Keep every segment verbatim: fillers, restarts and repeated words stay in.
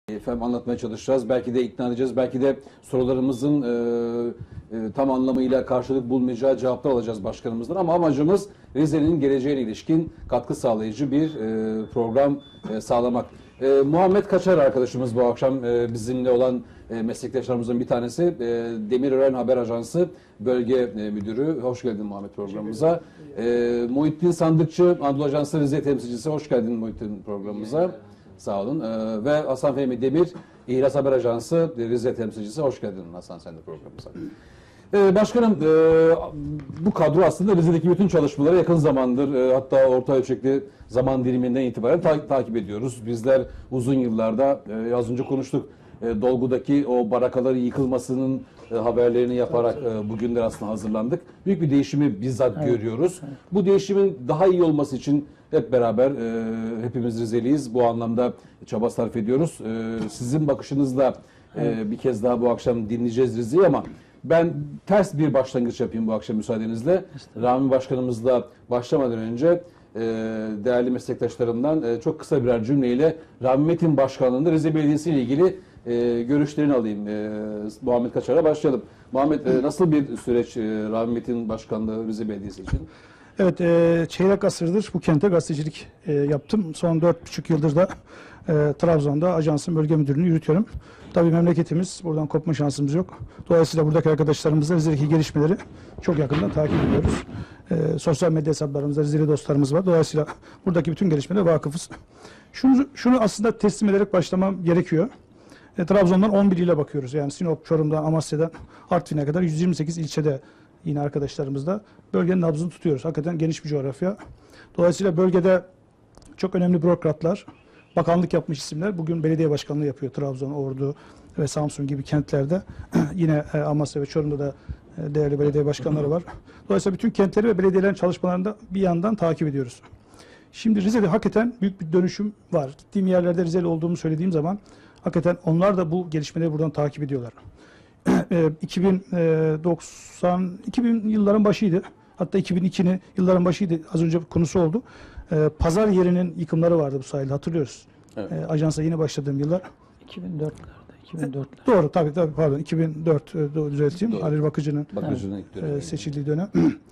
Efendim anlatmaya çalışacağız. Belki de ikna edeceğiz. Belki de sorularımızın e, e, tam anlamıyla karşılık bulmayacağı cevaplar alacağız başkanımızdan. Ama amacımız Rize'nin geleceğine ilişkin katkı sağlayıcı bir e, program e, sağlamak. E, Muhammed Kaçar arkadaşımız bu akşam e, bizimle olan e, meslektaşlarımızın bir tanesi. E, Demirören Haber Ajansı Bölge e, Müdürü. Hoş geldin Muhammed programımıza. E, Muhittin Sandıkçı Anadolu Ajansı Rize temsilcisi. Hoş geldin Muhittin programımıza. Sağ olun. Ee, ve Hasan Fehmi Demir, İhlas Haber Ajansı Rize temsilcisi. Hoş geldin Hasan, sen de programımıza. Ee, başkanım, e, bu kadro aslında Rize'deki bütün çalışmaları yakın zamandır, e, hatta orta ölçekli zaman diliminden itibaren ta takip ediyoruz. Bizler uzun yıllarda, e, az önce konuştuk, e, Dolgu'daki o barakaların yıkılmasının e, haberlerini yaparak e, bugünler aslında hazırlandık. Büyük bir değişimi bizzat evet. görüyoruz. Evet. Bu değişimin daha iyi olması için hep beraber e, hepimiz Rizeliyiz. Bu anlamda çaba sarf ediyoruz. E, sizin bakışınızla e, bir kez daha bu akşam dinleyeceğiz Rize'yi ama ben ters bir başlangıç yapayım bu akşam müsaadenizle. Rami Başkanımızla başlamadan önce e, değerli meslektaşlarımdan e, çok kısa birer cümleyle Rami Metin Başkanlığı'nda Rize Belediyesi ile ilgili e, görüşlerini alayım. E, Muhammed Kaçar'a başlayalım. Muhammed, e, nasıl bir süreç e, Rami Metin Başkanlığı Rize Belediyesi için? Evet, e, çeyrek asırdır bu kente gazetecilik e, yaptım. Son dört buçuk yıldır da e, Trabzon'da ajansın bölge müdürlüğünü yürütüyorum. Tabii memleketimiz, buradan kopma şansımız yok. Dolayısıyla buradaki arkadaşlarımızla Rize'deki gelişmeleri çok yakından takip ediyoruz. E, sosyal medya hesaplarımızda Rize'li dostlarımız var. Dolayısıyla buradaki bütün gelişmelere vakıfız. Şunu, şunu aslında teslim ederek başlamam gerekiyor. E, Trabzon'dan on bir ile bakıyoruz. Yani Sinop, Çorum'dan, Amasya'dan Artvin'e kadar yüz yirmi sekiz ilçede yine arkadaşlarımızla bölgenin nabzını tutuyoruz. Hakikaten geniş bir coğrafya. Dolayısıyla bölgede çok önemli bürokratlar, bakanlık yapmış isimler bugün belediye başkanlığı yapıyor. Trabzon, Ordu ve Samsun gibi kentlerde. Yine Amasya ve Çorum'da da değerli belediye başkanları var. Dolayısıyla bütün kentleri ve belediyelerin çalışmalarını bir yandan takip ediyoruz. Şimdi Rize'de hakikaten büyük bir dönüşüm var. Gittiğim yerlerde Rize'li olduğumu söylediğim zaman hakikaten onlar da bu gelişmeleri buradan takip ediyorlar. iki bin doksan iki bin yılların başıydı. Hatta iki bin ikinin yılların başıydı. Az önce konusu oldu. Pazar yerinin yıkımları vardı bu sahilde, hatırlıyoruz. Evet. Ajansa yeni başladığım yıllar. iki bin dörtlerde. iki bin dörtlerde. Doğru tabii tabii pardon iki bin dört düzelteyim. Halil Bakıcı'nın evet. seçildiği dönem.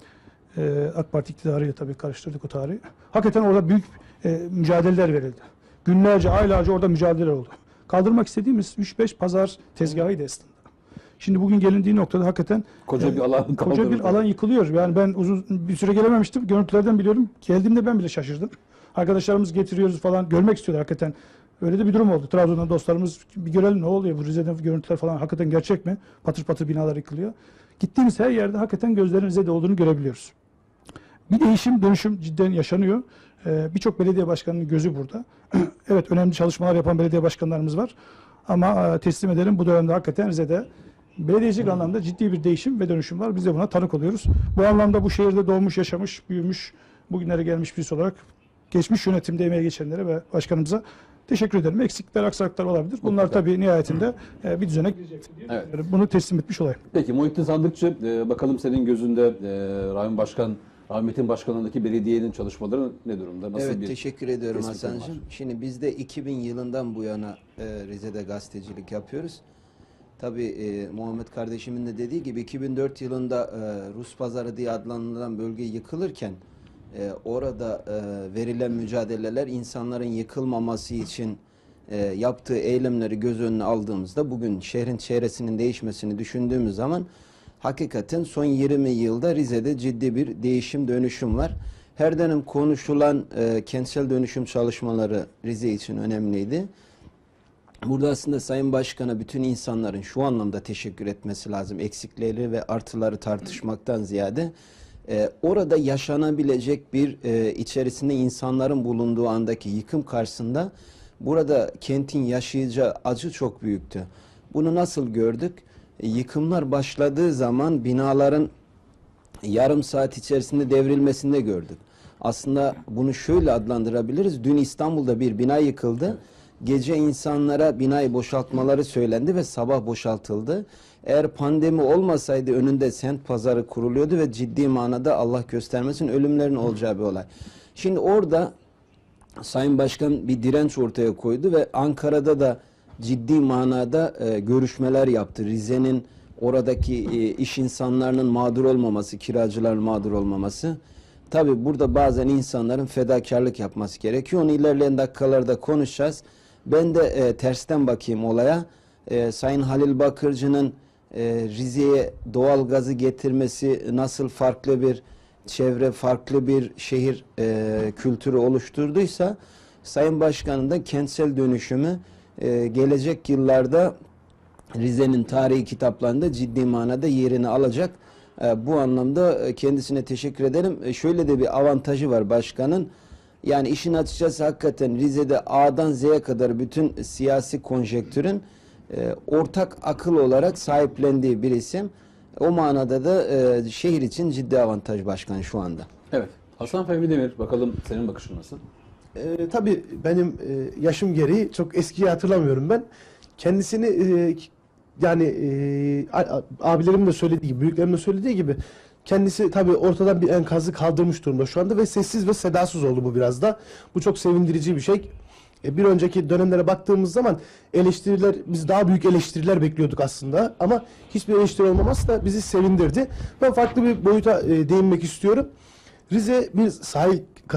AK Parti iktidarıyla tabii karıştırdık o tarihi. Hakikaten orada büyük mücadeleler verildi. Günlerce, aylarca orada mücadeleler oldu. Kaldırmak istediğimiz üç beş pazar tezgahıydı aslında. Şimdi bugün gelindiği noktada hakikaten koca e, bir alan koca bir alan yıkılıyor. Yani ben uzun bir süre gelememiştim. Görüntülerden biliyorum. Geldiğimde ben bile şaşırdım. Arkadaşlarımız getiriyoruz falan. Görmek istiyorlar hakikaten. Öyle de bir durum oldu. Trabzon'dan dostlarımız bir görelim ne oluyor bu Rize'den görüntüler falan hakikaten gerçek mi? Patır patır binalar yıkılıyor. Gittiğimiz her yerde hakikaten gözlerin Rize'de olduğunu görebiliyoruz. Bir değişim, dönüşüm cidden yaşanıyor. Ee, Birçok belediye başkanının gözü burada. Evet, önemli çalışmalar yapan belediye başkanlarımız var. Ama e, teslim edelim bu dönemde hakikaten Rize'de belediyecilik hmm. anlamda ciddi bir değişim ve dönüşüm var. Biz de buna tanık oluyoruz. Bu anlamda bu şehirde doğmuş, yaşamış, büyümüş, bugünlere gelmiş birisi olarak geçmiş yönetimde emeğe geçenlere ve başkanımıza teşekkür ederim. Eksikler, aksaklıklar olabilir. Bunlar Mutlaka. tabii nihayetinde e, bir düzene girecek. Evet. Bunu teslim etmiş olayım. Peki Muhittin Sandıkçı, e, bakalım senin gözünde e, Rahmi Başkan, Rahmet'in başkanlığındaki belediyenin çalışmaları ne durumda? Nasıl evet, bir teşekkür ediyorum Hasan'cığım. Şimdi biz de iki bin yılından bu yana e, Rize'de gazetecilik yapıyoruz. Tabii e, Muhammed kardeşimin de dediği gibi iki bin dört yılında e, Rus Pazarı diye adlandırılan bölge yıkılırken e, orada e, verilen mücadeleler insanların yıkılmaması için e, yaptığı eylemleri göz önüne aldığımızda bugün şehrin çevresinin değişmesini düşündüğümüz zaman hakikaten son yirmi yılda Rize'de ciddi bir değişim, dönüşüm var. Her dönem konuşulan e, kentsel dönüşüm çalışmaları Rize için önemliydi. Burada aslında Sayın Başkan'a bütün insanların şu anlamda teşekkür etmesi lazım. Eksikleri ve artıları tartışmaktan ziyade e, orada yaşanabilecek bir e, içerisinde insanların bulunduğu andaki yıkım karşısında burada kentin yaşayacağı acı çok büyüktü. Bunu nasıl gördük? Yıkımlar başladığı zaman binaların yarım saat içerisinde devrilmesini de gördük. Aslında bunu şöyle adlandırabiliriz. Dün İstanbul'da bir bina yıkıldı. Gece insanlara binayı boşaltmaları söylendi ve sabah boşaltıldı. Eğer pandemi olmasaydı önünde semt pazarı kuruluyordu ve ciddi manada Allah göstermesin ölümlerin olacağı bir olay. Şimdi orada Sayın Başkan bir direnç ortaya koydu ve Ankara'da da ciddi manada e, görüşmeler yaptı. Rize'nin oradaki e, iş insanlarının mağdur olmaması, kiracıların mağdur olmaması. Tabi burada bazen insanların fedakarlık yapması gerekiyor. Onu ilerleyen dakikalarda konuşacağız. Ben de e, tersten bakayım olaya. E, Sayın Halil Bakırcı'nın e, Rize'ye doğal gazı getirmesi nasıl farklı bir çevre, farklı bir şehir e, kültürü oluşturduysa, Sayın Başkan'ın da kentsel dönüşümü e, gelecek yıllarda Rize'nin tarihi kitaplarında ciddi manada yerini alacak. E, bu anlamda e, kendisine teşekkür ederim. E, şöyle de bir avantajı var başkanın. Yani işin açıkçası hakikaten Rize'de A'dan Z'ye kadar bütün siyasi konjektürün e, ortak akıl olarak sahiplendiği bir isim. O manada da e, şehir için ciddi avantaj başkan şu anda. Evet. Hasan Fehmi Demir, bakalım senin bakışın nasıl? E, tabii benim e, yaşım gereği çok eskiyi hatırlamıyorum ben. Kendisini e, yani e, a- abilerimin de söylediği gibi, büyüklerimin de söylediği gibi kendisi tabii ortadan bir enkazı kaldırmış durumda şu anda ve sessiz ve sedasız oldu bu biraz da. Bu çok sevindirici bir şey. E, bir önceki dönemlere baktığımız zaman eleştiriler, biz daha büyük eleştiriler bekliyorduk aslında ama hiçbir eleştiri olmaması da bizi sevindirdi. Ben farklı bir boyuta e, değinmek istiyorum. Rize bir sahil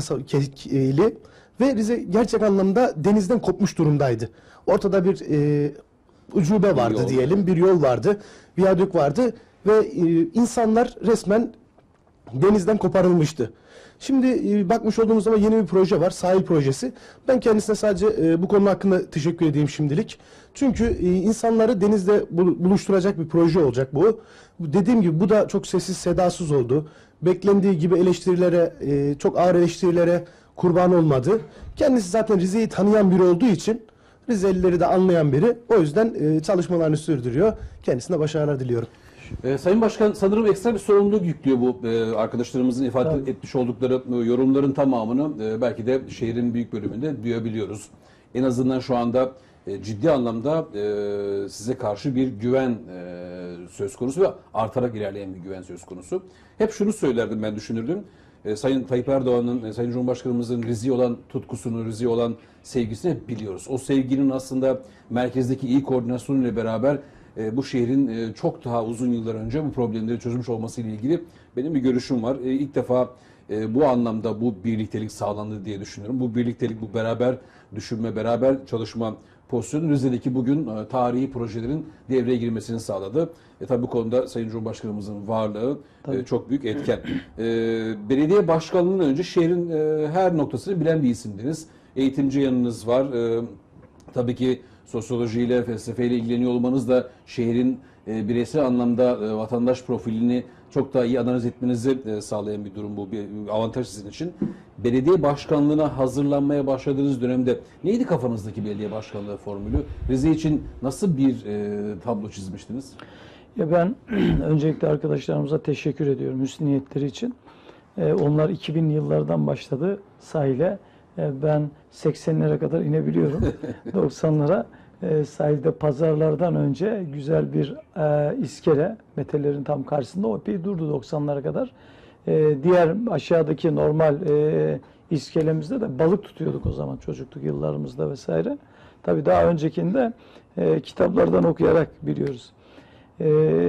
kasabeli ve Rize gerçek anlamda denizden kopmuş durumdaydı. Ortada bir e, ucube vardı yol. diyelim, bir yol vardı, viyadük vardı ve e, insanlar resmen denizden koparılmıştı. Şimdi e, bakmış olduğumuz zaman yeni bir proje var, sahil projesi. Ben kendisine sadece e, bu konu hakkında teşekkür edeyim şimdilik. Çünkü e, insanları denizde bul- buluşturacak bir proje olacak bu. Dediğim gibi bu da çok sessiz sedasız oldu. Beklendiği gibi eleştirilere, e, çok ağır eleştirilere kurban olmadı. Kendisi zaten Rize'yi tanıyan biri olduğu için, Rizelileri de anlayan biri. O yüzden e, çalışmalarını sürdürüyor. Kendisine başarılar diliyorum. Ee, Sayın Başkan, sanırım ekstra bir sorumluluk yüklüyor bu e, arkadaşlarımızın ifade Tabii. etmiş oldukları e, yorumların tamamını e, belki de şehrin büyük bölümünde duyabiliyoruz. En azından şu anda e, ciddi anlamda e, size karşı bir güven e, söz konusu ve artarak ilerleyen bir güven söz konusu. Hep şunu söylerdim, ben düşünürdüm. E, Sayın Tayyip Erdoğan'ın, e, Sayın Cumhurbaşkanımızın Rize'ye olan tutkusunu, Rize'ye olan sevgisini hep biliyoruz. O sevginin aslında merkezdeki iyi koordinasyonu ile beraber e, bu şehrin e, çok daha uzun yıllar önce bu problemleri çözmüş olması ile ilgili benim bir görüşüm var. E, ilk defa e, bu anlamda bu birliktelik sağlandı diye düşünüyorum. Bu birliktelik, bu beraber düşünme, beraber çalışma pozisyonu Rize'deki bugün e, tarihi projelerin devreye girmesini sağladı. E, tabii bu konuda Sayın Cumhurbaşkanımızın varlığı e, çok büyük etken. E, belediye başkanlığından önce şehrin e, her noktasını bilen bir isimdiniz. Eğitimci yanınız var. E, tabii ki sosyolojiyle, felsefeyle ilgileniyor olmanız da şehrin e, bireysel anlamda e, vatandaş profilini çok daha iyi analiz etmenizi e, sağlayan bir durum bu. Bir avantaj sizin için. Belediye başkanlığına hazırlanmaya başladığınız dönemde neydi kafanızdaki belediye başkanlığı formülü? Rize için nasıl bir e, tablo çizmiştiniz? Ya ben öncelikle arkadaşlarımıza teşekkür ediyorum hüsnü niyetleri için. Ee, onlar iki binli yıllardan başladı sahile. Ee, ben seksenlere kadar inebiliyorum. doksanlara e, sahilde pazarlardan önce güzel bir e, iskele, Metelerin tam karşısında, o epey durdu doksanlara kadar. E, diğer aşağıdaki normal e, iskelemizde de balık tutuyorduk o zaman çocukluk yıllarımızda vesaire. Tabii daha öncekinde e, kitaplardan okuyarak biliyoruz. E,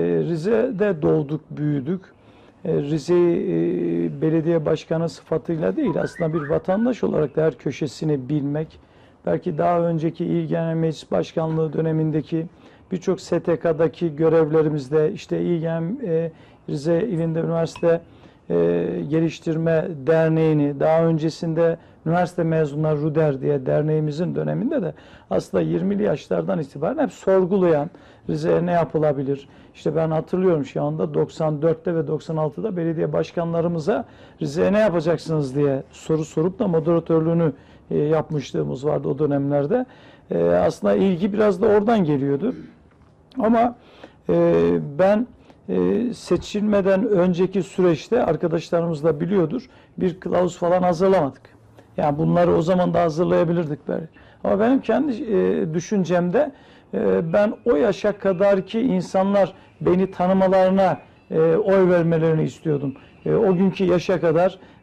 Rize'de doğduk, büyüdük. E, Rize'yi e, belediye başkanı sıfatıyla değil, aslında bir vatandaş olarak da her köşesini bilmek, belki daha önceki İl Genel Meclis Başkanlığı dönemindeki birçok S T K'daki görevlerimizde, işte İl Genel e, Rize İlinde Üniversite e, Geliştirme Derneği'ni, daha öncesinde üniversite mezunları RUDER diye derneğimizin döneminde de aslında yirmili yaşlardan itibaren hep sorgulayan, Rize'ye ne yapılabilir? İşte ben hatırlıyorum şu anda doksan dörtte ve doksan altıda belediye başkanlarımıza Rize'ye ne yapacaksınız diye soru sorup da moderatörlüğünü e, yapmışlığımız vardı o dönemlerde. E, aslında ilgi biraz da oradan geliyordu. Ama e, ben e, seçilmeden önceki süreçte arkadaşlarımız da biliyordur, bir kılavuz falan hazırlamadık. Yani bunları o zaman da hazırlayabilirdik belki. Ama benim kendi e, düşüncemde e, ben o yaşa kadar ki insanlar beni tanımalarına e, oy vermelerini istiyordum. E, o günkü yaşa kadar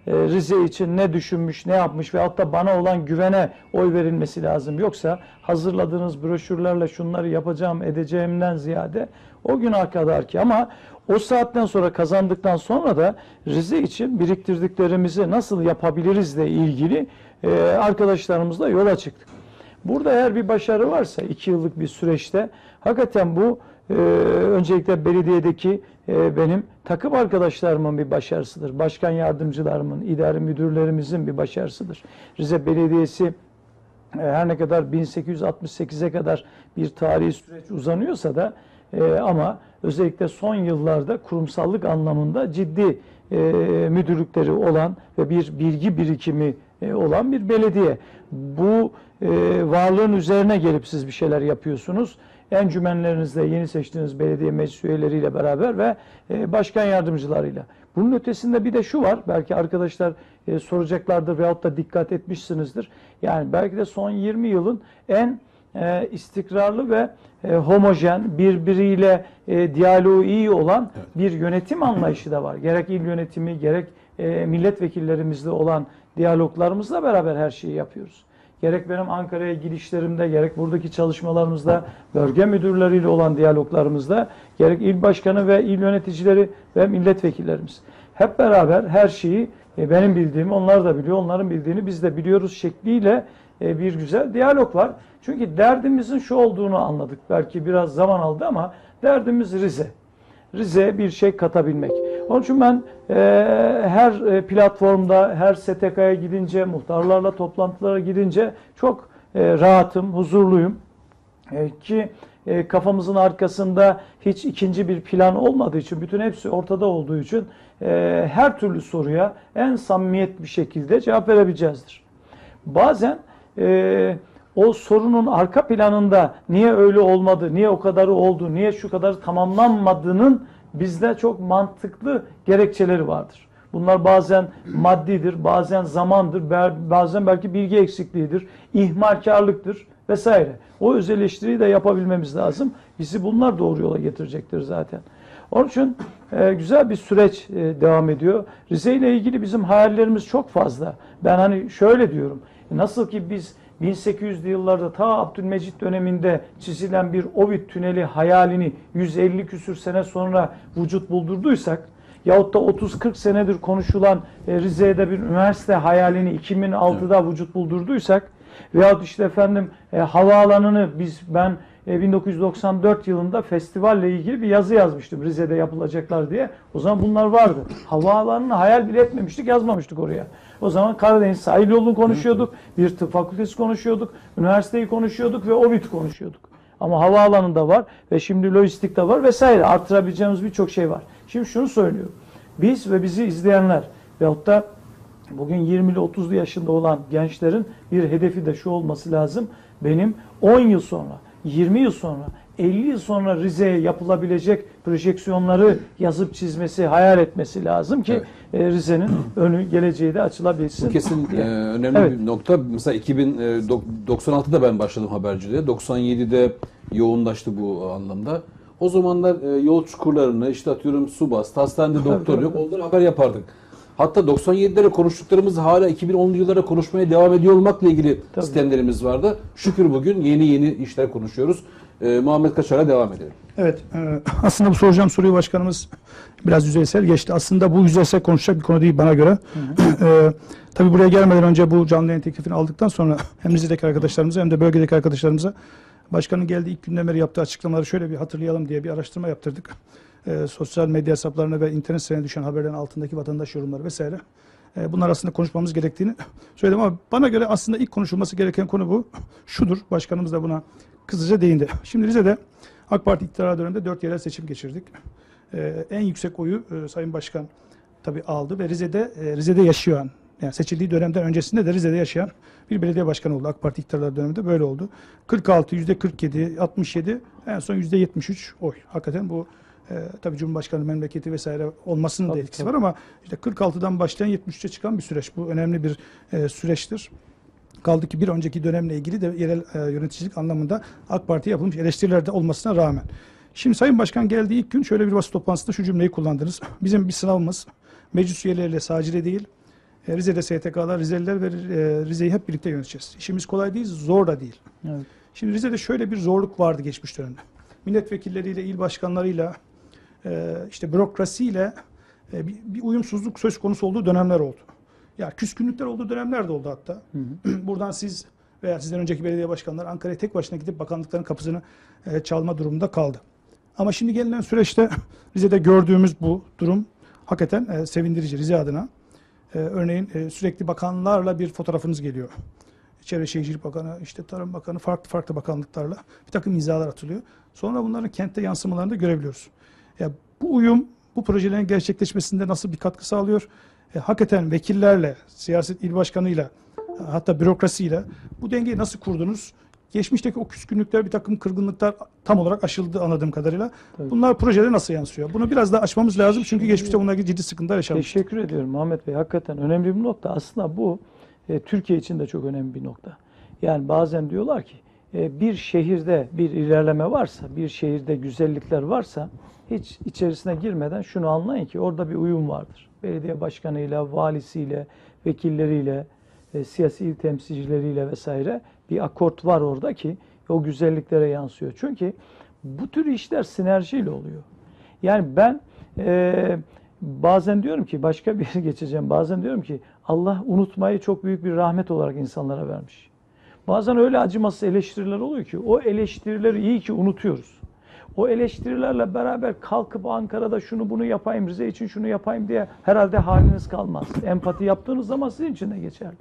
e, Rize için ne düşünmüş, ne yapmış ve hatta bana olan güvene oy verilmesi lazım. Yoksa hazırladığınız broşürlerle şunları yapacağım, edeceğimden ziyade o güne kadar ki, ama o saatten sonra, kazandıktan sonra da Rize için biriktirdiklerimizi nasıl yapabilirizle ilgili e, arkadaşlarımızla yola çıktık. Burada eğer bir başarı varsa iki yıllık bir süreçte, hakikaten bu e, öncelikle belediyedeki e, benim takım arkadaşlarımın bir başarısıdır. Başkan yardımcılarımın, idare müdürlerimizin bir başarısıdır. Rize Belediyesi e, her ne kadar bin sekiz yüz altmış sekize kadar bir tarihi süreç uzanıyorsa da e, ama özellikle son yıllarda kurumsallık anlamında ciddi e, müdürlükleri olan ve bir bilgi birikimi e, olan bir belediye. Bu e, varlığın üzerine gelip siz bir şeyler yapıyorsunuz. Encümenlerinizle, yeni seçtiğiniz belediye meclis üyeleriyle beraber ve e, başkan yardımcılarıyla. Bunun ötesinde bir de şu var, belki arkadaşlar e, soracaklardır veyahut da dikkat etmişsinizdir. Yani belki de son yirmi yılın en e, istikrarlı ve e, homojen, birbiriyle e, diyaloğu iyi olan evet. bir yönetim anlayışı da var. Gerek il yönetimi, gerek e, milletvekillerimizle olan diyaloglarımızla beraber her şeyi yapıyoruz. Gerek benim Ankara'ya gidişlerimde, gerek buradaki çalışmalarımızda, bölge müdürleriyle olan diyaloglarımızda, gerek il başkanı ve il yöneticileri ve milletvekillerimiz. Hep beraber her şeyi e, benim bildiğimi onlar da biliyor, onların bildiğini biz de biliyoruz şekliyle e, bir güzel diyalog var. Çünkü derdimizin şu olduğunu anladık. Belki biraz zaman aldı ama derdimiz Rize. Rize'ye bir şey katabilmek. Onun için ben e, her e, platformda, her S T K'ya gidince, muhtarlarla toplantılara gidince çok e, rahatım, huzurluyum. E, ki e, kafamızın arkasında hiç ikinci bir plan olmadığı için, bütün hepsi ortada olduğu için e, her türlü soruya en samimiyet bir şekilde cevap verebileceğizdir. Bazen e, o sorunun arka planında niye öyle olmadı, niye o kadarı oldu, niye şu kadar tamamlanmadığının bizde çok mantıklı gerekçeleri vardır. Bunlar bazen maddidir, bazen zamandır, bazen belki bilgi eksikliğidir, ihmalkarlıktır vesaire. O öz eleştiriyi de yapabilmemiz lazım. Bizi bunlar doğru yola getirecektir zaten. Onun için e, güzel bir süreç e, devam ediyor. Rize ile ilgili bizim hayallerimiz çok fazla. Ben hani şöyle diyorum, nasıl ki biz bin sekiz yüzlü yıllarda ta Abdülmecit döneminde çizilen bir Ovid tüneli hayalini yüz elli küsür sene sonra vücut buldurduysak, yahut da otuz kırk senedir konuşulan e, Rize'de bir üniversite hayalini iki bin altıda evet. vücut buldurduysak, veyahut işte efendim e, havaalanını biz ben e, bin dokuz yüz doksan dört yılında festivalle ilgili bir yazı yazmıştım Rize'de yapılacaklar diye. O zaman bunlar vardı. Havaalanını hayal bile etmemiştik, yazmamıştık oraya. O zaman Karadeniz sahil yolunu konuşuyorduk, bir tıp fakültesi konuşuyorduk, üniversiteyi konuşuyorduk ve Ovid konuşuyorduk. Ama havaalanında var ve şimdi lojistikte var vesaire. Artırabileceğimiz birçok şey var. Şimdi şunu söylüyorum. Biz ve bizi izleyenler veyahut da bugün yirmili otuzlu yaşında olan gençlerin bir hedefi de şu olması lazım. Benim on yıl sonra, yirmi yıl sonra, elli yıl sonra Rize'ye yapılabilecek projeksiyonları yazıp çizmesi, hayal etmesi lazım ki evet. e, Rize'nin önü, geleceği de açılabilsin. Bu kesin e, önemli evet. bir nokta. Mesela iki bin doksan altıda ben başladım haberciliğe. doksan yedide yoğunlaştı bu anlamda. O zamanlar e, yol çukurlarını, işte atıyorum su bastı, hastanede doktor yok, onları haber yapardık. Hatta doksan yedilere konuştuklarımız hala iki bin onlu yıllara konuşmaya devam ediyor olmakla ilgili Tabii. sistemlerimiz vardı. Şükür bugün yeni yeni işler konuşuyoruz. Ee, Muhammed Kaçar'a devam edelim. Evet, e, aslında bu soracağım soruyu başkanımız biraz yüzeysel geçti. Aslında bu yüzeysel konuşacak bir konu değil bana göre. Hı hı. E, tabii buraya gelmeden önce bu canlı yayın teklifini aldıktan sonra hem Rize'deki arkadaşlarımıza hem de bölgedeki arkadaşlarımıza başkanın geldiği ilk günden beri yaptığı açıklamaları şöyle bir hatırlayalım diye bir araştırma yaptırdık. E, sosyal medya hesaplarına ve internet sitesine düşen haberlerin altındaki vatandaş yorumları vesaire. E, bunlar aslında konuşmamız gerektiğini söyledim ama bana göre aslında ilk konuşulması gereken konu bu. Şudur, başkanımız da buna kısaca değindi. Şimdi Rize'de AK Parti iktidarı döneminde dört yerel seçim geçirdik. Ee, en yüksek oyu e, Sayın Başkan tabii aldı ve Rize'de e, Rize'de yaşayan, yani seçildiği dönemden öncesinde de Rize'de yaşayan bir belediye başkanı oldu. AK Parti iktidarı döneminde böyle oldu. kırk altı, yüzde kırk yedi, altmış yedi, en son yüzde yetmiş üç oy. Hakikaten bu e, tabii Cumhurbaşkanı memleketi vesaire olmasının tabii, da etkisi tabii. var ama işte kırk altıdan başlayan yetmiş üçe çıkan bir süreç. Bu önemli bir e, süreçtir. Kaldı ki bir önceki dönemle ilgili de yerel e, yöneticilik anlamında AK Parti'ye yapılmış eleştiriler de olmasına rağmen. Şimdi Sayın Başkan geldiği ilk gün şöyle bir basın toplantısında şu cümleyi kullandınız. Bizim bir sınavımız meclis üyeleriyle sadece değil, E, Rize'de S T K'lar, Rizeliler ve e, Rize'yi hep birlikte yöneteceğiz. İşimiz kolay değil, zor da değil. Evet. Şimdi Rize'de şöyle bir zorluk vardı geçmiş dönemde. Milletvekilleriyle, il başkanlarıyla, e, işte bürokrasiyle e, bir, bir uyumsuzluk söz konusu olduğu dönemler oldu. Ya küskünlükler olduğu dönemler de oldu hatta. Hı hı. Buradan siz veya sizden önceki belediye başkanları Ankara'ya tek başına gidip bakanlıkların kapısını e, çalma durumunda kaldı. Ama şimdi gelinen süreçte Rize'de gördüğümüz bu durum hakikaten e, sevindirici Rize adına. E, örneğin e, sürekli bakanlarla bir fotoğrafınız geliyor. Çevre Şehircilik Bakanı, işte Tarım Bakanı, farklı farklı bakanlıklarla bir takım imzalar atılıyor. Sonra bunların kentte yansımalarını da görebiliyoruz. Ya bu uyum, bu projelerin gerçekleşmesinde nasıl bir katkı sağlıyor? E, hakikaten vekillerle, siyaset il başkanıyla, hatta bürokrasiyle bu dengeyi nasıl kurdunuz? Geçmişteki o küskünlükler, bir takım kırgınlıklar tam olarak aşıldı anladığım kadarıyla. Tabii. Bunlar projede nasıl yansıyor? Bunu biraz daha açmamız lazım çünkü geçmişte bununla ilgili ciddi sıkıntılar yaşanmıştı. Teşekkür ediyorum Muhammed Bey. Hakikaten önemli bir nokta. Aslında bu e, Türkiye için de çok önemli bir nokta. Yani bazen diyorlar ki e, bir şehirde bir ilerleme varsa, bir şehirde güzellikler varsa hiç içerisine girmeden şunu anlayın ki orada bir uyum vardır. Belediye başkanıyla, valisiyle, vekilleriyle, e, siyasi il temsilcileriyle vesaire bir akort var orada ki o güzelliklere yansıyor. Çünkü bu tür işler sinerjiyle oluyor. Yani ben e, bazen diyorum ki başka bir yere geçeceğim. Bazen diyorum ki Allah unutmayı çok büyük bir rahmet olarak insanlara vermiş. Bazen öyle acımasız eleştiriler oluyor ki o eleştirileri iyi ki unutuyoruz. O eleştirilerle beraber kalkıp Ankara'da şunu bunu yapayım, Rize için şunu yapayım diye herhalde haliniz kalmaz. Empati yaptığınız zaman sizin için de geçerli.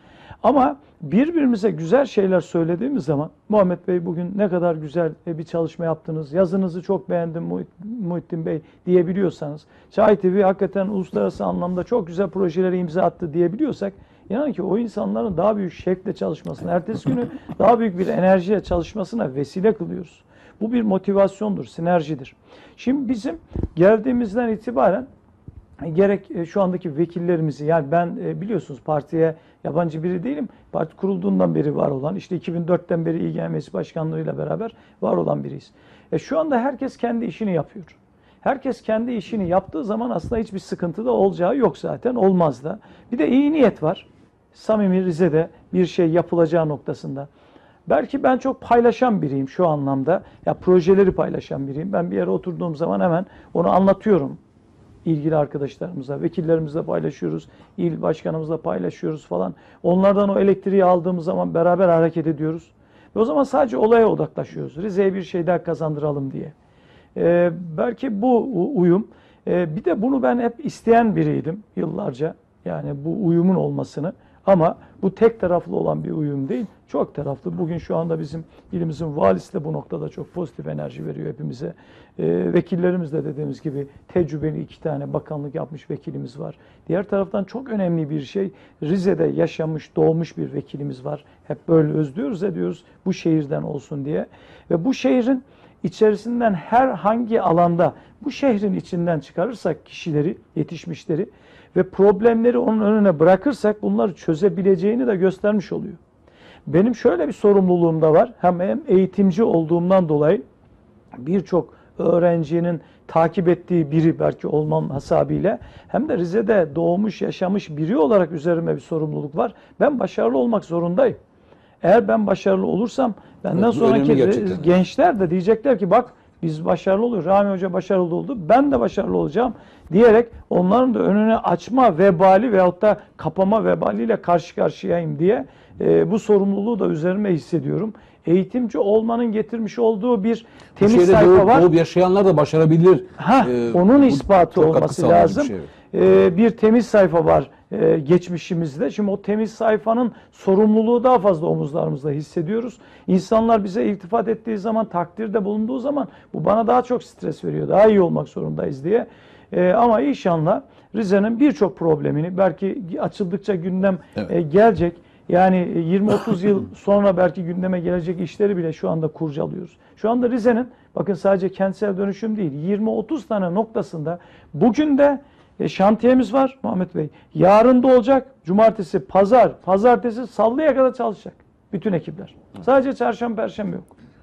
Ama birbirimize güzel şeyler söylediğimiz zaman, Muhammed Bey bugün ne kadar güzel bir çalışma yaptınız, yazınızı çok beğendim Muhittin Bey diyebiliyorsanız, Çay T V hakikaten uluslararası anlamda çok güzel projeleri imza attı diyebiliyorsak, inanın ki o insanların daha büyük şevkle çalışmasına, ertesi günü daha büyük bir enerjiyle çalışmasına vesile kılıyoruz. Bu bir motivasyondur, sinerjidir. Şimdi bizim geldiğimizden itibaren gerek şu andaki vekillerimizi, yani ben biliyorsunuz partiye yabancı biri değilim. Parti kurulduğundan beri var olan, işte iki bin dörtten beri İl Genel Meclis Başkanlığı'yla beraber var olan biriyiz. E şu anda herkes kendi işini yapıyor. Herkes kendi işini yaptığı zaman aslında hiçbir sıkıntı da olacağı yok zaten, olmaz da. Bir de iyi niyet var. Samimi Rize'de bir şey yapılacağı noktasında. Belki ben çok paylaşan biriyim şu anlamda. Ya projeleri paylaşan biriyim. Ben bir yere oturduğum zaman hemen onu anlatıyorum. İlgili arkadaşlarımızla, vekillerimizle paylaşıyoruz, il başkanımızla paylaşıyoruz falan. Onlardan o elektriği aldığımız zaman beraber hareket ediyoruz. Ve o zaman sadece olaya odaklaşıyoruz. Rize'ye bir şey daha kazandıralım diye. Ee, belki bu uyum. Ee, bir de bunu ben hep isteyen biriydim yıllarca. Yani bu uyumun olmasını. Ama bu tek taraflı olan bir uyum değil, çok taraflı. Bugün şu anda bizim ilimizin valisi de bu noktada çok pozitif enerji veriyor hepimize. Ee, vekillerimiz de dediğimiz gibi tecrübeli iki tane bakanlık yapmış vekilimiz var. Diğer taraftan çok önemli bir şey, Rize'de yaşamış, doğmuş bir vekilimiz var. Hep böyle özlüyoruz ediyoruz bu şehirden olsun diye. Ve bu şehrin içerisinden herhangi alanda, bu şehrin içinden çıkarırsak kişileri, yetişmişleri, ve problemleri onun önüne bırakırsak bunları çözebileceğini de göstermiş oluyor. Benim şöyle bir sorumluluğum da var. Hem, hem eğitimci olduğumdan dolayı birçok öğrencinin takip ettiği biri belki olmam hasabıyla, hem de Rize'de doğmuş, yaşamış biri olarak üzerime bir sorumluluk var. Ben başarılı olmak zorundayım. Eğer ben başarılı olursam benden evet, sonraki gençler de diyecekler ki bak biz başarılı oluyoruz. Rami Hoca başarılı oldu. Ben de başarılı olacağım diyerek onların da önüne açma vebali veyahut da kapama vebaliyle karşı karşıyayım diye e, bu sorumluluğu da üzerime hissediyorum. Eğitimci olmanın getirmiş olduğu bir temiz sayfa doğup, var. Doğup yaşayanlar da başarabilir. Ha, ee, onun ispatı olması lazım. Bir, şey. ee, bir temiz sayfa var e, geçmişimizde. Şimdi o temiz sayfanın sorumluluğu daha fazla omuzlarımızda hissediyoruz. İnsanlar bize iltifat ettiği zaman, takdirde bulunduğu zaman bu bana daha çok stres veriyor. Daha iyi olmak zorundayız diye. E, ama inşallah Rize'nin birçok problemini belki açıldıkça gündem evet. e, gelecek. Yani yirmi otuz yıl sonra belki gündeme gelecek işleri bile şu anda kurcalıyoruz. Şu anda Rize'nin, bakın sadece kentsel dönüşüm değil, yirmi otuz tane noktasında bugün de e, şantiyemiz var Muhammed Bey. Yarın da olacak, cumartesi, pazar, pazartesi, salıya kadar çalışacak bütün ekipler. Sadece çarşamba, perşembe yok.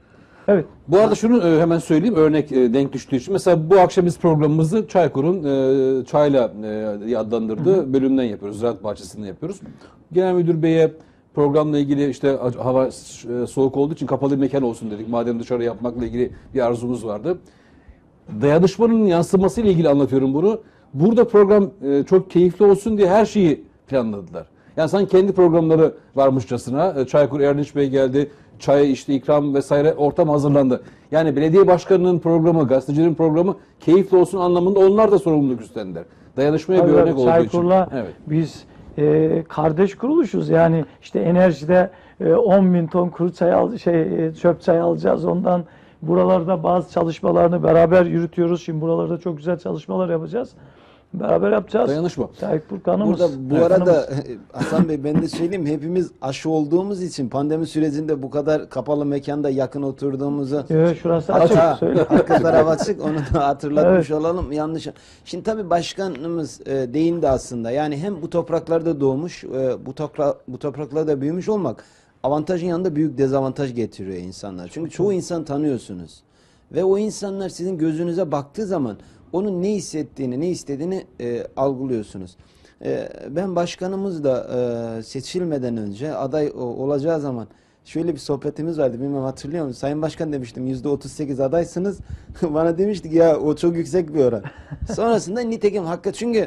Evet. Bu arada şunu e, hemen söyleyeyim, örnek e, denk düştüğü için. Mesela bu akşam biz programımızı Çaykur'un e, çayla e, adlandırdığı hı hı. bölümden yapıyoruz. Ziraat Bahçesi'nde yapıyoruz. Genel Müdür Bey'e programla ilgili işte hava e, soğuk olduğu için kapalı bir mekan olsun dedik. Madem dışarı yapmakla ilgili bir arzumuz vardı. Dayanışmanın yansıması ile ilgili anlatıyorum bunu. Burada program e, çok keyifli olsun diye her şeyi planladılar. Yani sanki kendi programları varmışçasına Çaykur Erdinç Bey geldi, çay işte ikram vesaire ortam hazırlandı. Yani belediye başkanının programı, gazetecilerin programı keyifli olsun anlamında onlar da sorumluluk üstlendiler. Dayanışmaya Tabii bir örnek olduğu için. Çaykur'la Evet. biz e, kardeş kuruluşuz. Yani işte enerjide e, on bin ton kuru çay al, şey e, çöp çay alacağız. Ondan buralarda bazı çalışmalarını beraber yürütüyoruz. Şimdi buralarda çok güzel çalışmalar yapacağız. Beraber yapacağız. Dayanışma. Çaykur kanımız. Burada bu Evet, arada kanımız. Hasan Bey ben de söyleyeyim, hepimiz aşı olduğumuz için pandemi sürecinde bu kadar kapalı mekanda yakın oturduğumuzu Evet, şurası açık. Hatta Söyle. arka taraf açık, onu da hatırlatmış Evet. olalım. Yanlış. Şimdi tabii başkanımız e, değindi aslında. Yani hem bu topraklarda doğmuş, e, bu topra bu topraklarda büyümüş olmak avantajın yanında büyük dezavantaj getiriyor insanlar. Çünkü çoğu insan tanıyorsunuz. Ve o insanlar sizin gözünüze baktığı zaman onun ne hissettiğini, ne istediğini e, algılıyorsunuz. E, ben başkanımız da e, seçilmeden önce aday o, olacağı zaman şöyle bir sohbetimiz vardı. Bilmem hatırlıyor musun? Sayın Başkan demiştim, yüzde otuz sekiz adaysınız. Bana demiştik ya o çok yüksek bir oran. Sonrasında nitekim hakikaten, çünkü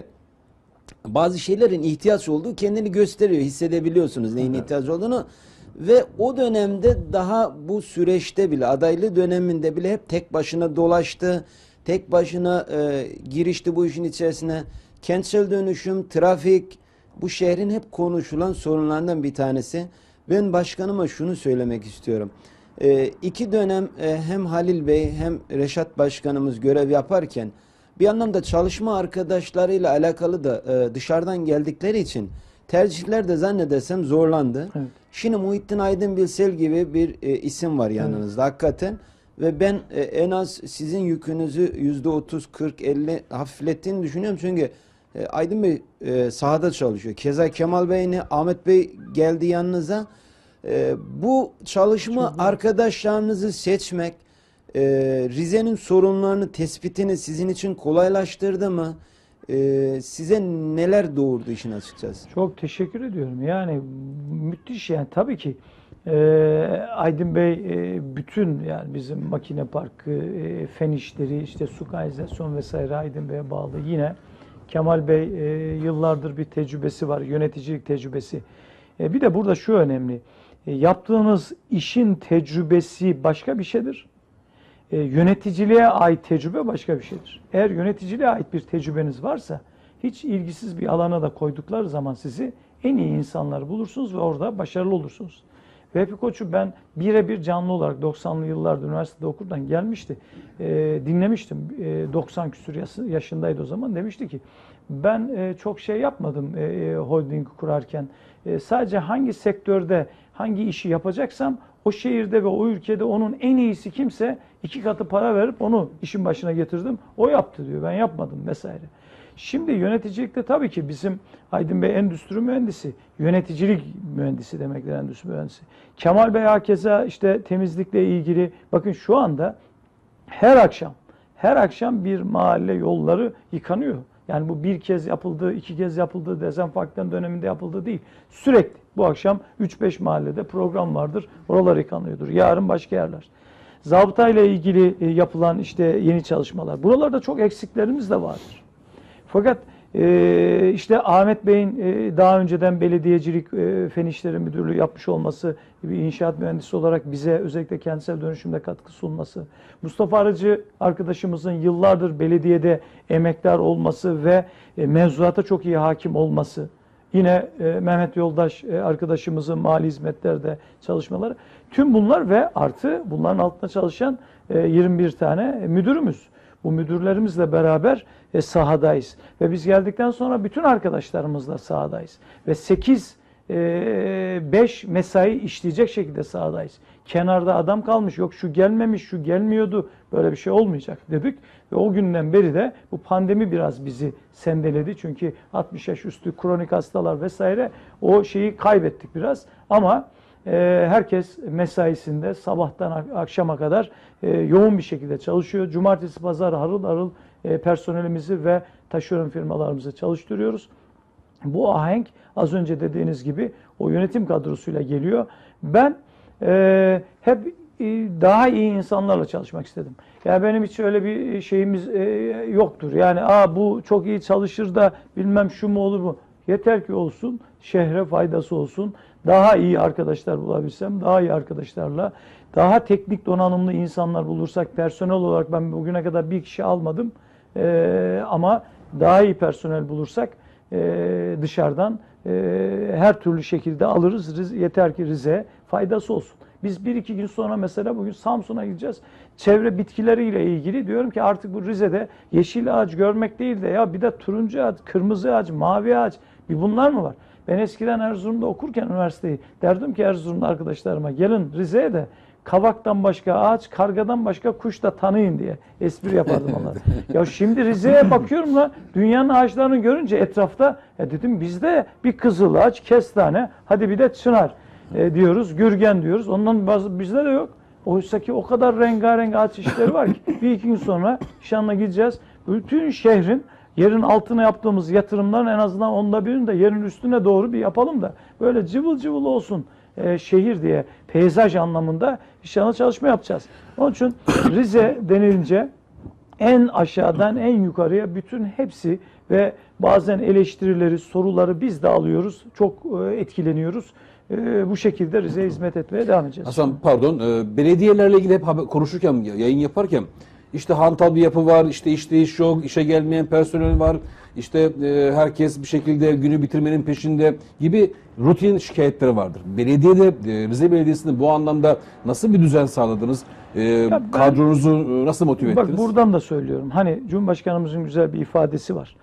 bazı şeylerin ihtiyaç olduğu kendini gösteriyor. Hissedebiliyorsunuz neyin evet. ihtiyaç olduğunu. Ve o dönemde daha bu süreçte bile, adaylığı döneminde bile hep tek başına dolaştı. Tek başına e, girişti bu işin içerisine. Kentsel dönüşüm, trafik, bu şehrin hep konuşulan sorunlarından bir tanesi. Ben başkanıma şunu söylemek istiyorum. E, iki dönem e, hem Halil Bey hem Reşat Başkanımız görev yaparken bir anlamda çalışma arkadaşlarıyla alakalı da e, dışarıdan geldikleri için tercihler de zannedersem zorlandı. Evet. Şimdi Muhittin Aydın Bilsel gibi bir e, isim var yanınızda evet. hakikaten. Ve ben e, en az sizin yükünüzü yüzde otuz, kırk, elli hafiflettiğini düşünüyorum. Çünkü e, Aydın Bey e, sahada çalışıyor. Keza Kemal Bey ne, Ahmet Bey geldi yanınıza. E, bu çalışma arkadaşlarınızı seçmek, e, Rize'nin sorunlarını tespitini sizin için kolaylaştırdı mı? E, size neler doğurdu işin açıkçası? Çok teşekkür ediyorum. Yani müthiş yani tabii ki. Ee, Aydın Bey e, bütün yani bizim makine parkı, e, fen işleri, işte su kanalizasyon vesaire Aydın Bey'e bağlı. Yine Kemal Bey e, yıllardır bir tecrübesi var, yöneticilik tecrübesi. E, bir de burada şu önemli, e, yaptığınız işin tecrübesi başka bir şeydir. E, yöneticiliğe ait tecrübe başka bir şeydir. Eğer yöneticiliğe ait bir tecrübeniz varsa hiç ilgisiz bir alana da koydukları zaman sizi en iyi insanlar bulursunuz ve orada başarılı olursunuz. Vehbi Koç'u ben birebir canlı olarak doksanlı yıllarda üniversitede okurken gelmişti. E, dinlemiştim. E, doksan küsur yaşındaydı o zaman. Demişti ki ben e, çok şey yapmadım e, holding kurarken. E, sadece hangi sektörde hangi işi yapacaksam o şehirde ve o ülkede onun en iyisi kimse iki katı para verip onu işin başına getirdim. O yaptı diyor. Ben yapmadım vesaire. Şimdi yöneticilikte tabii ki bizim Aydın Bey endüstri mühendisi, yöneticilik mühendisi demektir endüstri mühendisi. Kemal Bey hakeza işte temizlikle ilgili, bakın şu anda her akşam, her akşam bir mahalle yolları yıkanıyor. Yani bu bir kez yapıldığı, iki kez yapıldığı, dezenfektan döneminde yapıldığı değil. Sürekli bu akşam üç beş mahallede program vardır, oralar yıkanıyordur. Yarın başka yerler. Zabıtayla ilgili yapılan işte yeni çalışmalar. Buralarda çok eksiklerimiz de vardır. Fakat e, işte Ahmet Bey'in e, daha önceden belediyecilik e, fen işleri müdürlüğü yapmış olması, bir inşaat mühendisi olarak bize özellikle kentsel dönüşümde katkı sunması, Mustafa Arıcı arkadaşımızın yıllardır belediyede emektar olması ve e, mevzuata çok iyi hakim olması, yine e, Mehmet Yoldaş e, arkadaşımızın mali hizmetlerde çalışmaları, tüm bunlar ve artı bunların altında çalışan e, yirmi bir tane müdürümüz. Bu müdürlerimizle beraber e, sahadayız. Ve biz geldikten sonra bütün arkadaşlarımızla sahadayız. Ve sekiz beş mesai işleyecek şekilde sahadayız. Kenarda adam kalmış, yok şu gelmemiş, şu gelmiyordu, böyle bir şey olmayacak dedik. Ve o günden beri de bu pandemi biraz bizi sendeledi. Çünkü altmış yaş üstü kronik hastalar vesaire o şeyi kaybettik biraz. Ama e, herkes mesaisinde sabahtan ak- akşama kadar e, yoğun bir şekilde çalışıyor. Cumartesi, pazar harıl harıl e, personelimizi ve taşeron firmalarımızı çalıştırıyoruz. Bu ahenk az önce dediğiniz gibi o yönetim kadrosuyla geliyor. Ben e, hep e, daha iyi insanlarla çalışmak istedim. Yani benim hiç öyle bir şeyimiz e, yoktur. Yani Aa, bu çok iyi çalışır da bilmem şu mu olur mu. Yeter ki olsun, şehre faydası olsun. Daha iyi arkadaşlar bulabilsem, daha iyi arkadaşlarla, daha teknik donanımlı insanlar bulursak, personel olarak ben bugüne kadar bir kişi almadım. E, ama daha iyi personel bulursak e, dışarıdan e, her türlü şekilde alırız. Rize, yeter ki Rize'ye faydası olsun. Biz bir iki gün sonra mesela bugün Samsun'a gideceğiz. Çevre bitkileriyle ilgili diyorum ki artık bu Rize'de yeşil ağaç görmek değil de ya bir de turuncu ağaç, kırmızı ağaç, mavi ağaç bir bunlar mı var? Ben eskiden Erzurum'da okurken üniversiteyi derdim ki Erzurum'da arkadaşlarıma gelin Rize'ye de kavaktan başka ağaç, kargadan başka kuş da tanıyın diye espri yapardım onlara. Ya şimdi Rize'ye bakıyorum da dünyanın ağaçlarını görünce etrafta ya dedim bizde bir kızıl ağaç, kestane, hadi bir de çınar e, diyoruz, gürgen diyoruz. Ondan bazı bizde de yok. Oysa ki o kadar rengarenk ağaç çeşitleri var ki bir iki gün sonra Şanlı'ya gideceğiz. Bütün şehrin yerin altına yaptığımız yatırımların en azından onda birini de yerin üstüne doğru bir yapalım da böyle cıvıl cıvıl olsun e, şehir diye peyzaj anlamında inşallah çalışma yapacağız. Onun için Rize denilince en aşağıdan en yukarıya bütün hepsi ve bazen eleştirileri, soruları biz de alıyoruz. Çok e, etkileniyoruz. E, bu şekilde Rize'ye hizmet etmeye devam edeceğiz. Hasan pardon, e, belediyelerle ilgili hep haber- konuşurken, yayın yaparken işte hantal bir yapı var, işte işleyiş yok, işe gelmeyen personel var, işte e, herkes bir şekilde günü bitirmenin peşinde gibi rutin şikayetleri vardır. Belediyede, e, Rize Belediyesi'nde bu anlamda nasıl bir düzen sağladınız? E, ben- kadronuzu e, nasıl motive ettiniz? Bak buradan da söylüyorum. Hani Cumhurbaşkanımızın güzel bir ifadesi var.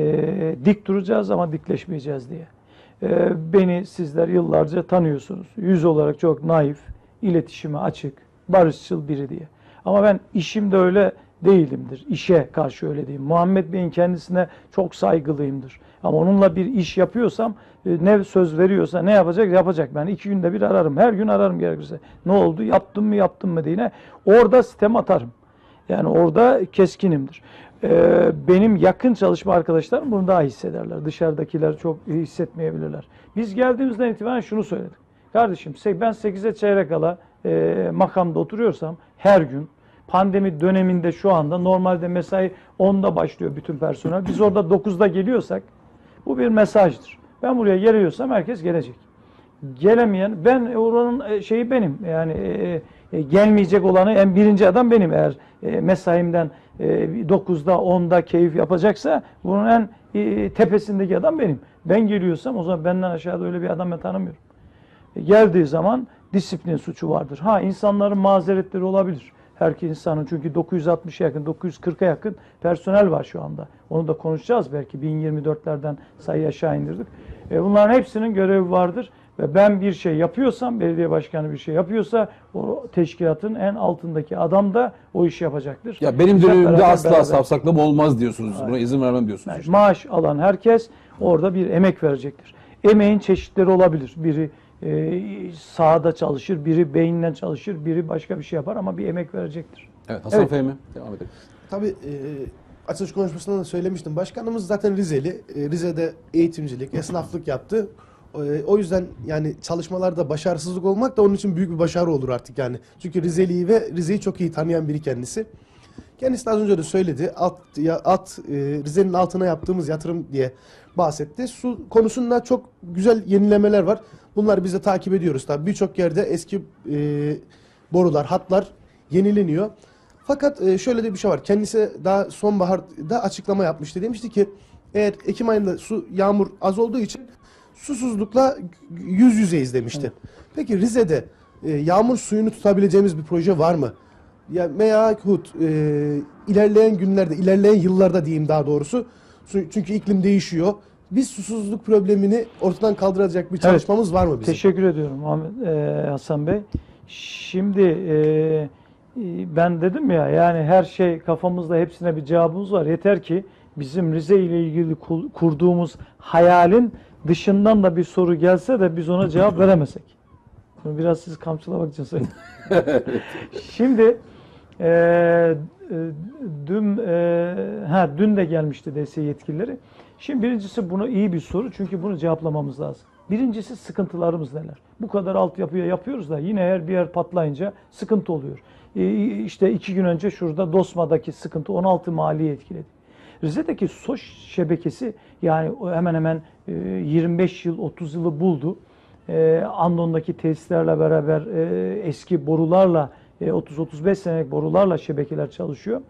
E, dik duracağız ama dikleşmeyeceğiz diye. E, beni sizler yıllarca tanıyorsunuz. Yüz olarak çok naif, iletişime açık, barışçıl biri diye. Ama ben işimde öyle değilimdir. İşe karşı öyle diyeyim. Muhammed Bey'in kendisine çok saygılıyımdır. Ama onunla bir iş yapıyorsam e, ne söz veriyorsa ne yapacak yapacak. Ben iki günde bir ararım. Her gün ararım gerekirse. Ne oldu? Yaptım mı yaptım mı diye. Orada sitem atarım. Yani orada keskinimdir. Ee, benim yakın çalışma arkadaşlarım bunu daha hissederler. Dışarıdakiler çok hissetmeyebilirler. Biz geldiğimizden itibaren şunu söyledik. Kardeşim ben sekize çeyrek kala e, makamda oturuyorsam her gün pandemi döneminde şu anda normalde mesai onda başlıyor bütün personel. Biz orada dokuzda geliyorsak bu bir mesajdır. Ben buraya geliyorsam herkes gelecek. Gelemeyen ben oranın şeyi benim. Yani e, e, gelmeyecek olanı en birinci adam benim eğer e, mesaimden e, dokuzda onda keyif yapacaksa bunun en e, tepesindeki adam benim. Ben geliyorsam o zaman benden aşağıda öyle bir adam ben tanımıyorum. E, geldiği zaman disiplin suçu vardır. Ha insanların mazeretleri olabilir. Her insanın çünkü dokuz yüz altmışa yakın, dokuz yüz kırka yakın personel var şu anda. Onu da konuşacağız belki. bin yirmi dörtlerden sayı aşağı indirdik. E, bunların hepsinin görevi vardır. Ve ben bir şey yapıyorsam, belediye başkanı bir şey yapıyorsa o teşkilatın en altındaki adam da o işi yapacaktır. Ya benim Biz hep dönemimde beraber- asla beraber- safsaklama olmaz diyorsunuz. Hayır. Buna izin vermem diyorsunuz. Yani işte. maaş alan herkes orada bir emek verecektir. Emeğin çeşitleri olabilir. Biri e, sahada çalışır, biri beyinden çalışır, biri başka bir şey yapar ama bir emek verecektir. Evet, Hasan Evet. Fehmi devam edelim. Tabii e, açılış konuşmasında da söylemiştim. Başkanımız zaten Rizeli. E, Rize'de eğitimcilik, esnaflık yaptı. E, o yüzden yani çalışmalarda başarısızlık olmak da onun için büyük bir başarı olur artık yani. Çünkü Rizeli'yi ve Rize'yi çok iyi tanıyan biri kendisi. Kendisi de az önce de söyledi. Alt, ya, alt e, Rize'nin altına yaptığımız yatırım diye bahsetti. Su konusunda çok güzel yenilemeler var. Bunları biz de takip ediyoruz tabii. Birçok yerde eski e, borular, hatlar yenileniyor. Fakat e, şöyle de bir şey var. Kendisi daha sonbaharda açıklama yapmıştı. Demişti ki eğer Ekim ayında su yağmur az olduğu için susuzlukla yüz yüzeyiz demişti. Evet. Peki Rize'de e, yağmur suyunu tutabileceğimiz bir proje var mı? Ya meyahut e, ilerleyen günlerde, ilerleyen yıllarda diyeyim daha doğrusu. Çünkü iklim değişiyor. Biz susuzluk problemini ortadan kaldıracak bir çalışmamız evet. var mı bizim? Teşekkür ediyorum Muhammed, e, Hasan Bey. Şimdi e, ben dedim ya yani her şey kafamızda hepsine bir cevabımız var. Yeter ki bizim Rize ile ilgili kurduğumuz hayalin dışından da bir soru gelse de biz ona cevap veremesek. Bunu biraz siz kamçılamak için söyledim. Şimdi e, e, dün e, ha dün de gelmişti D S E yetkilileri. Şimdi birincisi bunu iyi bir soru çünkü bunu cevaplamamız lazım. Birincisi sıkıntılarımız neler? Bu kadar altyapıya yapıyoruz da yine her bir yer patlayınca sıkıntı oluyor. E, işte iki gün önce şurada Dosma'daki sıkıntı on altı mahalleyi etkiledi. Rize'deki SOŞ şebekesi yani hemen hemen e, yirmi beş yıl otuz yılı buldu. E, Andon'daki tesislerle beraber e, eski borularla e, otuz otuz beş senelik borularla şebekeler çalışıyor.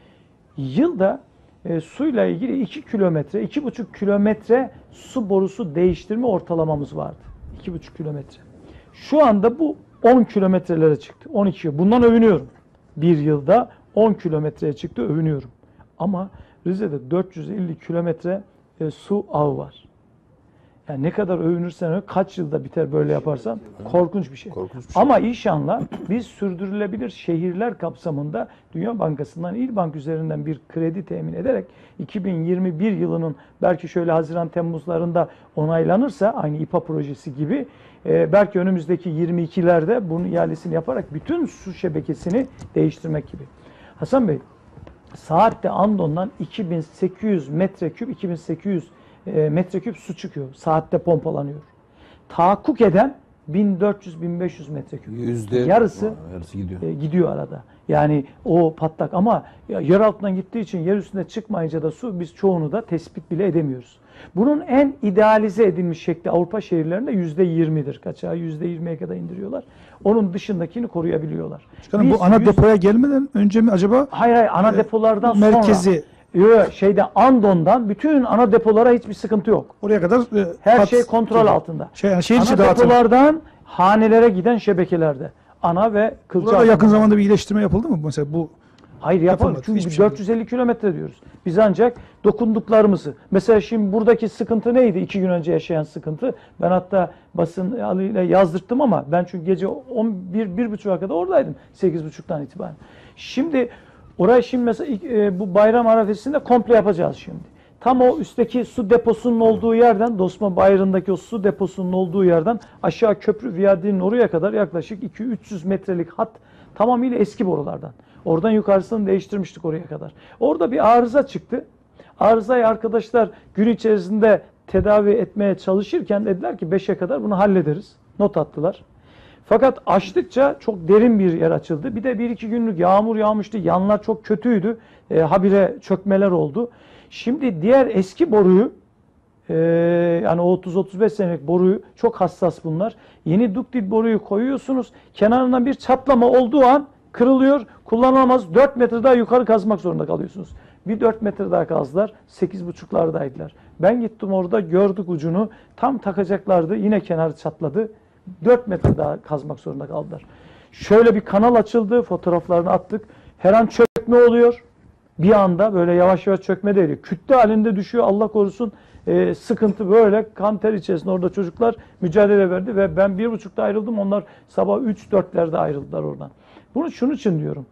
Yılda e, suyla ilgili iki kilometre, iki buçuk kilometre su borusu değiştirme ortalamamız vardı. iki buçuk kilometre. Şu anda bu on kilometrelere çıktı. on iki. Bundan övünüyorum. Bir yılda on kilometreye çıktı, övünüyorum. Ama Rize'de dört yüz elli kilometre e, su ağı var. Yani ne kadar övünürsen öv, kaç yılda biter böyle yaparsan korkunç bir şey. Korkunç bir şey. Ama inşallah biz sürdürülebilir şehirler kapsamında Dünya Bankası'ndan İlbank üzerinden bir kredi temin ederek iki bin yirmi bir yılının belki şöyle Haziran-Temmuzlarında onaylanırsa aynı İ P A projesi gibi e, belki önümüzdeki yirmi ikilerde bunun ihalesini yaparak bütün su şebekesini değiştirmek gibi. Hasan Bey, saatte Andon'dan iki bin sekiz yüz metreküp iki bin sekiz yüz e, metreküp su çıkıyor. Saatte pompalanıyor. Tahakkuk eden bin dört yüz bin beş yüz metreküp. Yüzde yarısı, yarısı gidiyor. E, gidiyor arada. Yani o patlak ama yer altından gittiği için yer üstünde çıkmayınca da su biz çoğunu da tespit bile edemiyoruz. Bunun en idealize edilmiş şekli Avrupa şehirlerinde yüzde yirmidir. Kaçağı yüzde yirmiye kadar indiriyorlar. Onun dışındakini koruyabiliyorlar. Başkanım, Biz bu ana yüz- depoya gelmeden önce mi acaba Hayır hayır ana e, depolardan sonra. merkezi Yok şeyde Andon'dan bütün ana depolara hiçbir sıkıntı yok. oraya kadar e, Her hat- şey kontrol altında. Şey, yani şehir içi Ana dağıtım. depolardan hanelere giden şebekelerde. Ana ve kılcal. Burada yakın zamanda bir iyileştirme yapıldı mı mesela bu? Hayır yapalım. Yapılmadı. Çünkü Hiçbir şey dört yüz elli kilometre diyoruz. Biz ancak dokunduklarımızı. Mesela şimdi buradaki sıkıntı neydi? İki gün önce yaşayan sıkıntı. Ben hatta basın ile yazdırttım ama ben çünkü gece on bir bir buçuğa kadar oradaydım. sekiz buçuktan itibaren. Şimdi orayı şimdi mesela e, bu bayram arifesinde komple yapacağız şimdi. Tam o üstteki su deposunun olduğu yerden, Dosma Bayırı'ndaki o su deposunun olduğu yerden aşağı köprü viyadinin oraya kadar yaklaşık iki üç yüz metrelik hat tamamıyla eski borulardan. Oradan yukarısını değiştirmiştik oraya kadar. Orada bir arıza çıktı. Arızayı arkadaşlar gün içerisinde tedavi etmeye çalışırken dediler ki beşe kadar bunu hallederiz. Not attılar. Fakat açtıkça çok derin bir yer açıldı. Bir de bir iki günlük yağmur yağmıştı. Yanlar çok kötüydü. E, habire çökmeler oldu. Şimdi diğer eski boruyu e, yani o otuz otuz beş senelik boruyu çok hassas bunlar. Yeni duktil boruyu koyuyorsunuz. Kenarından bir çatlama olduğu an kırılıyor. Kullanılamaz. dört metre daha yukarı kazmak zorunda kalıyorsunuz. Bir dört metre daha kazdılar. sekiz buçuklardaydılar. Ben gittim orada gördük ucunu. Tam takacaklardı. Yine kenarı çatladı. dört metre daha kazmak zorunda kaldılar. Şöyle bir kanal açıldı. Fotoğraflarını attık. Her an çökme oluyor. Bir anda böyle yavaş yavaş çökme değil. Kütle halinde düşüyor. Allah korusun. Ee, sıkıntı böyle. Kan ter içerisinde orada çocuklar mücadele verdi ve ben bir buçukta ayrıldım. Onlar sabah üç dörtlerde ayrıldılar oradan. Bunu şunun için diyorum.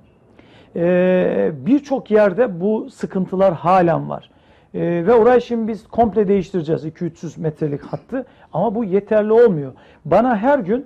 Ee, Birçok yerde bu sıkıntılar halen var. Ee, ve orayı şimdi biz komple değiştireceğiz. iki üç yüz metrelik hattı. Ama bu yeterli olmuyor. Bana her gün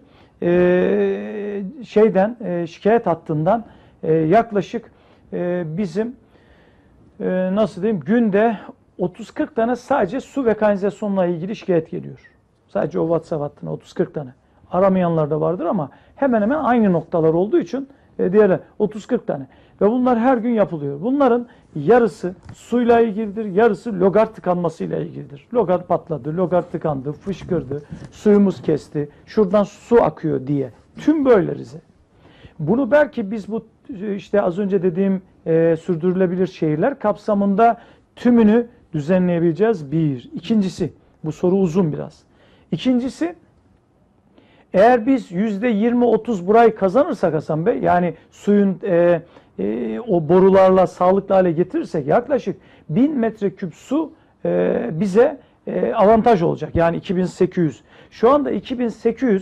e, şeyden e, şikayet hattından e, yaklaşık e, bizim e, nasıl diyeyim günde otuz kırk tane sadece su ve kanalizasyonla ilgili şikayet geliyor. Sadece o WhatsApp hattına otuz kırk tane. Aramayanlar da vardır ama hemen hemen aynı noktalar olduğu için e, diğerler otuz kırk tane. Ve bunlar her gün yapılıyor. Bunların yarısı suyla ilgilidir, yarısı logar tıkanmasıyla ilgilidir. Logar patladı, logar tıkandı, fışkırdı, suyumuz kesti, şuradan su akıyor diye. Tüm böyle Rize. Bunu belki biz bu işte az önce dediğim e, sürdürülebilir şehirler kapsamında tümünü düzenleyebileceğiz. Bir. İkincisi, bu soru uzun biraz. İkincisi, eğer biz yüzde yirmi otuz burayı kazanırsak Hasan Bey, yani suyun e, e, o borularla sağlıklı hale getirirsek yaklaşık bin metreküp su e, bize e, avantaj olacak. Yani iki bin sekiz yüz. Şu anda iki bin sekiz yüz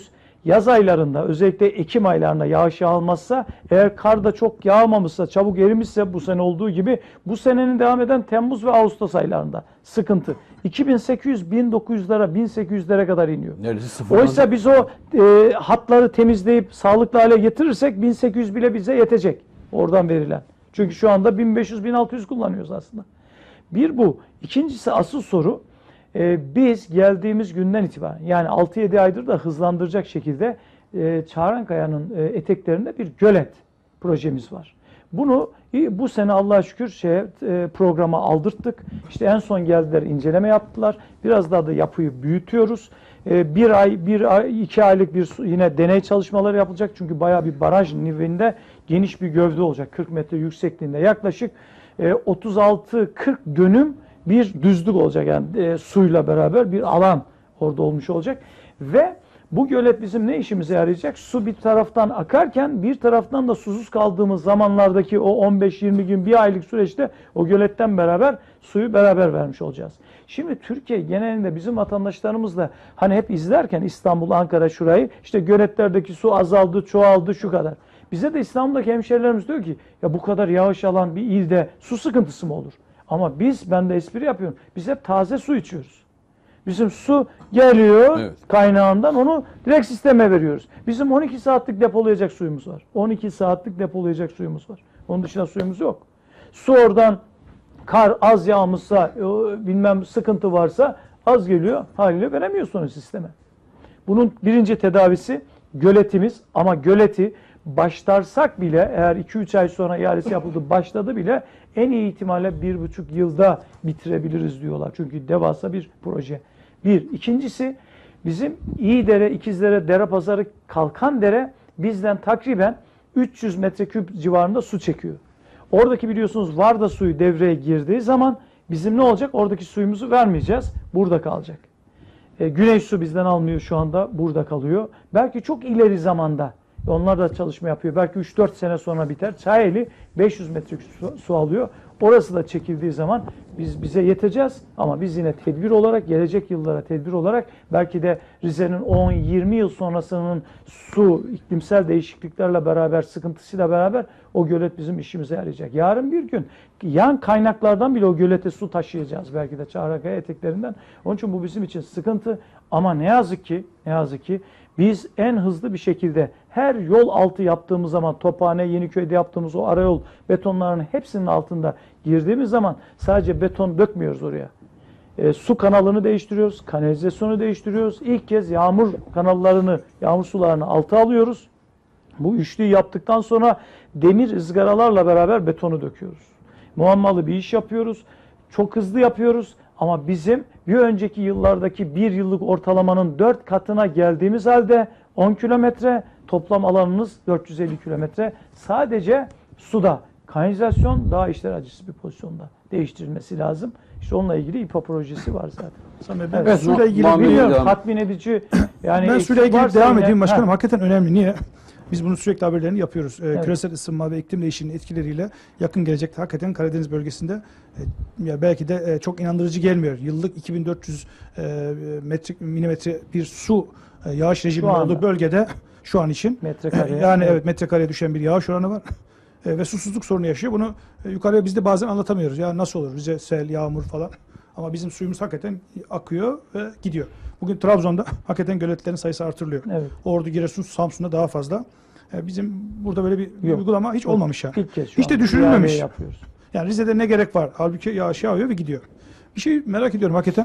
Yaz aylarında özellikle Ekim aylarında yağış yağmazsa, eğer kar da çok yağmamışsa, çabuk erimişse bu sene olduğu gibi, bu senenin devam eden Temmuz ve Ağustos aylarında sıkıntı. iki bin sekiz yüz bin dokuz yüzlere bin sekiz yüzlere kadar iniyor. Neredeyse sıfır. Oysa biz o e, hatları temizleyip sağlıklı hale getirirsek bin sekiz yüz bile bize yetecek oradan verilen. Çünkü şu anda bin beş yüz bin altı yüz kullanıyoruz aslında. Bir bu. İkincisi asıl soru, e, biz geldiğimiz günden itibaren, yani altı yedi aydır da hızlandıracak şekilde e, Çağrankaya'nın e, eteklerinde bir gölet projemiz var. Bunu e, bu sene Allah'a şükür şeye, e, programa aldırttık. İşte en son geldiler, inceleme yaptılar. Biraz daha da yapıyı büyütüyoruz. E, bir ay, bir ay, iki aylık bir su- yine deney çalışmaları yapılacak. Çünkü bayağı bir baraj nivinde geniş bir gövde olacak. kırk metre yüksekliğinde yaklaşık e, otuz altı kırk dönüm bir düzlük olacak. Yani e, suyla beraber bir alan orada olmuş olacak. Ve bu gölet bizim ne işimize yarayacak? Su bir taraftan akarken bir taraftan da susuz kaldığımız zamanlardaki o on beş yirmi gün, bir aylık süreçte o göletten beraber suyu beraber vermiş olacağız. Şimdi Türkiye genelinde bizim vatandaşlarımız da hani hep izlerken İstanbul, Ankara şurayı, işte göletlerdeki su azaldı, çoğaldı, şu kadar. Bize de İstanbul'daki hemşerilerimiz diyor ki ya bu kadar yağış alan bir ilde su sıkıntısı mı olur? Ama biz, ben de espri yapıyorum, biz hep taze su içiyoruz. Bizim su geliyor Evet. kaynağından, onu direkt sisteme veriyoruz. Bizim on iki saatlik depolayacak suyumuz var. on iki saatlik depolayacak suyumuz var. Onun dışında suyumuz yok. Su oradan, kar az yağmışsa, bilmem sıkıntı varsa az geliyor, haliyle veremiyorsun o sisteme. Bunun birinci tedavisi göletimiz, ama göleti başlarsak bile, eğer iki üç ay sonra ihalesi yapıldı, başladı bile, en iyi ihtimalle bir buçuk yılda bitirebiliriz diyorlar. Çünkü devasa bir proje. Bir. İkincisi, bizim İyidere, İkizdere, Derepazarı, Kalkandere bizden takriben üç yüz metreküp civarında su çekiyor. Oradaki biliyorsunuz Varda suyu devreye girdiği zaman bizim ne olacak? Oradaki suyumuzu vermeyeceğiz. Burada kalacak. E, güneş su bizden almıyor şu anda. Burada kalıyor. Belki çok ileri zamanda onlar da çalışma yapıyor. Belki üç dört sene sonra biter. Çayeli beş yüz metreküp su, su alıyor. Orası da çekildiği zaman biz bize yeteceğiz. Ama biz yine tedbir olarak, gelecek yıllara tedbir olarak, belki de Rize'nin on yirmi yıl sonrasının su, iklimsel değişikliklerle beraber, sıkıntısıyla beraber o gölet bizim işimize yarayacak. Yarın bir gün yan kaynaklardan bile o gölete su taşıyacağız. Belki de Çağrakaya eteklerinden. Onun için bu bizim için sıkıntı. Ama ne yazık ki, ne yazık ki biz en hızlı bir şekilde her yol altı yaptığımız zaman, Tophane, Yeniköy'de yaptığımız o arayol betonlarının hepsinin altında girdiğimiz zaman sadece beton dökmüyoruz oraya. E, su kanalını değiştiriyoruz, kanalizasyonu değiştiriyoruz. İlk kez yağmur kanallarını, yağmur sularını alta alıyoruz. Bu üçlüyü yaptıktan sonra demir ızgaralarla beraber betonu döküyoruz. Muammalı bir iş yapıyoruz. Çok hızlı yapıyoruz. Ama bizim bir önceki yıllardaki bir yıllık ortalamanın dört katına geldiğimiz halde on kilometre, toplam alanımız dört yüz elli kilometre. Sadece suda, kanalizasyon daha işler acısı bir pozisyonda değiştirilmesi lazım. İşte onunla ilgili İPA projesi var zaten. Samet, ben Evet, suyla ilgili Muamele Bilmiyorum, devam- tatmin edici. Yani ben suyla ilgili varsa devam yine- edeyim başkanım. Ha. Hakikaten önemli. Niye? Biz bunu sürekli haberlerini yapıyoruz. Ee, Evet. Küresel ısınma ve iklim değişikliğinin etkileriyle yakın gelecekte hakikaten Karadeniz bölgesinde e, ya belki de e, çok inandırıcı gelmiyor. Yıllık iki bin dört yüz e, metrik milimetre bir su e, yağış rejiminin anda. olduğu bölgede şu an için Metrekareye, e, yani evet. evet metrekareye düşen bir yağış oranı var. E, ve susuzluk sorunu yaşıyor. Bunu e, yukarıya biz de bazen anlatamıyoruz. Ya nasıl olur? Bize sel, yağmur falan. Ama bizim suyumuz hakikaten akıyor ve gidiyor. Bugün Trabzon'da hakikaten göletlerin sayısı artırılıyor. Evet. Ordu, Giresun, Samsun'da daha fazla. E, bizim burada böyle bir, bir Yok. uygulama hiç Yok. olmamış yani. İlk kez şu Hiç de an düşünülmemiş. ihaleyi yapıyoruz. Yani Rize'de ne gerek var? Halbuki yağış yağıyor ve gidiyor. Bir şey merak ediyorum hakikaten.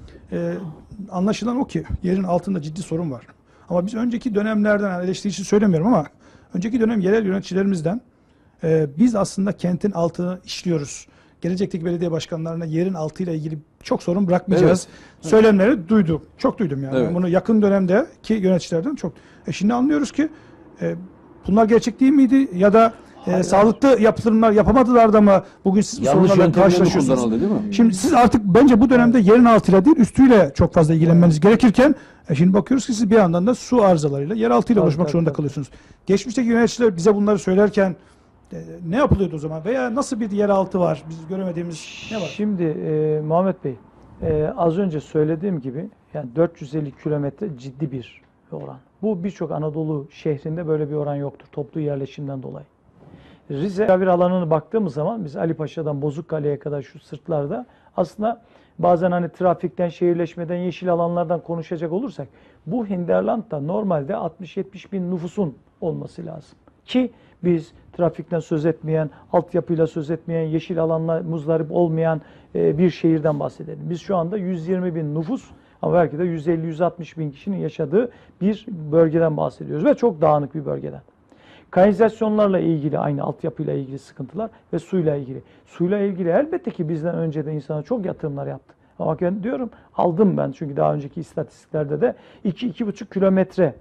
E, anlaşılan o ki yerin altında ciddi sorun var. Ama biz önceki dönemlerden, yani eleştiri için söylemiyorum ama önceki dönem yerel yöneticilerimizden e, biz aslında kentin altını işliyoruz. Gelecekteki belediye başkanlarına yerin altıyla ilgili çok sorun bırakmayacağız. Söylemleri duydum. Çok duydum yani. Evet. Ben bunu yakın dönemdeki yöneticilerden çok. E şimdi anlıyoruz ki e, bunlar gerçek değil miydi? Ya da e, Hayır. sağlıklı yaptırımlar yapamadılar da mı bugün siz bu Yanlış sorunlarla yöntemle mi karşılaşıyorsunuz? kullanıldı değil mi? Şimdi siz artık bence bu dönemde yerin altıyla değil üstüyle çok fazla ilgilenmeniz gerekirken e şimdi bakıyoruz ki siz bir yandan da su arızalarıyla yer altıyla Tabii, uğraşmak tabii, zorunda tabii. kalıyorsunuz. Geçmişteki yöneticiler bize bunları söylerken e, ne yapılıyordu o zaman? Veya nasıl bir yer altı var? Biz göremediğimiz ne var? Şimdi e, Muhammed Bey, e, az önce söylediğim gibi yani dört yüz elli kilometre ciddi bir bir oran. Bu birçok Anadolu şehrinde böyle bir oran yoktur toplu yerleşimden dolayı. Rize bir alanına baktığımız zaman biz Ali Paşa'dan Bozukkale'ye kadar şu sırtlarda aslında bazen hani trafikten, şehirleşmeden, yeşil alanlardan konuşacak olursak bu hinterlandda normalde altmış yetmiş bin nüfusun olması lazım. Ki biz trafikten söz etmeyen, altyapıyla söz etmeyen, yeşil alanla muzdarip olmayan bir şehirden bahsedelim. Biz şu anda yüz yirmi bin nüfus ama belki de yüz elli yüz altmış bin kişinin yaşadığı bir bölgeden bahsediyoruz ve çok dağınık bir bölgeden. Kanalizasyonlarla ilgili aynı altyapıyla ilgili sıkıntılar ve suyla ilgili. Suyla ilgili elbette ki bizden önce de insana çok yatırımlar yaptı. Ama ben diyorum aldım ben çünkü daha önceki istatistiklerde de iki iki buçuk kilometre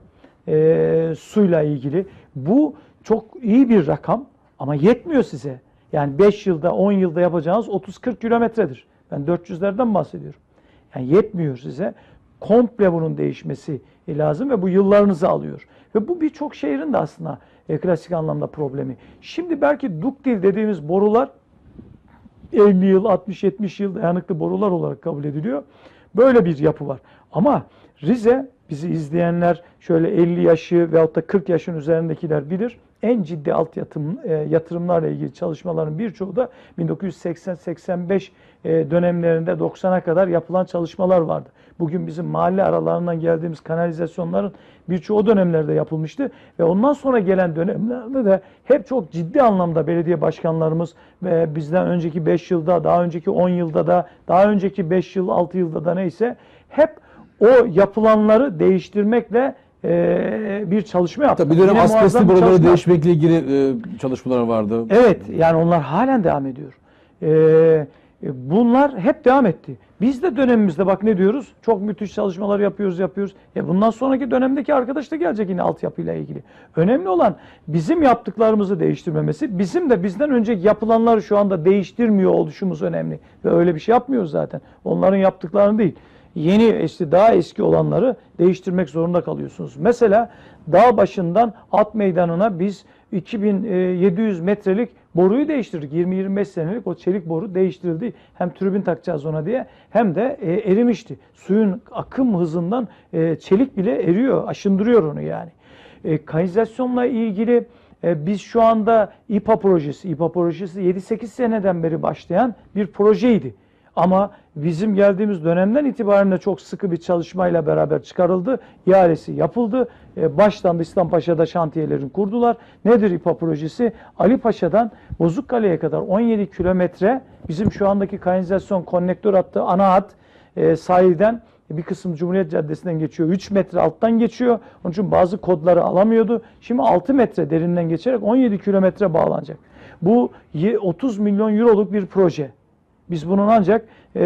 e, suyla ilgili. Bu çok iyi bir rakam ama yetmiyor size. Yani beş yılda on yılda yapacağınız otuz kırk kilometredir. Ben dört yüzlerden bahsediyorum. Yani yetmiyor size. Komple bunun değişmesi lazım ve bu yıllarınızı alıyor. Ve bu birçok şehrin de aslında e, klasik anlamda problemi. Şimdi belki duktil dediğimiz borular elli yıl, altmış yetmiş yıl dayanıklı borular olarak kabul ediliyor. Böyle bir yapı var. Ama Rize, bizi izleyenler şöyle elli yaşı veyahut da kırk yaşın üzerindekiler bilir. En ciddi alt yatırım, e, yatırımlarla ilgili çalışmaların birçoğu da bin dokuz yüz seksen seksen beş e, dönemlerinde doksana kadar yapılan çalışmalar vardı. Bugün bizim mahalle aralarından geldiğimiz kanalizasyonların birçoğu o dönemlerde yapılmıştı. Ve ondan sonra gelen dönemlerde de hep çok ciddi anlamda belediye başkanlarımız ve bizden önceki beş yılda, daha önceki on yılda da, daha önceki beş yıl, altı yılda da neyse hep o yapılanları değiştirmekle e, bir çalışma yaptı. Tabii bir dönem Yine asbestli muazzam bir boruları çalışma. değişmekle ilgili e, çalışmalar vardı. Evet, yani onlar halen devam ediyor. Ee, bunlar hep devam etti. Biz de dönemimizde bak ne diyoruz? Çok müthiş çalışmalar yapıyoruz, yapıyoruz. E bundan sonraki dönemdeki arkadaş da gelecek yine altyapıyla ilgili. Önemli olan bizim yaptıklarımızı değiştirmemesi, bizim de bizden önceki yapılanları şu anda değiştirmiyor oluşumuz önemli. Ve öyle bir şey yapmıyoruz zaten. Onların yaptıklarını değil. Yeni, işte daha eski olanları değiştirmek zorunda kalıyorsunuz. Mesela dağ başından at meydanına biz iki bin yedi yüz metrelik boruyu değiştirdik. yirmi yirmi beş senelik o çelik boru değiştirildi. Hem tribün takacağız ona diye hem de e, erimişti. Suyun akım hızından e, çelik bile eriyor, aşındırıyor onu yani. E, kanalizasyonla ilgili e, biz şu anda İPA projesi, İPA projesi yedi sekiz seneden beri başlayan bir projeydi. Ama bizim geldiğimiz dönemden itibaren de çok sıkı bir çalışmayla beraber çıkarıldı. İhalesi yapıldı. Baştan da İslampaşa'da şantiyelerini kurdular. Nedir İPA projesi? Ali Paşa'dan Bozukkale'ye kadar on yedi kilometre bizim şu andaki kanalizasyon konnektör hattı ana hat e, sahilden bir kısım Cumhuriyet Caddesi'nden geçiyor. üç metre alttan geçiyor. Onun için bazı kodları alamıyordu. Şimdi altı metre derinden geçerek on yedi kilometre bağlanacak. Bu otuz milyon euroluk bir proje. Biz bunun ancak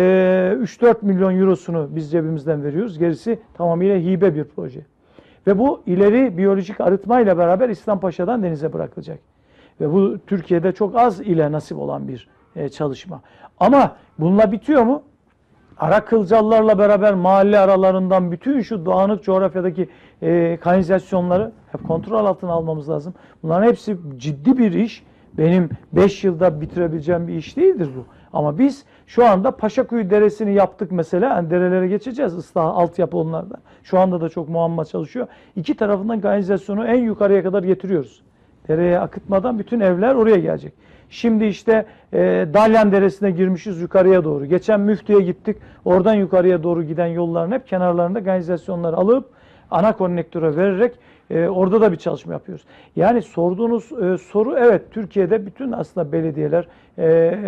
e, üç dört milyon eurosunu biz cebimizden veriyoruz. Gerisi tamamıyla hibe bir proje. Ve bu ileri biyolojik arıtmayla beraber İslampaşa'dan denize bırakılacak. Ve bu Türkiye'de çok az ile nasip olan bir e, çalışma. Ama bununla bitiyor mu? Arakılcallarla beraber mahalle aralarından bütün şu dağınık coğrafyadaki e, kanalizasyonları hep kontrol altına almamız lazım. Bunların hepsi ciddi bir iş. Benim beş yılda bitirebileceğim bir iş değildir bu. Ama biz şu anda Paşakuyu Deresi'ni yaptık mesela. Yani derelere geçeceğiz ıslah, altyapı onlarda. Şu anda da çok muamma çalışıyor. İki tarafından kanalizasyonu en yukarıya kadar getiriyoruz. Dereye akıtmadan bütün evler oraya gelecek. Şimdi işte e, Dalyan Deresi'ne girmişiz yukarıya doğru. Geçen Müftü'ye gittik. Oradan yukarıya doğru giden yolların hep kenarlarında kanalizasyonları alıp ana konnektöre vererek e, orada da bir çalışma yapıyoruz. Yani sorduğunuz e, soru evet Türkiye'de bütün aslında belediyeler e,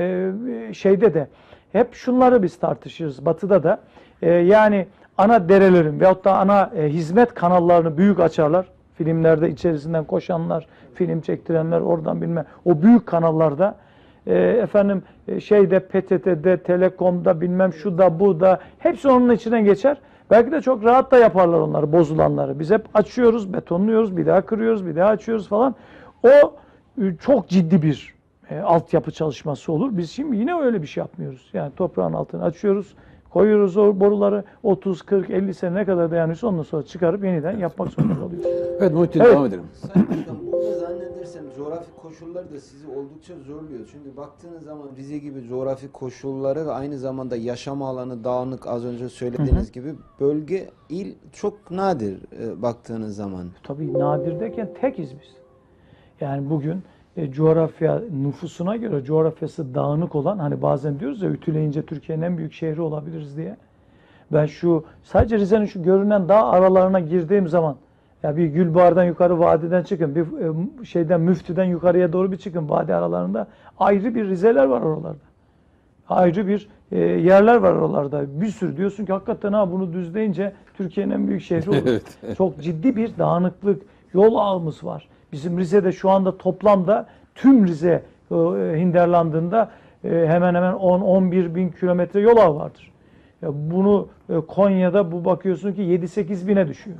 e, şeyde de hep şunları biz tartışırız batıda da e, yani ana derelerin veyahut da ana e, hizmet kanallarını büyük açarlar. Filmlerde içerisinden koşanlar, film çektirenler oradan bilmem o büyük kanallarda e, efendim e, şeyde P T T'de, Telekom'da bilmem şu da bu da hepsi onun içinden geçer. Belki de çok rahat da yaparlar onları, bozulanları. Biz hep açıyoruz, betonluyoruz, bir daha kırıyoruz, bir daha açıyoruz falan. O çok ciddi bir e, altyapı çalışması olur. Biz şimdi yine öyle bir şey yapmıyoruz. Yani toprağın altını açıyoruz, koyuyoruz o boruları otuz, kırk, elli sene ne kadar dayanıyorsa ondan sonra çıkarıp yeniden yapmak zorunda kalıyoruz. Evet Muhittin Evet. devam edelim. Sayın Başkan, burada zannedersem coğrafya coğrafi koşullar da sizi oldukça zorluyor. Çünkü baktığınız zaman Rize gibi coğrafi koşulları ve aynı zamanda yaşam alanı dağınık, az önce söylediğiniz gibi bölge, il çok nadir e, baktığınız zaman. Tabii nadir derken tekiz biz. Yani bugün e, coğrafya nüfusuna göre coğrafyası dağınık olan, hani bazen diyoruz ya ütüleyince Türkiye'nin en büyük şehri olabiliriz diye. Ben şu sadece Rize'nin şu görünen dağ aralarına girdiğim zaman, ya bir Gülbahar'dan yukarı vadiden çıkın, bir e, şeyden Müftü'den yukarıya doğru bir çıkın, vadi aralarında ayrı bir Rizeler var oralarda. Ayrı bir e, yerler var oralarda. Bir sürü diyorsun ki hakikaten ha bunu düzleyince Türkiye'nin en büyük şehri olur. Evet. Çok ciddi bir dağınıklık, yol ağımız var. Bizim Rize'de şu anda toplamda tüm Rize e, Hinterland'ında e, hemen hemen on on bir bin kilometre yol ağı vardır. Ya bunu e, Konya'da bu bakıyorsun ki yedi sekiz bine düşüyor.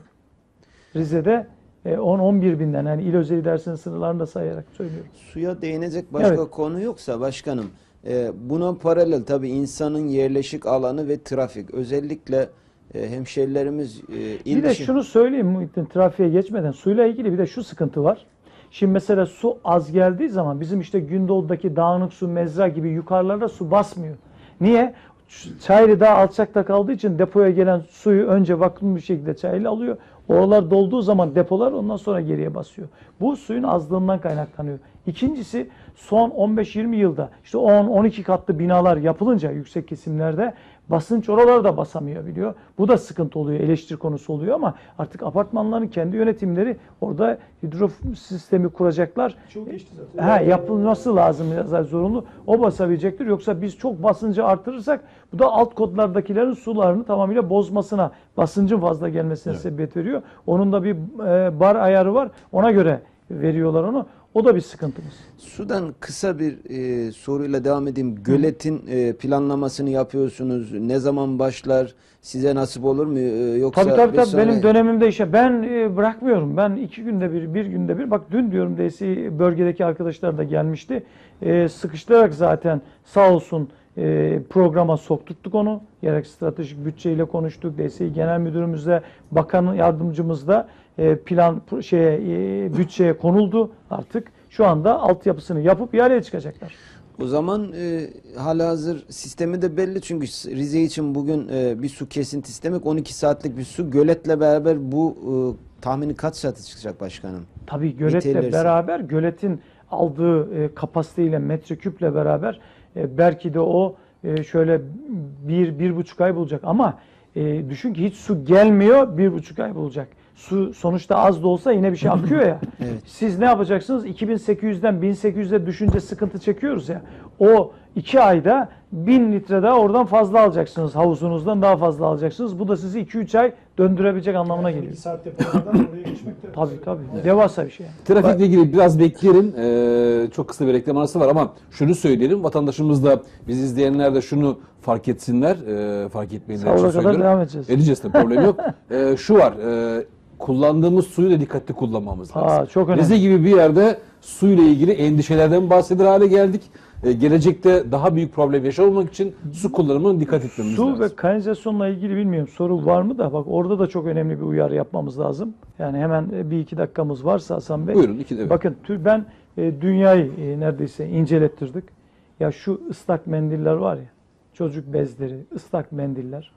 Rize'de e, on on bir binden, yani il özel idaresinin sınırlarını da sayarak söylüyorum. Suya değinecek başka Evet. konu yoksa başkanım, e, buna paralel tabii insanın yerleşik alanı ve trafik. Özellikle e, hemşerilerimiz e, il Bir de dışı- şunu söyleyeyim Muhittin, trafiğe geçmeden suyla ilgili bir de şu sıkıntı var. Şimdi mesela su az geldiği zaman bizim işte Gündoğdu'daki dağınık su, mezra gibi yukarılarda su basmıyor. Niye? Çayeli daha alçakta kaldığı için depoya gelen suyu önce vakumlu bir şekilde Çayeli alıyor. Oralar dolduğu zaman depolar ondan sonra geriye basıyor. Bu suyun azlığından kaynaklanıyor. İkincisi, son on beş yirmi yılda işte on on iki katlı binalar yapılınca yüksek kesimlerde basınç oraları da basamıyor biliyor. Bu da sıkıntı oluyor, eleştiri konusu oluyor ama artık apartmanların kendi yönetimleri orada hidro sistemi kuracaklar. Çok geçti zaten. Ha, yapılması lazım, biraz zorunlu. O basabilecektir. Yoksa biz çok basıncı artırırsak bu da alt kodlardakilerin sularını tamamıyla bozmasına, basıncın fazla gelmesine Evet. sebebiyet veriyor. Onun da bir e, bar ayarı var. Ona göre veriyorlar onu. O da bir sıkıntımız. Sudan kısa bir e, soruyla devam edeyim. Göletin e, planlamasını yapıyorsunuz. Ne zaman başlar? Size nasip olur mu? E, yoksa Tabii tabii, bir tabii. sonra- Benim dönemimde işe ben e, bırakmıyorum. Ben iki günde bir, bir günde bir. Bak dün diyorum D S İ bölgedeki arkadaşlar da gelmişti. E, sıkıştırarak zaten sağ olsun e, programa sokturttuk onu. Gerek stratejik bütçeyle konuştuk. D S İ Genel Müdürümüzle, bakan yardımcımızla e, plan şeye e, bütçeye konuldu artık. Şu anda altyapısını yapıp ihaleye çıkacaklar. O zaman e, halihazır sistemi de belli çünkü Rize için bugün e, bir su kesintisi demek on iki saatlik bir su. Göletle beraber bu e, tahmini kaç saate çıkacak başkanım? Tabii göletle Bitirirse. beraber, göletin aldığı e, kapasiteyle, metreküple beraber e, belki de o e, şöyle bir, bir buçuk ay bulacak. Ama e, düşün ki hiç su gelmiyor, bir buçuk ay bulacak. Su sonuçta az da olsa yine bir şey akıyor ya. Evet. Siz ne yapacaksınız? iki bin sekiz yüzden bin sekiz yüze düşünce sıkıntı çekiyoruz ya. O iki ayda bin litre daha oradan fazla alacaksınız. Havuzunuzdan daha fazla alacaksınız. Bu da sizi iki üç ay döndürebilecek anlamına geliyor. iki saat depolardan oraya geçmek de. Tabii tabii. Devasa bir şey. Trafikle ilgili biraz bekleyelim. Ee, çok kısa bir reklam arası var ama şunu söyleyelim. Vatandaşımız da, bizi izleyenler de şunu fark etsinler. Ee, fark etmeyenler için Sahura kadar söylüyorum. devam edeceğiz. Edeceğiz tabii, problem yok. Ee, şu var. E, kullandığımız suyu da dikkatli kullanmamız lazım. Aa, çok önemli. Rize gibi bir yerde suyla ilgili endişelerden bahseder hale geldik. Ee, gelecekte daha büyük problem yaşamamak için su kullanımına dikkat etmemiz Su lazım. ve kanalizasyonla ilgili bilmiyorum soru var mı da bak orada da çok önemli bir uyarı yapmamız lazım. Yani hemen bir iki dakikamız varsa Hasan Bey. Buyurun. Iki, evet. Bakın tür- ben e, dünyayı e, neredeyse incelettirdik. Ya şu ıslak mendiller var ya, çocuk bezleri, ıslak mendiller.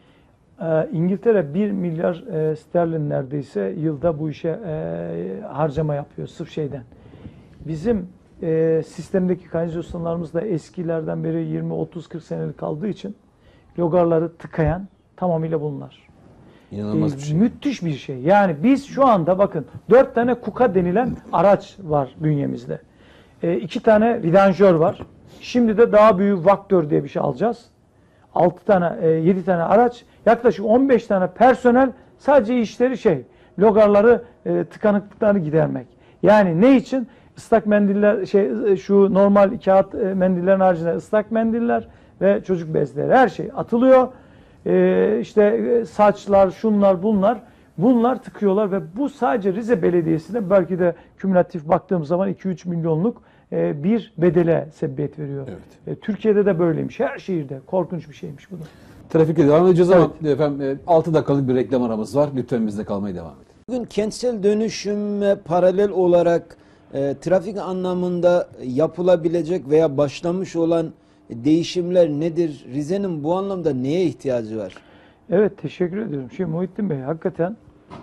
Ee, İngiltere bir milyar e, sterlin neredeyse yılda bu işe e, harcama yapıyor sırf şeyden. Bizim e, sistemdeki kanalizasyonlarımız da eskilerden beri yirmi otuz kırk senelik kaldığı için logarları tıkayan tamamıyla bunlar. İnanılmaz E, bir şey. Müthiş bir şey. Yani biz şu anda bakın dört tane KUKA denilen araç var bünyemizde. E, iki tane vidanjör var. Şimdi de daha büyük Vaktör diye bir şey alacağız. altı tane, e, yedi tane araç, yaklaşık on beş tane personel, sadece işleri şey, logarları, e, tıkanıklıklarını gidermek. Yani ne için? Islak mendiller, şey, e, şu normal kağıt e, mendillerin haricinde ıslak mendiller ve çocuk bezleri, her şey atılıyor. E, işte e, saçlar, şunlar, bunlar, bunlar tıkıyorlar ve bu sadece Rize Belediyesi'ne belki de kümülatif baktığım zaman iki üç milyonluk e, bir bedele sebebiyet veriyor. Evet. E, Türkiye'de de böyleymiş. Her şehirde. Korkunç bir şeymiş bu da. Trafikle devam edeceğiz ama efendim altı dakikalık bir reklam aramız var. Lütfen bizde kalmaya devam edin. Bugün kentsel dönüşüme paralel olarak E, trafik anlamında yapılabilecek veya başlamış olan değişimler nedir? Rize'nin bu anlamda neye ihtiyacı var? Evet, teşekkür ediyorum. Şimdi Muhittin Bey, hakikaten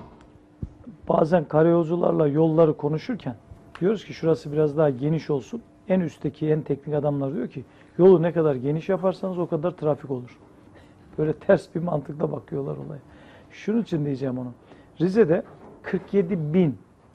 bazen karayolcularla yolları konuşurken diyoruz ki şurası biraz daha geniş olsun. En üstteki en teknik adamlar diyor ki yolu ne kadar geniş yaparsanız o kadar trafik olur. Böyle ters bir mantıkla bakıyorlar olaya. Şunun için diyeceğim onu. Rize'de kırk yedi bin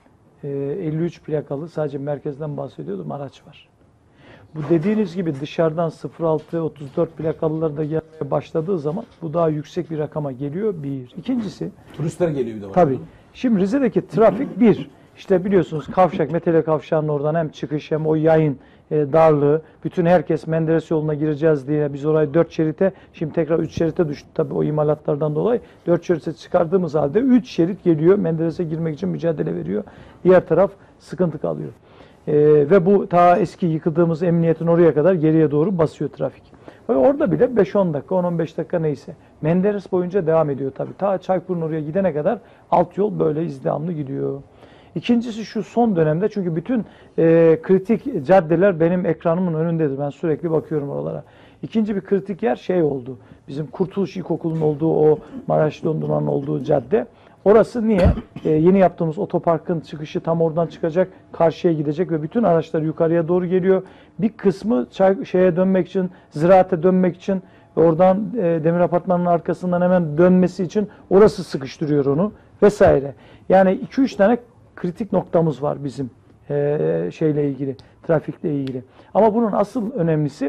elli üç plakalı, sadece merkezden bahsediyordum, araç var. Bu dediğiniz gibi dışarıdan sıfır altı otuz dört plakalılar da gelmeye başladığı zaman bu daha yüksek bir rakama geliyor. Bir. İkincisi, Turistler geliyor bir de var. tabii. Şimdi Rize'deki trafik bir. İşte biliyorsunuz kavşak, Metele Kavşağı'nın oradan hem çıkış hem o yayın e, darlığı. Bütün herkes Menderes yoluna gireceğiz diye biz orayı dört şerite, şimdi tekrar üç şerite düştü tabii o imalatlardan dolayı. dört şerite çıkardığımız halde üç şerit geliyor. Menderes'e girmek için mücadele veriyor. Diğer taraf sıkıntı kalıyor. E, ve bu ta eski yıkıldığımız emniyetin oraya kadar geriye doğru basıyor trafik. Ve orada bile beş on dakika, on on beş dakika neyse. Menderes boyunca devam ediyor tabii. Ta Çaykur'un oraya gidene kadar alt yol böyle izdihamlı gidiyor. İkincisi şu son dönemde, çünkü bütün e, kritik caddeler benim ekranımın önündedir. Ben sürekli bakıyorum oralara. İkinci bir kritik yer şey oldu. Bizim Kurtuluş İlkokulu'nun olduğu o Maraş Dondurma'nın olduğu cadde. Orası niye? E, yeni yaptığımız otoparkın çıkışı tam oradan çıkacak, karşıya gidecek ve bütün araçlar yukarıya doğru geliyor. Bir kısmı çay, şeye dönmek için, ziraate dönmek için, oradan e, Demir Apartmanı'nın arkasından hemen dönmesi için orası sıkıştırıyor onu vesaire. Yani iki üç tane kritik noktamız var bizim e, şeyle ilgili, trafikle ilgili. Ama bunun asıl önemlisi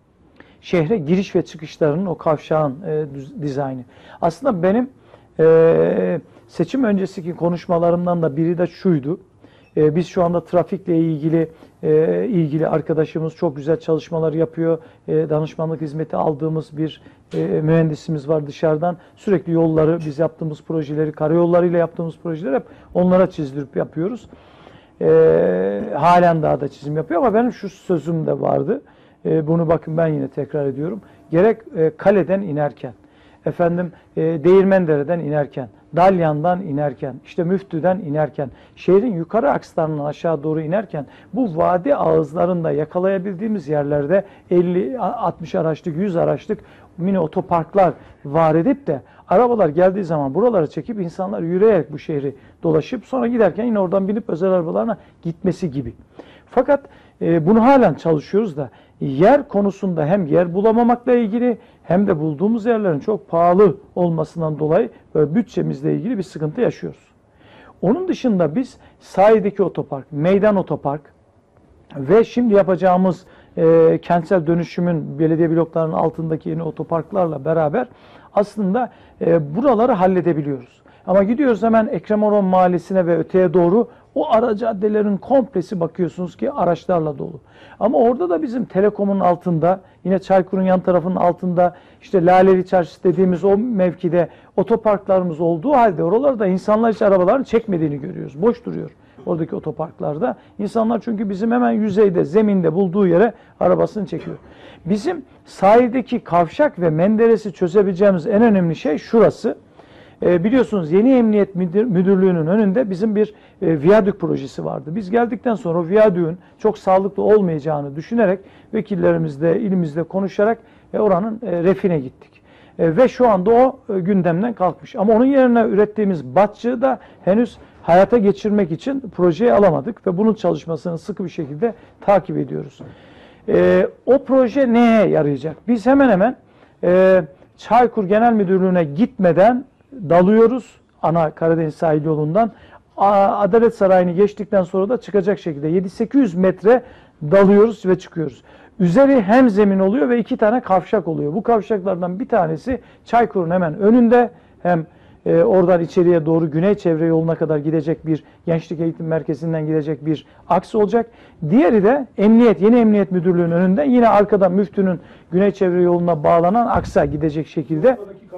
şehre giriş ve çıkışlarının o kavşağın e, dizaynı. Aslında benim e, seçim öncesiki konuşmalarımdan da biri de şuydu. E, biz şu anda trafikle ilgili e, ilgili arkadaşımız çok güzel çalışmalar yapıyor. E, danışmanlık hizmeti aldığımız bir e, mühendisimiz var dışarıdan. Sürekli yolları, biz yaptığımız projeleri, karayollarıyla yaptığımız projeleri hep onlara çizdirip yapıyoruz. E, halen daha da çizim yapıyor ama benim şu sözüm de vardı. E, bunu bakın ben yine tekrar ediyorum. Gerek e, kaleden inerken, efendim e, Değirmendere'den inerken, Dalyan'dan inerken, işte Müftü'den inerken, şehrin yukarı akslarından aşağı doğru inerken bu vadi ağızlarında yakalayabildiğimiz yerlerde elli altmış araçlık, yüz araçlık mini otoparklar var edip de arabalar geldiği zaman buralara çekip insanlar yürüyerek bu şehri dolaşıp sonra giderken yine oradan binip özel arabalarına gitmesi gibi. Fakat e, bunu halen çalışıyoruz da yer konusunda hem yer bulamamakla ilgili hem de bulduğumuz yerlerin çok pahalı olmasından dolayı böyle bütçemizle ilgili bir sıkıntı yaşıyoruz. Onun dışında biz sahildeki otopark, meydan otopark ve şimdi yapacağımız e, kentsel dönüşümün belediye bloklarının altındaki yeni otoparklarla beraber aslında e, buraları halledebiliyoruz. Ama gidiyoruz hemen Ekrem Orhan Mahallesi'ne ve öteye doğru, o ara caddelerin komplesi bakıyorsunuz ki araçlarla dolu. Ama orada da bizim Telekom'un altında, yine Çaykur'un yan tarafının altında, işte Laleli Çarşısı dediğimiz o mevkide otoparklarımız olduğu halde oralarda insanlar hiç arabaların çekmediğini görüyoruz. Boş duruyor oradaki otoparklarda. İnsanlar çünkü bizim hemen yüzeyde, zeminde bulduğu yere arabasını çekiyor. Bizim sahildeki kavşak ve Menderes'i çözebileceğimiz en önemli şey şurası. E, biliyorsunuz Yeni Emniyet Müdürlüğü'nün önünde bizim bir e, viyadük projesi vardı. Biz geldikten sonra o viyadüğün çok sağlıklı olmayacağını düşünerek vekillerimizle, ilimizle konuşarak e, oranın e, refine gittik. E, ve şu anda o e, gündemden kalkmış. Ama onun yerine ürettiğimiz batçığı da henüz hayata geçirmek için projeye alamadık ve bunun çalışmasını sıkı bir şekilde takip ediyoruz. E, o proje neye yarayacak? Biz hemen hemen e, Çaykur Genel Müdürlüğü'ne gitmeden dalıyoruz ana Karadeniz sahil yolundan. Adalet Sarayı'nı geçtikten sonra da çıkacak şekilde yedi sekiz yüz metre dalıyoruz ve çıkıyoruz. Üzeri hem zemin oluyor ve iki tane kavşak oluyor. Bu kavşaklardan bir tanesi Çaykur'un hemen önünde, hem e, oradan içeriye doğru Güney Çevre Yolu'na kadar gidecek bir Gençlik Eğitim Merkezi'nden gidecek bir aks olacak. Diğeri de Emniyet, Yeni Emniyet Müdürlüğü'nün önünde, yine arkadan Müftü'nün Güney Çevre Yolu'na bağlanan aksa gidecek şekilde.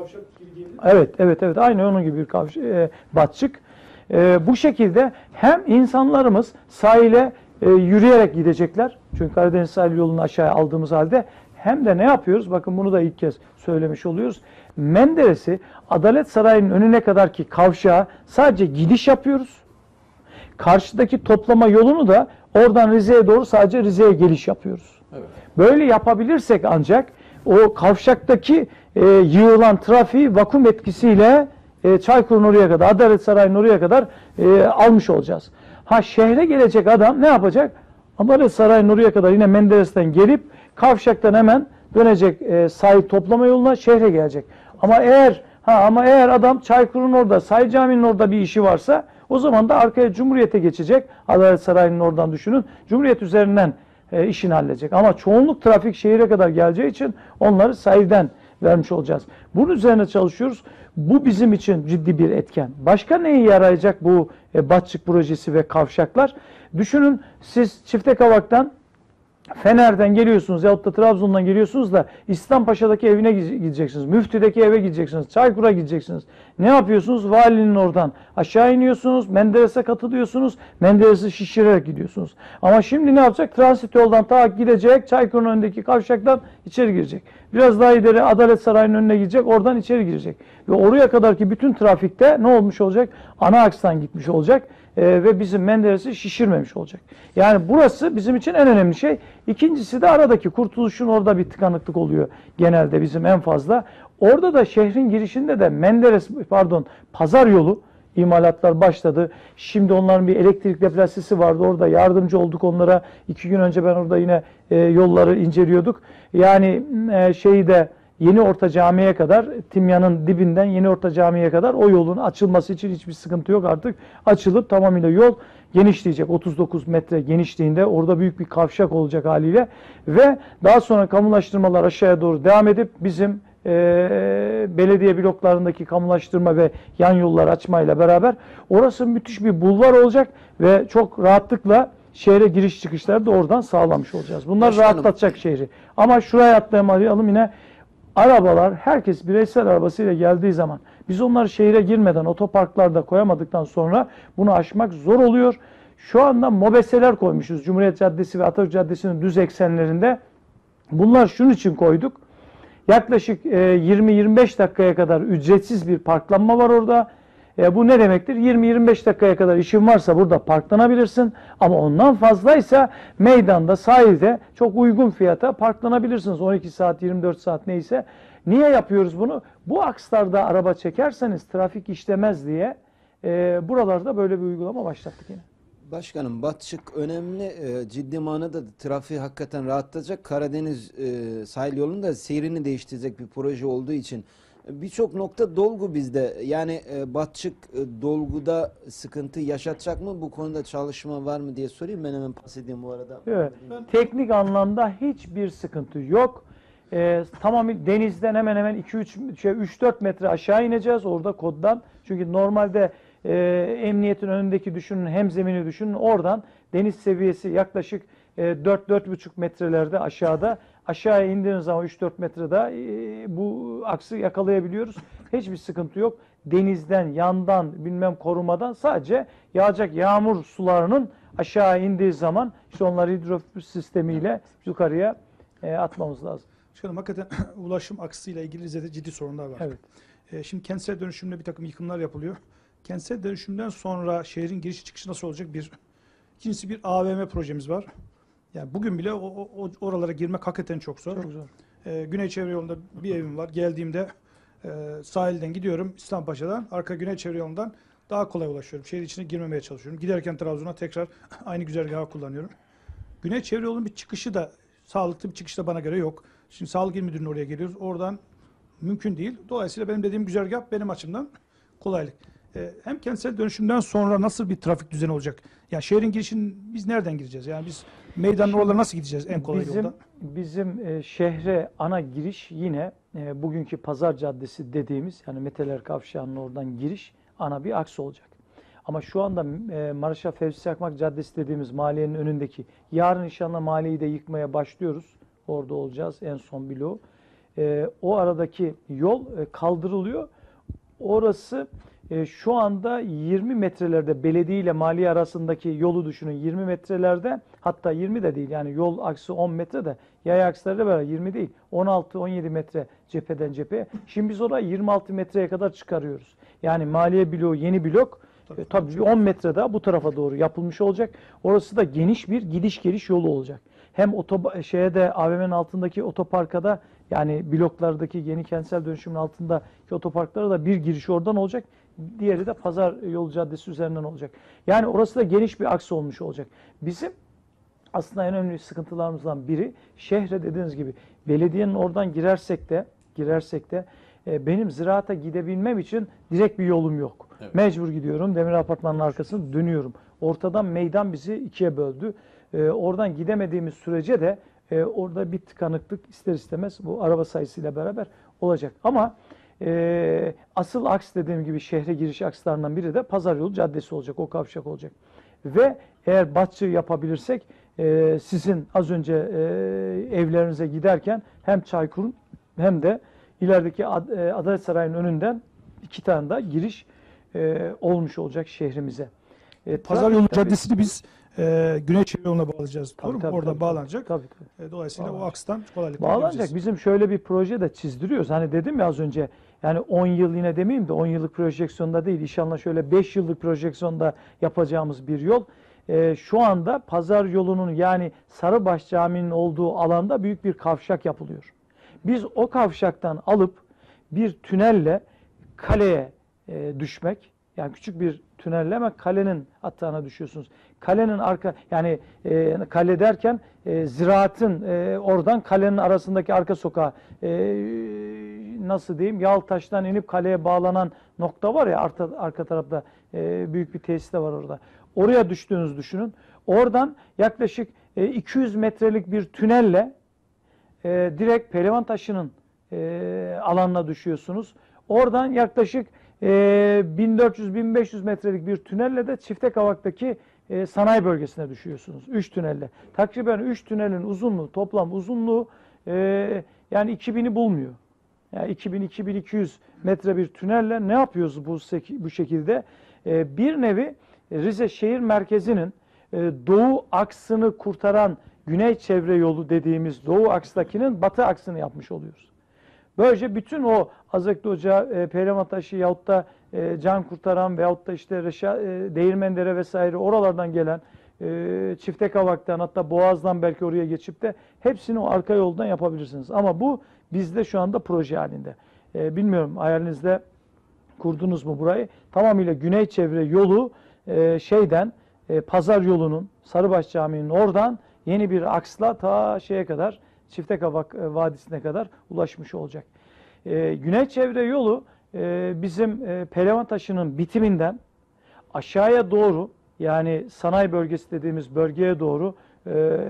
Evet, evet, evet. Aynı onun gibi bir kavş e, batçık. E, bu şekilde hem insanlarımız sahile e, yürüyerek gidecekler. Çünkü Karadeniz sahil yolunu aşağıya aldığımız halde, hem de ne yapıyoruz? Bakın bunu da ilk kez söylemiş oluyoruz. Menderes'i Adalet Sarayı'nın önüne kadar ki kavşağa sadece gidiş yapıyoruz. Karşıdaki toplama yolunu da oradan Rize'ye doğru sadece Rize'ye geliş yapıyoruz. Evet. Böyle yapabilirsek ancak o kavşaktaki e, yığılan trafiği vakum etkisiyle e, Çaykur'un oraya kadar, Adalet Sarayı'nın oraya kadar e, almış olacağız. Ha şehre gelecek adam ne yapacak? Adalet Sarayı'nın oraya kadar yine Menderes'ten gelip kavşaktan hemen dönecek e, sahil toplama yoluna, şehre gelecek. Ama eğer ha ama eğer adam Çaykur'un orada, Sahil Camii'nin orada bir işi varsa o zaman da arkaya Cumhuriyet'e geçecek. Adalet Sarayı'nın oradan düşünün. Cumhuriyet üzerinden e, işini halledecek. Ama çoğunluk trafik şehire kadar geleceği için onları sahilden vermiş olacağız. Bunun üzerine çalışıyoruz. Bu bizim için ciddi bir etken. Başka neye yarayacak bu e, Batçık projesi ve kavşaklar? Düşünün siz Çiftekavak'tan Fener'den geliyorsunuz yahut da Trabzon'dan geliyorsunuz da İslampaşa'daki evine gideceksiniz. Müftü'deki eve gideceksiniz. Çaykur'a gideceksiniz. Ne yapıyorsunuz? Valinin oradan aşağı iniyorsunuz. Menderes'e katılıyorsunuz. Menderes'i şişirerek gidiyorsunuz. Ama şimdi ne yapacak? Transit yoldan ta gidecek. Çaykur'un önündeki kavşaktan içeri girecek. Biraz daha ileri Adalet Sarayı'nın önüne gidecek. Oradan içeri girecek. Ve oraya kadarki bütün trafikte ne olmuş olacak? Ana akstan gitmiş olacak. Ee, ve bizim Menderes'i şişirmemiş olacak. Yani burası bizim için en önemli şey. İkincisi de aradaki kurtuluşun orada bir tıkanıklık oluyor genelde bizim en fazla. Orada da şehrin girişinde de Menderes pardon pazar yolu imalatlar başladı. Şimdi onların bir elektrik deplasesi vardı. Orada yardımcı olduk onlara. İki gün önce ben orada yine e, yolları inceliyorduk. Yani e, şeyi de Yeni Orta Camii'ye kadar, Timya'nın dibinden Yeni Orta Camii'ye kadar o yolun açılması için hiçbir sıkıntı yok artık. Açılıp tamamıyla yol genişleyecek. otuz dokuz metre genişliğinde orada büyük bir kavşak olacak haliyle. Ve daha sonra kamulaştırmalar aşağıya doğru devam edip bizim e, belediye bloklarındaki kamulaştırma ve yan yollar açmayla beraber orası müthiş bir bulvar olacak ve çok rahatlıkla şehre giriş çıkışları da oradan sağlamış olacağız. Bunlar Başkanım, rahatlatacak şehri. Ama şuraya atlayalım yine. Arabalar, herkes bireysel arabasıyla geldiği zaman biz onları şehire girmeden otoparklarda koyamadıktan sonra bunu aşmak zor oluyor. Şu anda mobeseler koymuşuz Cumhuriyet Caddesi ve Atatürk Caddesi'nin düz eksenlerinde. Bunlar şunun için koyduk. Yaklaşık yirmi yirmi beş dakikaya kadar ücretsiz bir parklanma var orada. E, bu ne demektir? yirmi yirmi beş dakikaya kadar işin varsa burada parklanabilirsin. Ama ondan fazlaysa meydanda, sahilde çok uygun fiyata parklanabilirsiniz. on iki saat, yirmi dört saat neyse. Niye yapıyoruz bunu? Bu akslarda araba çekerseniz trafik işlemez diye e, buralarda böyle bir uygulama başlattık yine. Başkanım Batçık önemli, e, ciddi manada trafiği hakikaten rahatlatacak. Karadeniz e, sahil yolunda seyrini değiştirecek bir proje olduğu için birçok nokta dolgu bizde. Yani e, Batçık e, dolguda sıkıntı yaşatacak mı? Bu konuda çalışma var mı diye sorayım. Ben hemen pas edeyim bu arada. Evet. Teknik anlamda hiçbir sıkıntı yok. Ee, tamamı denizden hemen hemen iki üç şey üç dört metre aşağı ineceğiz orada koddan. Çünkü normalde e, emniyetin önündeki düşünün, hemzemini düşünün. Oradan deniz seviyesi yaklaşık e, dört dört buçuk metrelerde aşağıda. Aşağıya indiğiniz zaman üç dört metrede e, bu aksı yakalayabiliyoruz. Hiçbir sıkıntı yok. Denizden, yandan, bilmem korumadan sadece yağacak yağmur sularının aşağı indiği zaman işte onları hidrofüz sistemiyle yukarıya e, atmamız lazım. Başkanım hakikaten ulaşım aksıyla ilgili Rize'de ciddi sorunlar var. Evet. E, şimdi kentsel dönüşümle bir takım yıkımlar yapılıyor. Kentsel dönüşümden sonra şehrin giriş çıkışı nasıl olacak? Bir. İkincisi bir A V M projemiz var. Yani bugün bile o, o, oralara girmek hakikaten çok zor. Çok zor. E, Güney Çevre Yolu'nda bir evim var. Geldiğimde e, sahilden gidiyorum İslampaşa'dan. Arka Güney Çevre Yolu'ndan daha kolay ulaşıyorum. Şehir içine girmemeye çalışıyorum. Giderken Trabzon'a tekrar aynı güzergahı kullanıyorum. Güney Çevre Yolu'nun bir çıkışı da sağlıklı bir çıkış da bana göre yok. Şimdi Sağlık İl Müdürlüğü'ne oraya geliyoruz. Oradan mümkün değil. Dolayısıyla benim dediğim güzergah benim açımdan kolaylık. Ee, hem kentsel dönüşümden sonra nasıl bir trafik düzeni olacak? Yani şehrin girişini biz nereden gireceğiz? Yani biz meydanın oralara nasıl gideceğiz en kolay bizim, yolda? Bizim e, şehre ana giriş yine e, bugünkü Pazar Caddesi dediğimiz yani Meteler Kavşağı'nın oradan giriş ana bir aks olacak. Ama şu anda e, Maraş'a Fevzi Çakmak Caddesi dediğimiz mahallenin önündeki yarın inşallah mahalleyi de yıkmaya başlıyoruz. Orada olacağız en son bloğu. E, o aradaki yol e, kaldırılıyor. Orası e, şu anda yirmi metrelerde belediye ile maliye arasındaki yolu düşünün yirmi metrelerde hatta yirmi de değil yani yol aksı on metre de yaya akslarıyla beraber yirmi değil on altı on yedi metre cepheden cepheye. Şimdi biz orayı yirmi altı metreye kadar çıkarıyoruz. Yani maliye bloğu yeni blok E, tabii bir on metre daha bu tarafa doğru yapılmış olacak. Orası da geniş bir gidiş geliş yolu olacak. Hem otoba şeye de A V M'nin altındaki otoparka da, yani bloklardaki yeni kentsel dönüşümün altındaki otoparklara da bir giriş oradan olacak. Diğeri de Pazar Yolu Caddesi üzerinden olacak. Yani orası da geniş bir aks olmuş olacak. Bizim aslında en önemli sıkıntılarımızdan biri, şehre dediğiniz gibi belediyenin oradan girersek de girersek de e, benim ziraata gidebilmem için direkt bir yolum yok. Evet. Mecbur gidiyorum. Demir Apartmanı'nın arkasını dönüyorum. Ortadan meydan bizi ikiye böldü. E, oradan gidemediğimiz sürece de e, orada bir tıkanıklık ister istemez bu araba sayısıyla beraber olacak. Ama e, asıl aks dediğim gibi şehre giriş akslarından biri de Pazar Yolu Caddesi olacak. O kavşak olacak. Ve eğer Batçı yapabilirsek e, sizin az önce e, evlerinize giderken hem Çaykur'un hem de ilerideki Ad, e, Adalet Sarayı'nın önünden iki tane daha giriş e, olmuş olacak şehrimize. E, Pazar Yolu tabii- Caddesi'ni biz e, Güney Çevre Yolu'na bağlayacağız. Tabii, Doğru mu? tabii, Oradan tabii, bağlanacak. Tabii, tabii. E, dolayısıyla o Bağlanacak. akstan kolaylıkla Bağlanacak. gidebiliriz. Bizim şöyle bir proje de çizdiriyoruz. Hani dedim ya az önce, yani on yıl yine demeyeyim de on yıllık projeksiyonda değil. İnşallah şöyle beş yıllık projeksiyonda yapacağımız bir yol. Ee, şu anda Pazar Yolu'nun, yani Sarıbaş Camii'nin olduğu alanda büyük bir kavşak yapılıyor. Biz o kavşaktan alıp bir tünelle kaleye e, düşmek, yani küçük bir tünelle ama kalenin hattına düşüyorsunuz. Kalenin arka, yani e, kale derken e, ziraatın e, oradan kalenin arasındaki arka sokağa, e, nasıl diyeyim, Yaltaş'tan inip kaleye bağlanan nokta var ya, arka, arka tarafta e, büyük bir tesis de var orada. Oraya düştüğünüzü düşünün. Oradan yaklaşık e, iki yüz metrelik bir tünelle e, direkt Pehlivan Taşı'nın e, alanına düşüyorsunuz. Oradan yaklaşık e, bin dört yüz bin beş yüz metrelik bir tünelle de Çiftekavak'taki e, sanayi bölgesine düşüyorsunuz. üç tünelle. Takriben üç tünelin uzunluğu, toplam uzunluğu e, yani iki bini bulmuyor. Yani iki bin iki bin iki yüz metre bir tünelle ne yapıyoruz bu bu şekilde? E, bir nevi Rize şehir merkezinin e, doğu aksını kurtaran Güney Çevre Yolu dediğimiz doğu akstakinin batı aksını yapmış oluyoruz. Böylece bütün o Azekli Hoca, e, Pehlivan Taşı yahut da e, Can Kurtaran veyahut da işte Reşa, e, Değirmendere vesaire oralardan gelen e, Çiftekavak'tan, hatta Boğaz'dan belki oraya geçip de hepsini o arka yoldan yapabilirsiniz. Ama bu bizde şu anda proje halinde. E, bilmiyorum hayalinizde kurdunuz mu burayı? Tamamıyla Güney Çevre Yolu e, şeyden e, Pazar Yolu'nun, Sarıbaş Camii'nin oradan yeni bir aksla ta şeye kadar, Çiftekavak e, Vadisi'ne kadar ulaşmış olacak. E, Güney Çevre Yolu e, bizim e, Pehlivan Taşı'nın bitiminden aşağıya doğru, yani sanayi bölgesi dediğimiz bölgeye doğru e,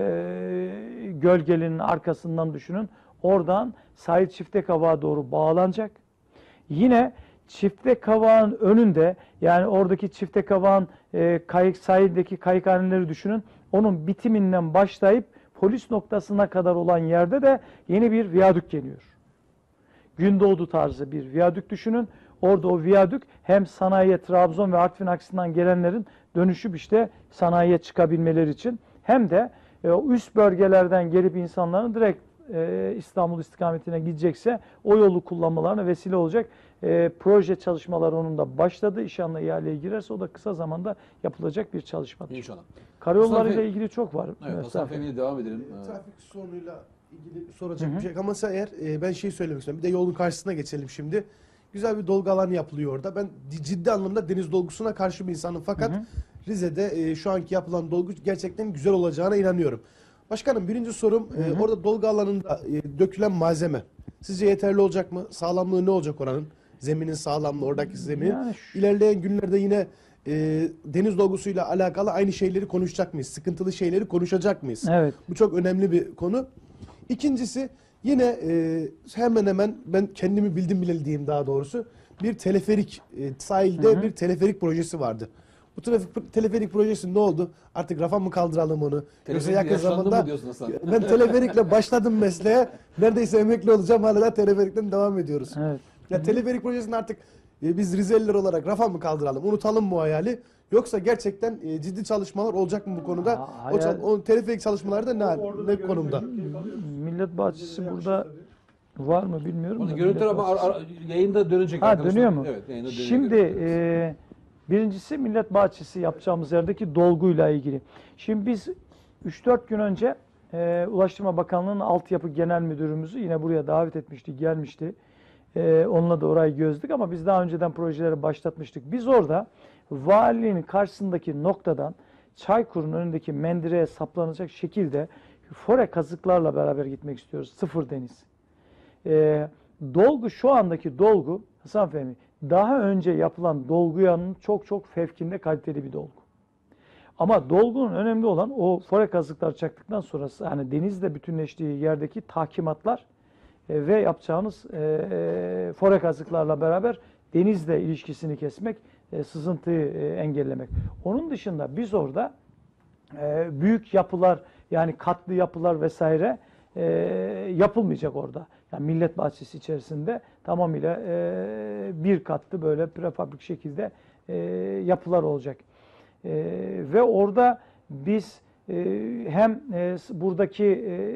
Gölgeli'nin arkasından düşünün. Oradan sahil Çiftekavak'a doğru bağlanacak. Yine Çiftekavak'ın önünde, yani oradaki Çiftekavak'ın e, kayık sahildeki kayıkhaneleri düşünün. Onun bitiminden başlayıp polis noktasına kadar olan yerde de yeni bir viyadük geliyor. Gündoğdu tarzı bir viyadük düşünün. Orada o viyadük hem sanayiye, Trabzon ve Artvin aksından gelenlerin dönüşüp işte sanayiye çıkabilmeleri için, hem de e, o üst bölgelerden gelip insanların direkt e, İstanbul istikametine gidecekse o yolu kullanmalarına vesile olacak. E, proje çalışmaları onun da başladı. İnşallah ihaleye girerse o da kısa zamanda yapılacak bir çalışmadır. İnşallah. Karayolları ile Hasan ilgili çok var. Evet, Hasan Fehmi'yle devam edelim. Ee, Trafik sorunuyla ilgili soracak bir şey. Ama eğer e, ben şey söylemek istiyorum. Bir de yolun karşısına geçelim şimdi. Güzel bir dolgu alanı yapılıyor orada. Ben ciddi anlamda deniz dolgusuna karşı bir insanım. Fakat Hı hı. Rize'de e, şu anki yapılan dolgu gerçekten güzel olacağına inanıyorum. Başkanım, birinci sorum, e, Hı hı. orada dolgu alanında e, dökülen malzeme sizce yeterli olacak mı? Sağlamlığı ne olacak oranın? Zeminin sağlamlığı, oradaki zeminin. Yani şu- İlerleyen günlerde yine e, deniz dolgusuyla alakalı aynı şeyleri konuşacak mıyız? Sıkıntılı şeyleri konuşacak mıyız? Evet. Bu çok önemli bir konu. İkincisi, yine e, hemen hemen ben kendimi bildim bileli diyeyim daha doğrusu. Bir teleferik, e, sahilde Hı hı. bir teleferik projesi vardı. Bu trafik, teleferik projesi ne oldu? Artık rafa mı kaldıralım onu? Yoksa Teleferik yakın yaşlandı zamanda mı diyorsun Hasan? ben teleferikle başladım mesleğe. Neredeyse emekli olacağım, hala da teleferikten devam ediyoruz. Evet. Ya teleferik projesini artık e, biz Rizeliler olarak rafa mı kaldıralım? Unutalım bu hayali. Yoksa gerçekten e, ciddi çalışmalar olacak mı bu konuda? Aa, o, çal- hayal- o teleferik çalışmaları da ne, ne konumda? Millet Bahçesi burada var mı bilmiyorum. Orada da görüntüler Millet ama Bahçesi- ar- ar- yayında dönecek Ha, arkadaşlar. dönüyor mu? Evet, yayında dönecek. Şimdi e, Birincisi millet bahçesi yapacağımız yerdeki dolguyla ilgili. Şimdi biz üç dört gün önce e, Ulaştırma Bakanlığı'nın Altyapı Genel Müdürümüzü yine buraya davet etmiştik, gelmişti. E, onunla da orayı gözlük ama biz daha önceden projeleri başlatmıştık. Biz orada valiliğin karşısındaki noktadan Çaykur'un önündeki mendireye saplanacak şekilde fore kazıklarla beraber gitmek istiyoruz. Sıfır deniz. E, dolgu şu andaki dolgu Hasan Fehmi daha önce yapılan dolguyanın çok çok fevkinde kaliteli bir dolgu. Ama dolgunun önemli olan o fore kazıklar çaktıktan sonrası hani denizle bütünleştiği yerdeki takimatlar e, ve yapacağınız e, e, fore kazıklarla beraber denizle ilişkisini kesmek, e, sızıntıyı e, engellemek. Onun dışında biz orada e, büyük yapılar yani katlı yapılar vesaire e, yapılmayacak orada. Yani millet bahçesi içerisinde tamamıyla e, bir katlı böyle prefabrik şekilde e, yapılar olacak. E, ve orada biz e, hem e, buradaki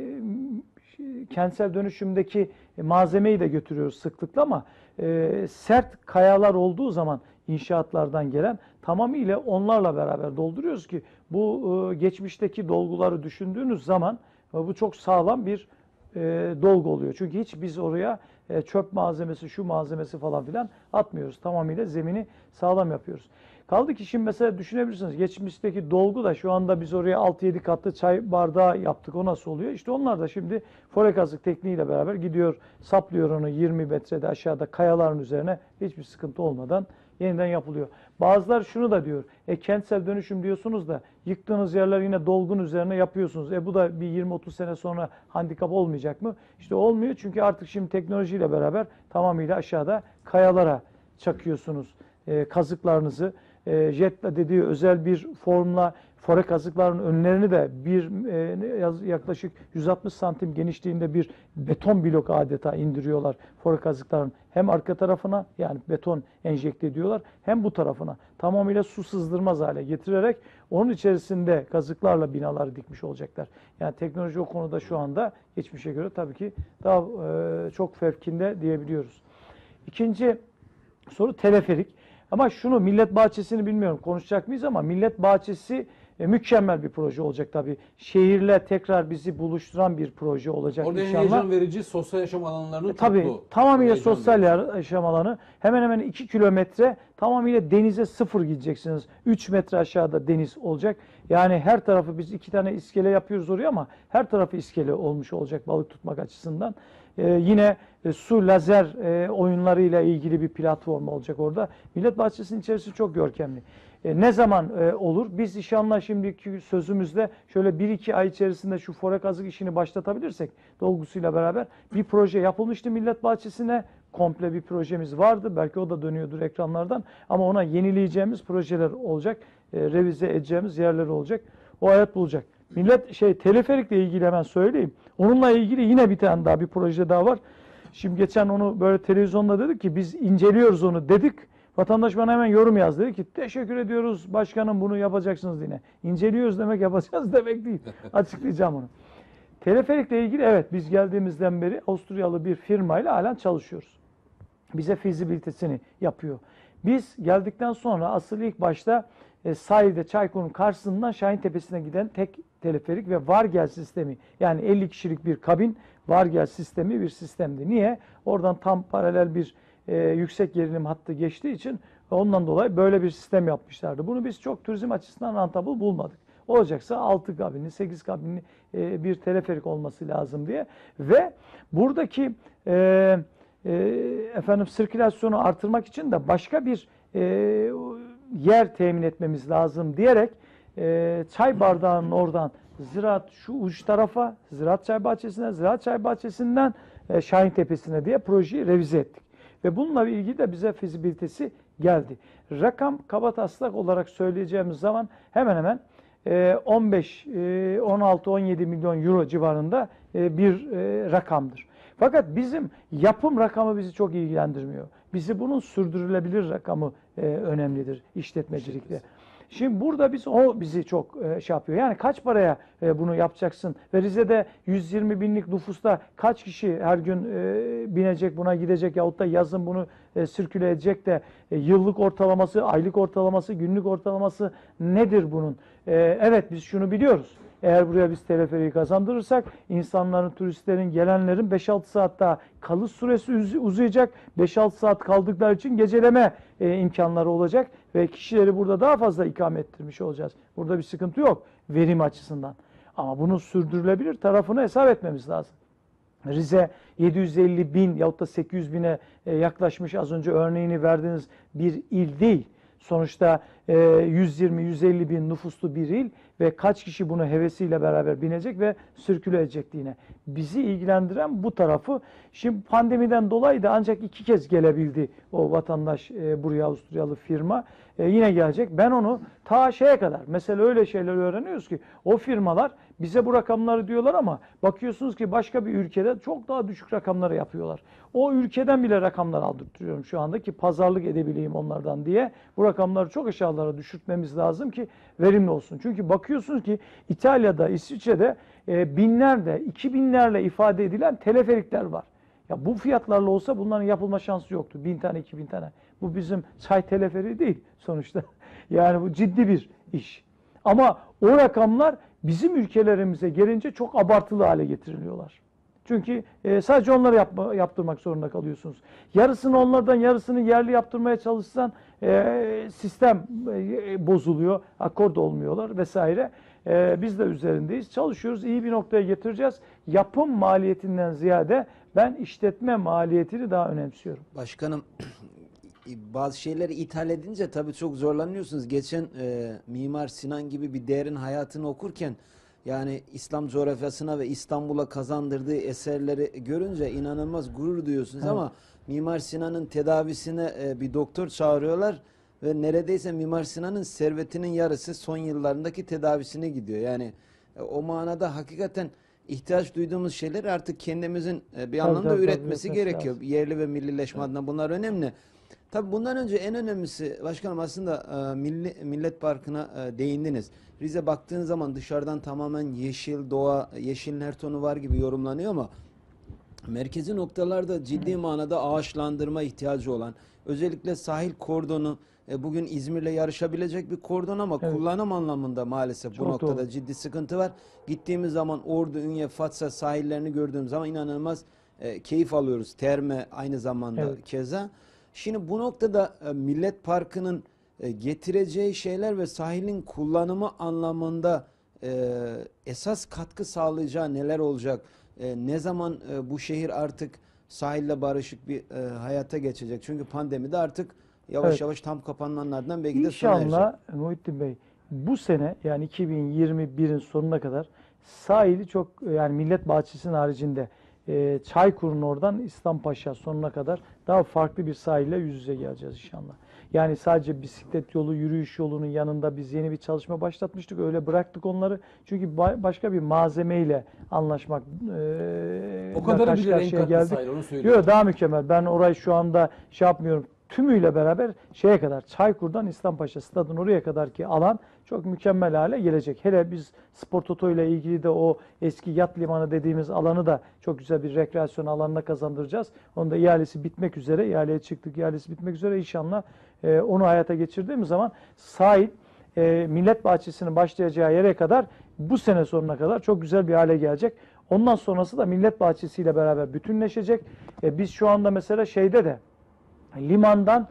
e, kentsel dönüşümdeki malzemeyi de götürüyoruz sıklıkla ama e, sert kayalar olduğu zaman inşaatlardan gelen tamamıyla onlarla beraber dolduruyoruz ki bu e, geçmişteki dolguları düşündüğünüz zaman e, bu çok sağlam bir e, dolgu oluyor. Çünkü hiç biz oraya e, çöp malzemesi, şu malzemesi falan filan atmıyoruz. Tamamıyla zemini sağlam yapıyoruz. Kaldı ki şimdi mesela düşünebilirsiniz geçmişteki dolgu da şu anda biz oraya altı yedi katlı çay bardağı yaptık. O nasıl oluyor? İşte onlar da şimdi fore kazık tekniğiyle beraber gidiyor, saplıyor onu yirmi metrede aşağıda kayaların üzerine hiçbir sıkıntı olmadan yeniden yapılıyor. Bazılar şunu da diyor. E kentsel dönüşüm diyorsunuz da yıktığınız yerler yine dolgun üzerine yapıyorsunuz. E bu da bir yirmi otuz sene sonra handikap olmayacak mı? İşte olmuyor çünkü artık şimdi teknolojiyle beraber tamamıyla aşağıda kayalara çakıyorsunuz e, kazıklarınızı. E, Jetla dediği özel bir formla fore kazıkların önlerini de bir e, yaklaşık yüz altmış santim genişliğinde bir beton blok adeta indiriyorlar fore kazıkların. Hem arka tarafına yani beton enjekte ediyorlar hem bu tarafına tamamıyla su sızdırmaz hale getirerek onun içerisinde kazıklarla binaları dikmiş olacaklar. Yani teknoloji o konuda şu anda geçmişe göre tabii ki daha e, çok fevkinde diyebiliyoruz. İkinci soru teleferik. Ama şunu millet bahçesini bilmiyorum konuşacak mıyız ama millet bahçesi e, mükemmel bir proje olacak tabii. Şehirle tekrar bizi buluşturan bir proje olacak Orada inşallah. heyecan verici sosyal yaşam alanlarını E, tabii tuttu. tamamıyla Heyecan sosyal verici. yaşam alanı. Hemen hemen iki kilometre tamamıyla denize sıfır gideceksiniz. üç metre aşağıda deniz olacak. Yani her tarafı biz iki tane iskele yapıyoruz oraya ama her tarafı iskele olmuş olacak balık tutmak açısından. Ee, yine e, su lazer e, oyunlarıyla ilgili bir platform olacak orada. Millet Bahçesi'nin içerisi çok görkemli. E, ne zaman e, olur? Biz inşallah şimdiki sözümüzde şöyle bir iki ay içerisinde şu fore kazık işini başlatabilirsek dolgusuyla beraber bir proje yapılmıştı Millet Bahçesi'ne. Komple bir projemiz vardı. Belki o da dönüyordur ekranlardan. Ama ona yenileyeceğimiz projeler olacak. E, revize edeceğimiz yerler olacak. O hayat bulacak. Millet şey teleferikle ilgili hemen söyleyeyim. Onunla ilgili yine bir tane daha bir proje daha var. Şimdi geçen onu böyle televizyonda dedik ki biz inceliyoruz onu dedik. Vatandaş bana hemen yorum yazdı. Dedi ki teşekkür ediyoruz başkanım bunu yapacaksınız yine. İnceliyoruz demek yapacağız demek değil. Açıklayacağım onu. Teleferikle ilgili evet biz geldiğimizden beri Avusturyalı bir firmayla halen çalışıyoruz. Bize fizibilitesini yapıyor. Biz geldikten sonra asıl ilk başta e, sahilde Çaykur'un karşısından Şahin Tepesi'ne giden tek teleferik ve vargel sistemi yani elli kişilik bir kabin vargel sistemi bir sistemdi. Niye? Oradan tam paralel bir e, yüksek gerilim hattı geçtiği için ondan dolayı böyle bir sistem yapmışlardı. Bunu biz çok turizm açısından rentable bulmadık. Olacaksa altı kabinli, sekiz kabinli e, bir teleferik olması lazım diye. Ve buradaki e, e, efendim sirkülasyonu artırmak için de başka bir e, yer temin etmemiz lazım diyerek e, çay bardağının oradan ziraat şu uç tarafa, Ziraat Çay Bahçesi'ne, Ziraat Çay Bahçesi'nden e, Şahin Tepesi'ne diye projeyi revize ettik. Ve bununla ilgili de bize fizibilitesi geldi. Rakam kabataslak olarak söyleyeceğimiz zaman hemen hemen on beş, on altı, on yedi milyon euro civarında bir rakamdır. Fakat bizim yapım rakamı bizi çok ilgilendirmiyor. Bizi bunun sürdürülebilir rakamı önemlidir işletmecilikte. Şimdi burada biz o bizi çok e, şey yapıyor. Yani kaç paraya e, bunu yapacaksın? Ve Rize'de yüz yirmi binlik nüfusta kaç kişi her gün e, binecek, buna gidecek yahut da yazın bunu e, sirküle edecek de e, yıllık ortalaması, aylık ortalaması, günlük ortalaması nedir bunun? E, evet biz şunu biliyoruz. Eğer buraya biz teleferiği kazandırırsak insanların, turistlerin, gelenlerin beş altı saat daha kalış süresi uzayacak. beş altı saat kaldıkları için geceleme e, imkanları olacak ve kişileri burada daha fazla ikame ettirmiş olacağız. Burada bir sıkıntı yok verim açısından. Ama bunun sürdürülebilir tarafını hesap etmemiz lazım. Rize yedi yüz elli bin yahut da sekiz yüz bine yaklaşmış, az önce örneğini verdiğiniz bir il değil. Sonuçta yüz yirmi yüz elli bin nüfuslu bir il ve kaç kişi bunu hevesiyle beraber binecek ve sirküle edecek yine. Bizi ilgilendiren bu tarafı. Şimdi pandemiden dolayı da ancak iki kez gelebildi o vatandaş buraya, Avusturyalı firma. Yine gelecek. Ben onu ta şeye kadar, mesela öyle şeyler öğreniyoruz ki o firmalar bize bu rakamları diyorlar ama bakıyorsunuz ki başka bir ülkede çok daha düşük rakamları yapıyorlar. O ülkeden bile rakamlar aldırtıyorum şu anda ki pazarlık edebileyim onlardan diye. Bu rakamları çok aşağılara düşürtmemiz lazım ki verimli olsun. Çünkü bakıyorsunuz ki İtalya'da, İsviçre'de e, binlerle, iki binlerle ifade edilen teleferikler var. Ya bu fiyatlarla olsa bunların yapılma şansı yoktu. Bin tane, iki bin tane. Bu bizim çay teleferiği değil sonuçta. Yani bu ciddi bir iş. Ama o rakamlar bizim ülkelerimize gelince çok abartılı hale getiriliyorlar. Çünkü e, sadece onları yapma, yaptırmak zorunda kalıyorsunuz. Yarısını onlardan, yarısını yerli yaptırmaya çalışsan e, sistem e, bozuluyor, akord olmuyorlar vesaire. E, biz de üzerindeyiz, çalışıyoruz, iyi bir noktaya getireceğiz. Yapım maliyetinden ziyade ben işletme maliyetini daha önemsiyorum. Başkanım, bazı şeyleri ithal edince tabii çok zorlanıyorsunuz. Geçen e, Mimar Sinan gibi bir değerin hayatını okurken yani İslam coğrafyasına ve İstanbul'a kazandırdığı eserleri görünce inanılmaz gurur duyuyorsunuz. Evet. Ama Mimar Sinan'ın tedavisine e, bir doktor çağırıyorlar ve neredeyse Mimar Sinan'ın servetinin yarısı son yıllarındaki tedavisine gidiyor. Yani e, o manada hakikaten ihtiyaç duyduğumuz şeyleri artık kendimizin e, bir anlamda tabii, üretmesi tabii, gerekiyor. Lazım. Yerli ve millileşme adına bunlar önemli. Tabii bundan önce en önemlisi başkanım aslında e, Milli, Millet Parkı'na e, değindiniz. Rize baktığın zaman dışarıdan tamamen yeşil, doğa, yeşilin her tonu var gibi yorumlanıyor ama merkezi noktalarda ciddi manada ağaçlandırma ihtiyacı olan, özellikle sahil kordonu, e, bugün İzmir'le yarışabilecek bir kordon ama evet. kullanım anlamında maalesef Çok bu noktada doğru. ciddi sıkıntı var. Gittiğimiz zaman Ordu, Ünye, Fatsa sahillerini gördüğüm zaman inanılmaz e, keyif alıyoruz. Terme aynı zamanda evet. keza. Şimdi bu noktada e, Millet Parkı'nın e, getireceği şeyler ve sahilin kullanımı anlamında e, esas katkı sağlayacağı neler olacak? E, ne zaman e, bu şehir artık sahille barışık bir e, hayata geçecek? Çünkü pandemide artık yavaş evet. yavaş tam kapanmanın ardından belki de sona erecek. İnşallah Muhittin Bey bu sene yani iki bin yirmi birin sonuna kadar sahili çok yani Millet Bahçesi'nin haricinde e, Çaykur'un oradan İslampaşa sonuna kadar daha farklı bir sahille yüz yüze geleceğiz inşallah. Yani sadece bisiklet yolu, yürüyüş yolunun yanında biz yeni bir çalışma başlatmıştık. Öyle bıraktık onları. Çünkü başka bir malzemeyle anlaşmak e, o kadar bir renk kattı sahil, onu söylüyorum. Yok, daha mükemmel. Ben orayı şu anda şey yapmıyorum. Tümüyle beraber şeye kadar Çaykur'dan İslampaşa stadın oraya kadar ki alan çok mükemmel hale gelecek. Hele biz Spor Toto ile ilgili de o eski yat limanı dediğimiz alanı da çok güzel bir rekreasyon alanına kazandıracağız. Onun da ihalesi bitmek üzere, ihaleye çıktık, ihalesi bitmek üzere inşallah e, onu hayata geçirdiğimiz zaman sahil e, Millet Bahçesi'nin başlayacağı yere kadar bu sene sonuna kadar çok güzel bir hale gelecek. Ondan sonrası da Millet Bahçesi ile beraber bütünleşecek. E, biz şu anda mesela şeyde de limandan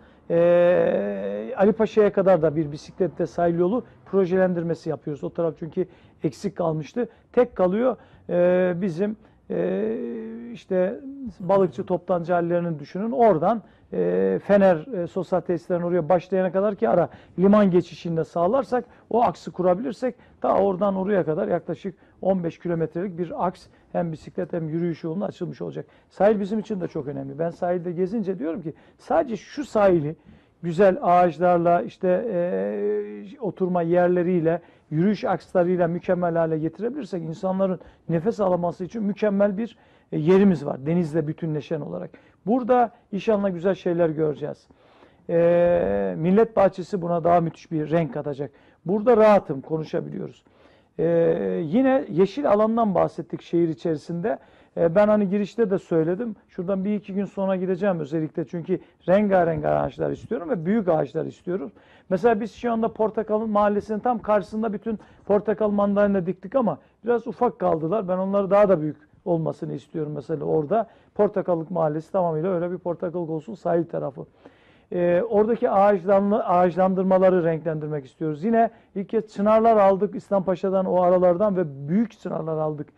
e, Ali Paşa'ya kadar da bir bisikletle sahil yolu projelendirmesi yapıyoruz. O taraf çünkü eksik kalmıştı. Tek kalıyor e, bizim e, işte balıkçı toptancı hallerini düşünün. Oradan e, Fener e, sosyal tesislerin oraya başlayana kadar ki ara liman geçişinde sağlarsak o aksı kurabilirsek ta oradan oraya kadar yaklaşık on beş kilometrelik bir aks hem bisiklet hem yürüyüş yoluna açılmış olacak. Sahil bizim için de çok önemli. Ben sahilde gezince diyorum ki sadece şu sahili güzel ağaçlarla işte e, oturma yerleriyle yürüyüş akslarıyla mükemmel hale getirebilirsek insanların nefes alaması için mükemmel bir e, yerimiz var. Denizle bütünleşen olarak. Burada inşallah güzel şeyler göreceğiz. E, Millet Bahçesi buna daha müthiş bir renk katacak. Burada rahatım, konuşabiliyoruz. Ee, yine yeşil alandan bahsettik şehir içerisinde. Ee, ben hani girişte de söyledim. Şuradan bir iki gün sonra gideceğim özellikle. Çünkü rengarenk ağaçlar istiyorum ve büyük ağaçlar istiyoruz. Mesela biz şu anda Portakal Mahallesi'nin tam karşısında bütün portakal mandalina diktik ama biraz ufak kaldılar. Ben onları daha da büyük olmasını istiyorum mesela orada. Portakallık Mahallesi tamamıyla öyle bir portakallık olsun, sahil tarafı. Ee, oradaki ağaçlanma, ağaçlandırmaları renklendirmek istiyoruz. Yine ilk kez çınarlar aldık İslampaşa'dan, o aralardan ve büyük çınarlar aldık.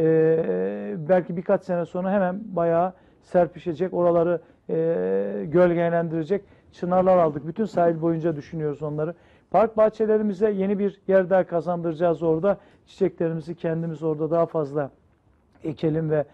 Ee, belki birkaç sene sonra hemen bayağı serpişecek, oraları e, gölgelendirecek çınarlar aldık. Bütün sahil boyunca düşünüyoruz onları. Park bahçelerimize yeni bir yer daha kazandıracağız orada. Çiçeklerimizi kendimiz orada daha fazla ekelim ve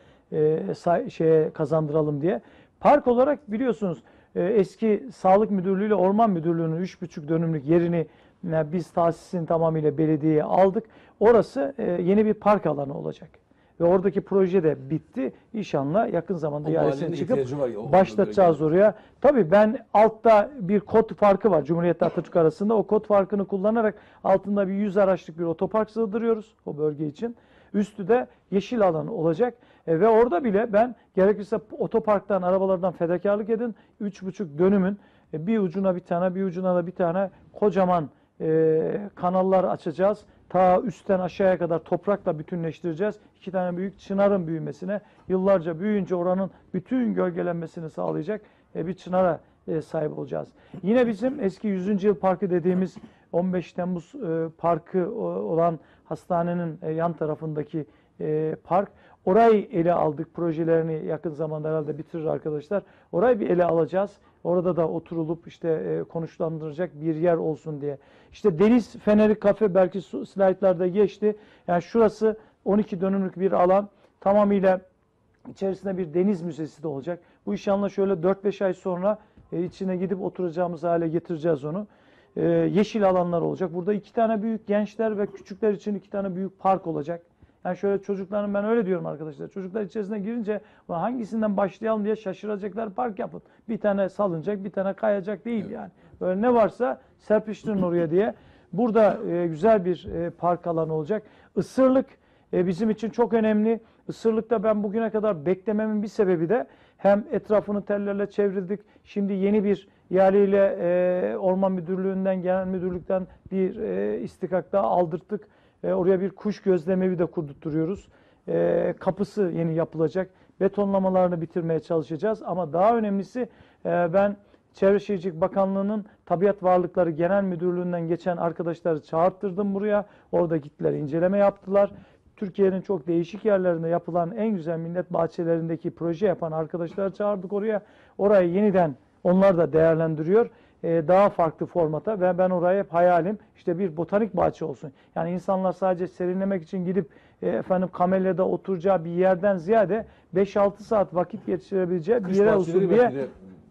e, şeye kazandıralım diye. Park olarak biliyorsunuz e, eski Sağlık Müdürlüğü ile Orman Müdürlüğü'nün üç buçuk dönümlük yerini yani biz tahsisin tamamıyla belediyeye aldık. Orası e, yeni bir park alanı olacak. Ve oradaki proje de bitti. İnşallah yakın zamanda ihalesine çıkıp ya, başlatacağız oraya. Tabii ben altta bir kod farkı var Cumhuriyet Atatürk arasında. O kod farkını kullanarak altında bir yüz araçlık bir otopark sığdırıyoruz o bölge için. Üstü de yeşil alanı olacak. E, ve orada bile ben gerekirse otoparktan, arabalardan fedakarlık edin. üç buçuk dönümün e, bir ucuna bir tane, bir ucuna da bir tane kocaman e, kanallar açacağız. Ta üstten aşağıya kadar toprakla bütünleştireceğiz. İki tane büyük çınarın büyümesine, yıllarca büyüyünce oranın bütün gölgelenmesini sağlayacak bir çınara sahip olacağız. Yine bizim eski yüzüncü yıl parkı dediğimiz on beş Temmuz parkı olan hastanenin yan tarafındaki park. Orayı ele aldık. Projelerini yakın zamanda herhalde bitirir arkadaşlar. Orayı bir ele alacağız. Orada da oturulup işte konuşlandıracak bir yer olsun diye. İşte Deniz Feneri Kafe belki slaytlarda geçti. Yani şurası on iki dönümlük bir alan. Tamamıyla içerisinde bir deniz müzesi de olacak. Bu inşallah şöyle dört beş ay sonra içine gidip oturacağımız hale getireceğiz onu. Yeşil alanlar olacak. Burada iki tane büyük gençler ve küçükler için iki tane büyük park olacak. Yani şöyle çocukların, ben öyle diyorum arkadaşlar. Çocuklar içerisine girince hangisinden başlayalım diye şaşıracaklar, park yapın. Bir tane salınacak, bir tane kayacak değil yani. Böyle ne varsa serpiştirin oraya diye. Burada e, güzel bir e, park alanı olacak. Isırlık e, bizim için çok önemli. Isırlıkta ben bugüne kadar beklememin bir sebebi de hem etrafını tellerle çevirdik. Şimdi yeni bir ihaleyle e, Orman Müdürlüğü'nden, Genel Müdürlük'ten bir e, istikak daha aldırttık. E, oraya bir kuş gözlemevi de kurdurtuyoruz. E, kapısı yeni yapılacak. Betonlamalarını bitirmeye çalışacağız. Ama daha önemlisi e, ben Çevre Şehircilik Bakanlığı'nın Tabiat Varlıkları Genel Müdürlüğü'nden geçen arkadaşları çağırttırdım buraya. Orada gittiler, inceleme yaptılar. Türkiye'nin çok değişik yerlerinde yapılan en güzel millet bahçelerindeki proje yapan arkadaşları çağırdık oraya. Orayı yeniden onlar da değerlendiriyor. Daha farklı formata ve ben oraya hep hayalim işte bir botanik bahçe olsun. Yani insanlar sadece serinlemek için gidip e, efendim kamelyada oturacağı bir yerden ziyade beş altı saat vakit geçirebileceği bir yere olsun diye.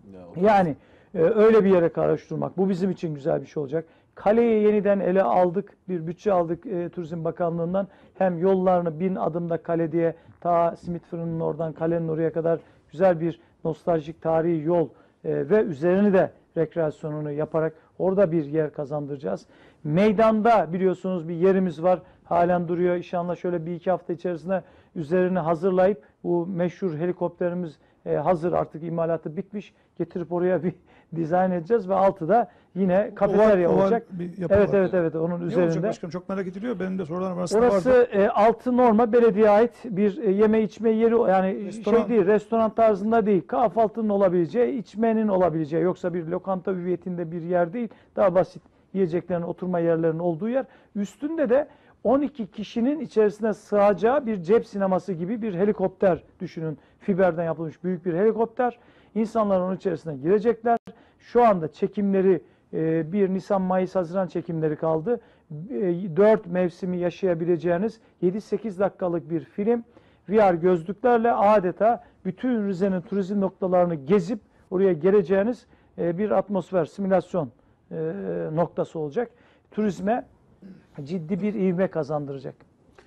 Yani e, öyle bir yere karıştırmak. Bu bizim için güzel bir şey olacak. Kaleyi yeniden ele aldık. Bir bütçe aldık e, Turizm Bakanlığı'ndan. Hem yollarını bin adımda kale diye ta simit fırının oradan kalenin oraya kadar güzel bir nostaljik tarihi yol e, ve üzerini de rekreasyonunu yaparak orada bir yer kazandıracağız. Meydanda biliyorsunuz bir yerimiz var. Halen duruyor. İnşallah şöyle bir iki hafta içerisinde üzerini hazırlayıp bu meşhur helikopterimiz e, hazır, artık imalatı bitmiş. Getirip oraya bir dizayn edeceğiz ve altı da yine kafeterya Oval- oval olacak. bir yapı Evet var. evet evet onun Ne olacak üzerinde. başkanım? Çok merak ediliyor. Benim de sorularım arasında Orası vardı. e, altı normal belediye ait bir e, yeme içme yeri, yani Restoran. şey değil, restoran tarzında değil, kahvaltının olabileceği, içmenin olabileceği, yoksa bir lokanta hüviyetinde bir yer değil, daha basit yiyeceklerin, oturma yerlerinin olduğu yer. Üstünde de on iki kişinin içerisine sığacağı bir cep sineması gibi bir helikopter düşünün. Fiberden yapılmış büyük bir helikopter. İnsanlar onun içerisine girecekler. Şu anda çekimleri bir Nisan, Mayıs, Haziran çekimleri kaldı. dört mevsimi yaşayabileceğiniz yedi sekiz dakikalık bir film. V R gözlüklerle adeta bütün Rize'nin turizm noktalarını gezip oraya geleceğiniz bir atmosfer, simülasyon noktası olacak. Turizme ciddi bir ivme kazandıracak.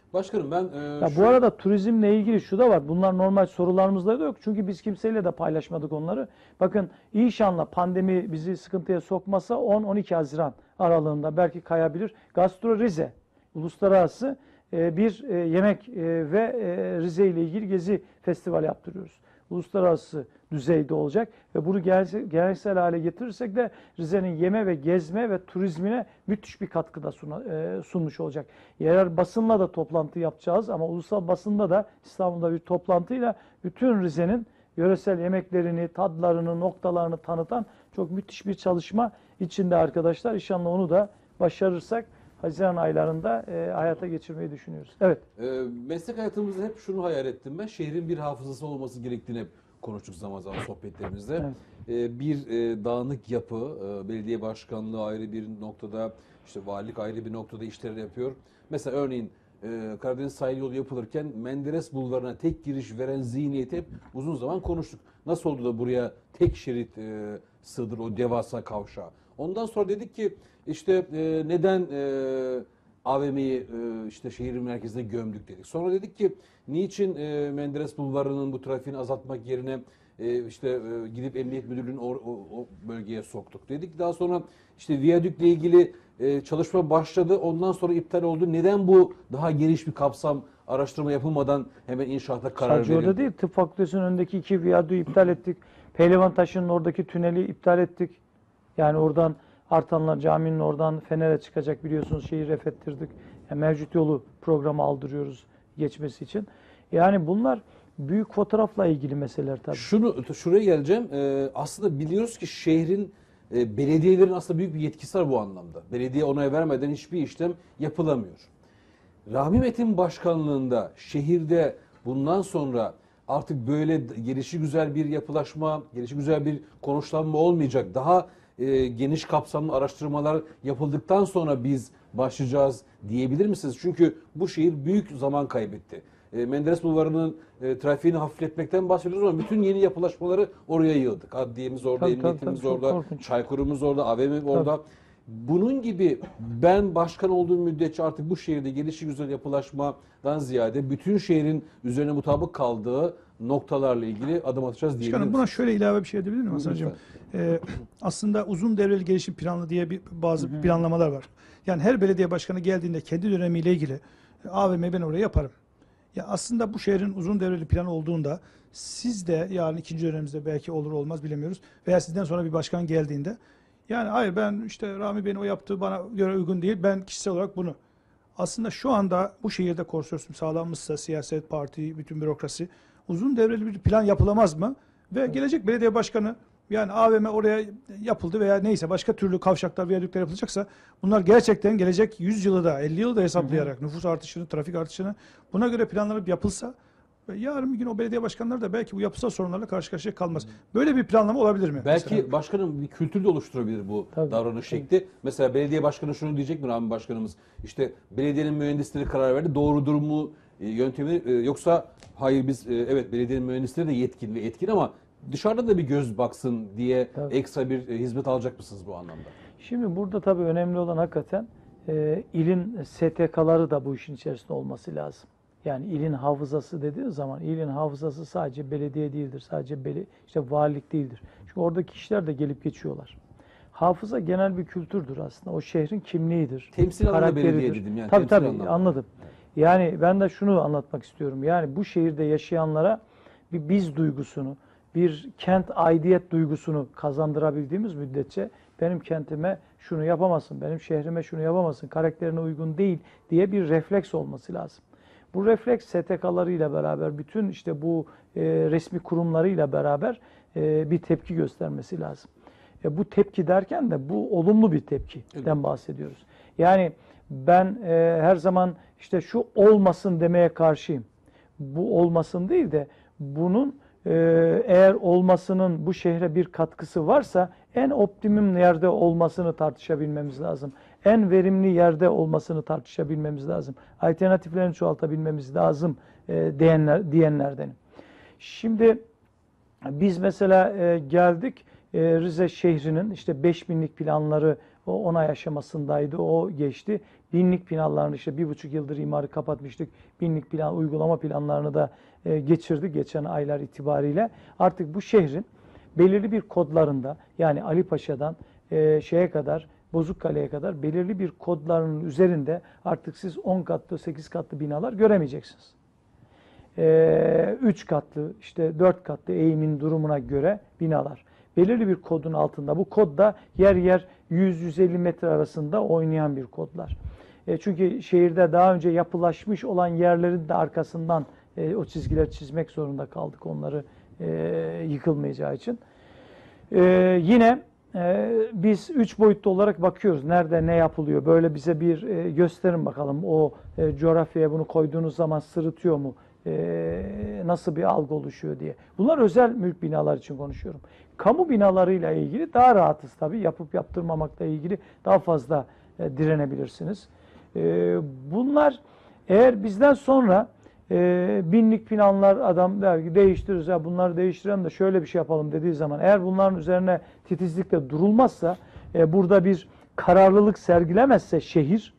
Başkanım ben e, Ya şu- bu arada turizmle ilgili şu da var. Bunlar normal sorularımızda da yok. Çünkü biz kimseyle de paylaşmadık onları. Bakın inşallah pandemi bizi sıkıntıya sokmasa on on iki Haziran aralığında belki kayabilir. Gastro Rize uluslararası e, bir e, yemek e, ve e, Rize ile ilgili gezi festivali yaptırıyoruz. Uluslararası düzeyde olacak ve bunu gelse- geleneksel hale getirirsek de Rize'nin yeme ve gezme ve turizmine müthiş bir katkıda suna, e, sunmuş olacak. Yerel basınla da toplantı yapacağız ama ulusal basında da İstanbul'da bir toplantıyla bütün Rize'nin yöresel yemeklerini, tadlarını, noktalarını tanıtan çok müthiş bir çalışma içinde arkadaşlar. İnşallah onu da başarırsak Haziran aylarında e, hayata geçirmeyi düşünüyoruz. Evet. e, meslek hayatımızda hep şunu hayal ettim ben. Şehrin bir hafızası olması gerektiğini hep konuştuk zaman zaman sohbetlerimizde. Evet. E, bir e, dağınık yapı, e, belediye başkanlığı ayrı bir noktada, işte valilik ayrı bir noktada işler yapıyor. Mesela örneğin e, Karadeniz sahil yolu yapılırken Menderes Bulvarı'na tek giriş veren zihniyeti hep uzun zaman konuştuk. Nasıl oldu da buraya tek şerit e, sığdır o devasa kavşağa? Ondan sonra dedik ki işte e, neden e, A V M'yi e, işte şehrin merkezine gömdük dedik. Sonra dedik ki niçin e, Menderes Bulvarı'nın bu trafiğini azaltmak yerine e, işte e, gidip Emniyet Müdürlüğü'nü o, o, o bölgeye soktuk dedik. Daha sonra işte viyadükle ilgili e, çalışma başladı. Ondan sonra iptal oldu. Neden bu daha geniş bir kapsam araştırma yapılmadan hemen inşaata karar Sadece verildi? orada değil. Tıp fakültesinin önündeki iki viyadüğü iptal ettik. Pehlivan Taşı'nın oradaki tüneli iptal ettik. Yani oradan Artanlar Camii'nin oradan Fener'e çıkacak biliyorsunuz şeyi refettirdik. Yani mevcut yolu programı aldırıyoruz geçmesi için. Yani bunlar büyük fotoğrafla ilgili meseleler tabii. Şunu şuraya geleceğim. Ee, aslında biliyoruz ki şehrin e, belediyelerin aslında büyük bir yetkisi var bu anlamda. Belediye onay vermeden hiçbir işlem yapılamıyor. Rahmi Metin başkanlığında şehirde bundan sonra artık böyle gelişi güzel bir yapılaşma, gelişi güzel bir konuşlanma olmayacak. Daha e, geniş kapsamlı araştırmalar yapıldıktan sonra biz başlayacağız diyebilir misiniz? Çünkü bu şehir büyük zaman kaybetti. E, Menderes Bulvarı'nın e, trafiğini hafifletmekten bahsediyoruz ama bütün yeni yapılaşmaları oraya yığdık. Adliyemiz orada, Tabii, tabii, emniyetimiz tabii, çok orada, korkunç. Çaykurumuz orada, A V M orada. Bunun gibi ben başkan olduğum müddetçe artık bu şehirde gelişi güzel yapılaşmadan ziyade bütün şehrin üzerine mutabık kaldığı noktalarla ilgili adım atacağız diyebilir Başkanım buna misiniz? şöyle ilave bir şey edebilir miyim Hasan'cığım? Ee, aslında uzun devreli gelişim planı diye bir, bazı planlamalar var. Yani her belediye başkanı geldiğinde kendi dönemiyle ilgili A V M ben oraya yaparım. Ya aslında bu şehrin uzun devreli planı olduğunda siz de yarın ikinci döneminizde belki olur olmaz bilemiyoruz. Veya sizden sonra bir başkan geldiğinde yani hayır ben işte Rami Bey'in o yaptığı bana göre uygun değil. Ben kişisel olarak bunu. Aslında şu anda bu şehirde konsorsiyum sağlanmışsa siyaset, parti, bütün bürokrasi uzun devreli bir plan yapılamaz mı? Ve gelecek belediye başkanı yani A V M oraya yapıldı veya neyse başka türlü kavşaklar, viyadükler yapılacaksa bunlar gerçekten gelecek yüz yılı da elli yılı da hesaplayarak nüfus artışını, trafik artışını buna göre planlanıp yapılsa ve yarın bir gün o belediye başkanları da belki bu yapısal sorunlarla karşı karşıya kalmaz. Böyle bir planlama olabilir mi? Belki mesela? başkanım bir kültür de oluşturabilir bu Tabii, davranış tabii. şekli. Mesela belediye başkanı şunu diyecek mi Rami Başkanımız? İşte belediyenin mühendisleri karar verdi. Doğrudur mu e, yöntemi e, yoksa hayır biz e, evet belediyenin mühendisleri de yetkin ve etkin ama dışarıda da bir göz baksın diye Tabii. ekstra bir e, hizmet alacak mısınız bu anlamda? Şimdi burada tabii önemli olan hakikaten e, ilin S T K'ları da bu işin içerisinde olması lazım. Yani ilin hafızası dediğiniz zaman ilin hafızası sadece belediye değildir. Sadece beli, işte valilik değildir. Çünkü oradaki kişiler de gelip geçiyorlar. Hafıza genel bir kültürdür aslında. O şehrin kimliğidir. Temsil anlamda karakteridir. belediye dedim yani. Tabii temsil tabii anlamda. anladım. Yani ben de şunu anlatmak istiyorum. Yani bu şehirde yaşayanlara bir biz duygusunu, bir kent aidiyet duygusunu kazandırabildiğimiz müddetçe benim kentime şunu yapamazsın, benim şehrime şunu yapamazsın, karakterine uygun değil diye bir refleks olması lazım. Bu refleks S T K'larıyla beraber, bütün işte bu e, resmi kurumlarıyla beraber e, bir tepki göstermesi lazım. E, bu tepki derken de bu olumlu bir tepkiden bahsediyoruz. Yani ben e, her zaman işte şu olmasın demeye karşıyım. Bu olmasın değil de bunun e, eğer olmasının bu şehre bir katkısı varsa en optimum yerde olmasını tartışabilmemiz lazım. En verimli yerde olmasını tartışabilmemiz lazım. Alternatiflerini çoğaltabilmemiz lazım e, diyenler, diyenlerdenim. Şimdi biz mesela e, geldik e, Rize şehrinin işte beş binlik planları o onay aşamasındaydı. O geçti. Binlik planlarını işte bir buçuk yıldır imarı kapatmıştık. Binlik plan, uygulama planlarını da e, geçirdik geçen aylar itibariyle. Artık bu şehrin belirli bir kodlarında, yani Ali Paşa'dan e, şeye kadar, Bozukkale'ye kadar belirli bir kodlarının üzerinde artık siz on katlı, sekiz katlı binalar göremeyeceksiniz. üç katlı, işte dört katlı eğimin durumuna göre binalar. Belirli bir kodun altında. Bu kod da yer yer yüz yüz elli metre arasında oynayan bir kodlar. E, çünkü şehirde daha önce yapılaşmış olan yerlerin de arkasından e, o çizgiler çizmek zorunda kaldık onları e, yıkılmayacağı için. E, yine e, biz üç boyutlu olarak bakıyoruz. Nerede ne yapılıyor? Böyle bize bir e, gösterin bakalım. O e, coğrafyaya bunu koyduğunuz zaman sırıtıyor mu? E, nasıl bir algı oluşuyor diye. Bunlar özel mülk binalar için konuşuyorum. Kamu binalarıyla ilgili daha rahatız tabii. Yapıp yaptırmamakla ilgili daha fazla e, direnebilirsiniz. E, bunlar eğer bizden sonra e, binlik planlar adam der ki değiştiririz ya bunları değiştirelim de şöyle bir şey yapalım dediği zaman eğer bunların üzerine titizlikle durulmazsa e, burada bir kararlılık sergilemezse şehir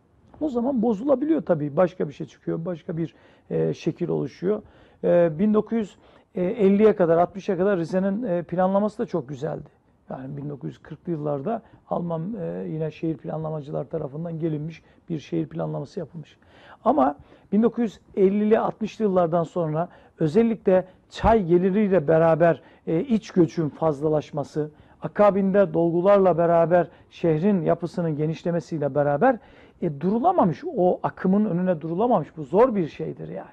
o zaman bozulabiliyor tabii. Başka bir şey çıkıyor. Başka bir e, şekil oluşuyor. E, bin dokuz yüz elliye kadar, altmışa kadar Rize'nin e, planlaması da çok güzeldi. Yani bin dokuz yüz kırklı yıllarda Alman e, yine şehir planlamacılar tarafından gelinmiş bir şehir planlaması yapılmış. Ama bin dokuz yüz ellili altmışlı yıllardan sonra özellikle çay geliriyle beraber e, iç göçün fazlalaşması, akabinde dolgularla beraber şehrin yapısının genişlemesiyle beraber e, durulamamış, o akımın önüne durulamamış. Bu zor bir şeydir yani.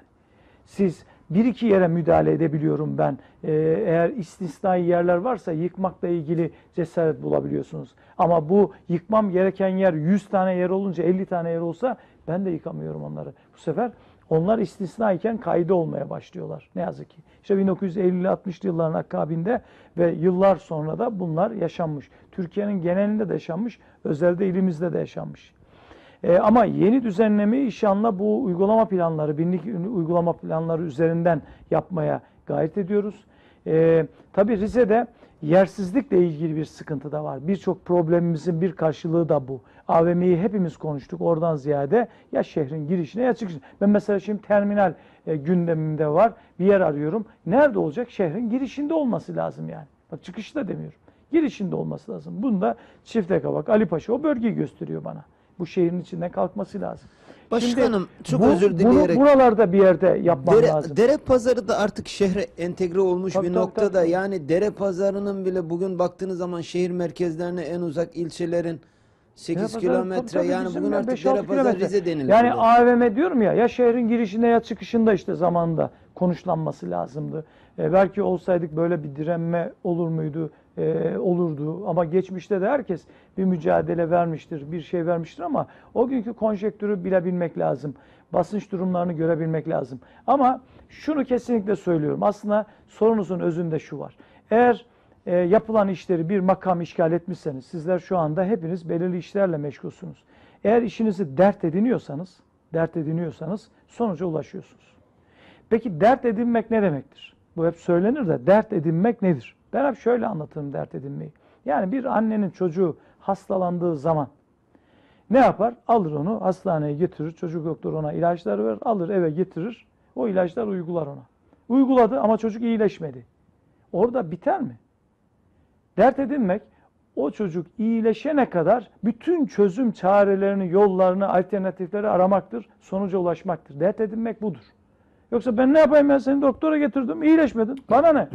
Siz bir iki yere müdahale edebiliyorum ben. Ee, eğer istisnai yerler varsa yıkmakla ilgili cesaret bulabiliyorsunuz. Ama bu yıkmam gereken yer yüz tane yer olunca elli tane yer olsa ben de yıkamıyorum onları. Bu sefer onlar istisna iken kaydı olmaya başlıyorlar. Ne yazık ki. İşte bin dokuz yüz ellili altmışlı yılların akabinde ve yıllar sonra da bunlar yaşanmış. Türkiye'nin genelinde de yaşanmış, özelde ilimizde de yaşanmış. E, ama yeni düzenleme inşallah bu uygulama planları, binlik uygulama planları üzerinden yapmaya gayret ediyoruz. E, tabii Rize'de yersizlikle ilgili bir sıkıntı da var. Birçok problemimizin bir karşılığı da bu. A V M'yi hepimiz konuştuk oradan ziyade ya şehrin girişine ya çıkışına. Ben mesela şimdi terminal e, gündemimde var. Bir yer arıyorum. Nerede olacak? Şehrin girişinde olması lazım yani. Bak çıkışta demiyorum. Girişinde olması lazım. Bunda Çiftekavak, Ali Paşa o bölgeyi gösteriyor bana. Bu şehrin içinden kalkması lazım. Başkanım Şimdi, çok bu, özür dileyerek. Bunu buralarda bir yerde yapmam dere, lazım. Dere pazarı da artık şehre entegre olmuş Tabii, bir tabii, noktada. tabii. Yani dere pazarının bile bugün baktığınız zaman şehir merkezlerine en uzak ilçelerin sekiz Dere pazarı, kilometre tabii, tabii, yani bizim bugün de artık beş altı dere pazarı kilometre. Rize deniliyor. Yani A V M diyorum ya ya şehrin girişinde ya çıkışında işte zamanında konuşlanması lazımdı. E, belki olsaydık böyle bir direnme olur muydu? E, olurdu ama geçmişte de herkes bir mücadele vermiştir, bir şey vermiştir ama o günkü konjektürü bilebilmek lazım. Basınç durumlarını görebilmek lazım. Ama şunu kesinlikle söylüyorum. Aslında sorunuzun özünde şu var. Eğer e, yapılan işleri bir makam işgal etmişseniz, sizler şu anda hepiniz belirli işlerle meşgulsünüz. Eğer işinizi dert ediniyorsanız, dert ediniyorsanız sonuca ulaşıyorsunuz. Peki dert edinmek ne demektir? Bu hep söylenir de dert edinmek nedir? Ben hep şöyle anlatırım dert edinmeyi. Yani bir annenin çocuğu hastalandığı zaman ne yapar? Alır onu hastaneye getirir. Çocuk doktor ona ilaçlar verir. Alır eve getirir. O ilaçlar uygular ona. Uyguladı ama çocuk iyileşmedi. Orada biter mi? Dert edinmek o çocuk iyileşene kadar bütün çözüm çarelerini, yollarını, alternatifleri aramaktır. Sonuca ulaşmaktır. Dert edinmek budur. Yoksa ben ne yapayım ben seni doktora getirdim iyileşmedin. Bana ne?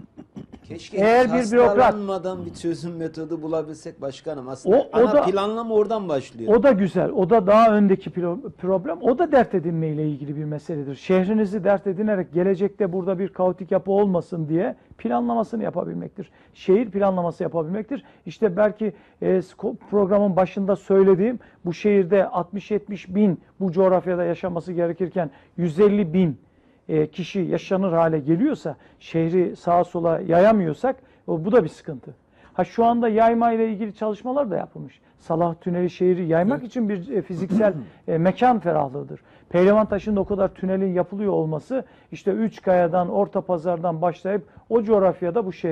Keşke Eğer bir bürokrat- hastalanmadan bir çözüm metodu bulabilsek başkanım. Aslında O- o ana da- planlama oradan başlıyor. O da güzel. O da daha öndeki pro- problem. O da dert edinme ile ilgili bir meseledir. Şehrinizi dert edinerek gelecekte burada bir kaotik yapı olmasın diye planlamasını yapabilmektir. Şehir planlaması yapabilmektir. İşte belki e, programın başında söylediğim bu şehirde altmış yetmiş bin bu coğrafyada yaşaması gerekirken yüz elli bin kişi yaşanır hale geliyorsa, şehri sağa sola yayamıyorsak bu da bir sıkıntı. Ha şu anda yayma ile ilgili çalışmalar da yapılmış. Salah Tüneli şehri yaymak için bir fiziksel mekan ferahlığıdır. Pehlivantaşı'nda o kadar tünelin yapılıyor olması işte Üçkaya'dan, Orta Pazar'dan başlayıp o coğrafyada bu şehrin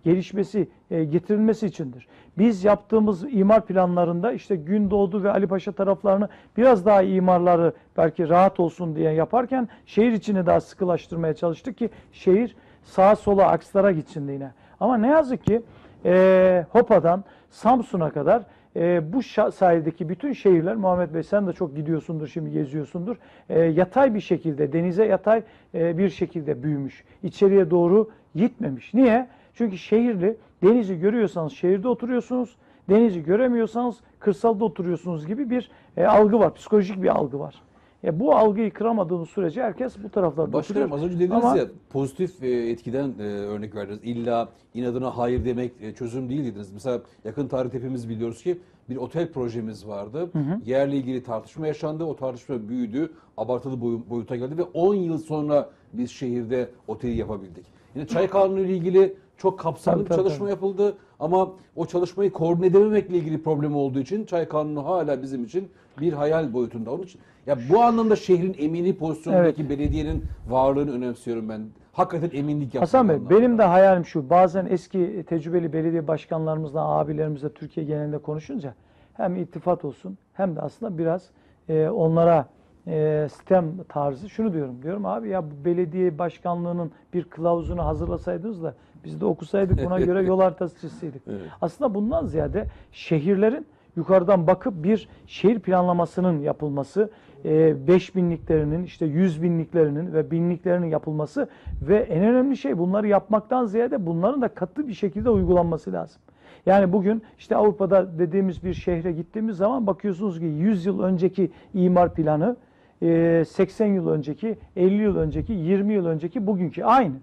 gelişmesi, e, getirilmesi içindir. Biz yaptığımız imar planlarında işte Gündoğdu ve Ali Paşa taraflarını biraz daha imarları belki rahat olsun diye yaparken şehir içini daha sıkılaştırmaya çalıştık ki şehir sağa sola akslara gitsin diye. Ama ne yazık ki e, Hopa'dan Samsun'a kadar e, bu sahildeki bütün şehirler, Muhammed Bey sen de çok gidiyorsundur şimdi, geziyorsundur, e, yatay bir şekilde, denize yatay e, bir şekilde büyümüş. İçeriye doğru gitmemiş. Niye? Çünkü şehirli, denizi görüyorsanız şehirde oturuyorsunuz, denizi göremiyorsanız kırsalda oturuyorsunuz gibi bir e, algı var, psikolojik bir algı var. E, bu algıyı kıramadığınız sürece herkes bu taraflarda Başkanım oturuyor. az önce dediniz Ama, ya, pozitif e, etkiden e, örnek verdiniz. İlla inadına hayır demek e, çözüm değil dediniz. Mesela yakın tarihte hepimiz biliyoruz ki bir otel projemiz vardı. Hı hı. Yerle ilgili tartışma yaşandı. O tartışma büyüdü. Abartılı boy, boyuta geldi ve on yıl sonra biz şehirde oteli yapabildik. Yine çay kanunu ile ilgili çok kapsamlı tabii, bir tabii, çalışma tabii. yapıldı. Ama o çalışmayı koordine edememekle ilgili problem olduğu için çay kanunu hala bizim için bir hayal boyutunda. Onun için ya bu anlamda şehrin emini pozisyonundaki Evet. belediyenin varlığını önemsiyorum ben. Hakikaten eminlik yapmak Hasan Bey, anlamında. benim de hayalim şu. Bazen eski tecrübeli belediye başkanlarımızla, abilerimizle Türkiye genelinde konuşunca hem iltifat olsun hem de aslında biraz e, onlara e, sitem tarzı şunu diyorum. Diyorum abi ya bu belediye başkanlığının bir kılavuzunu hazırlasaydınız da biz de okusaydık, buna göre yol haritası çizseydik. Evet. Aslında bundan ziyade şehirlerin yukarıdan bakıp bir şehir planlamasının yapılması, beş binliklerinin, işte yüz binliklerinin ve binliklerinin yapılması ve en önemli şey bunları yapmaktan ziyade bunların da katı bir şekilde uygulanması lazım. Yani bugün işte Avrupa'da dediğimiz bir şehre gittiğimiz zaman bakıyorsunuz ki yüz yıl önceki imar planı, seksen yıl önceki, elli yıl önceki, yirmi yıl önceki, bugünkü aynı.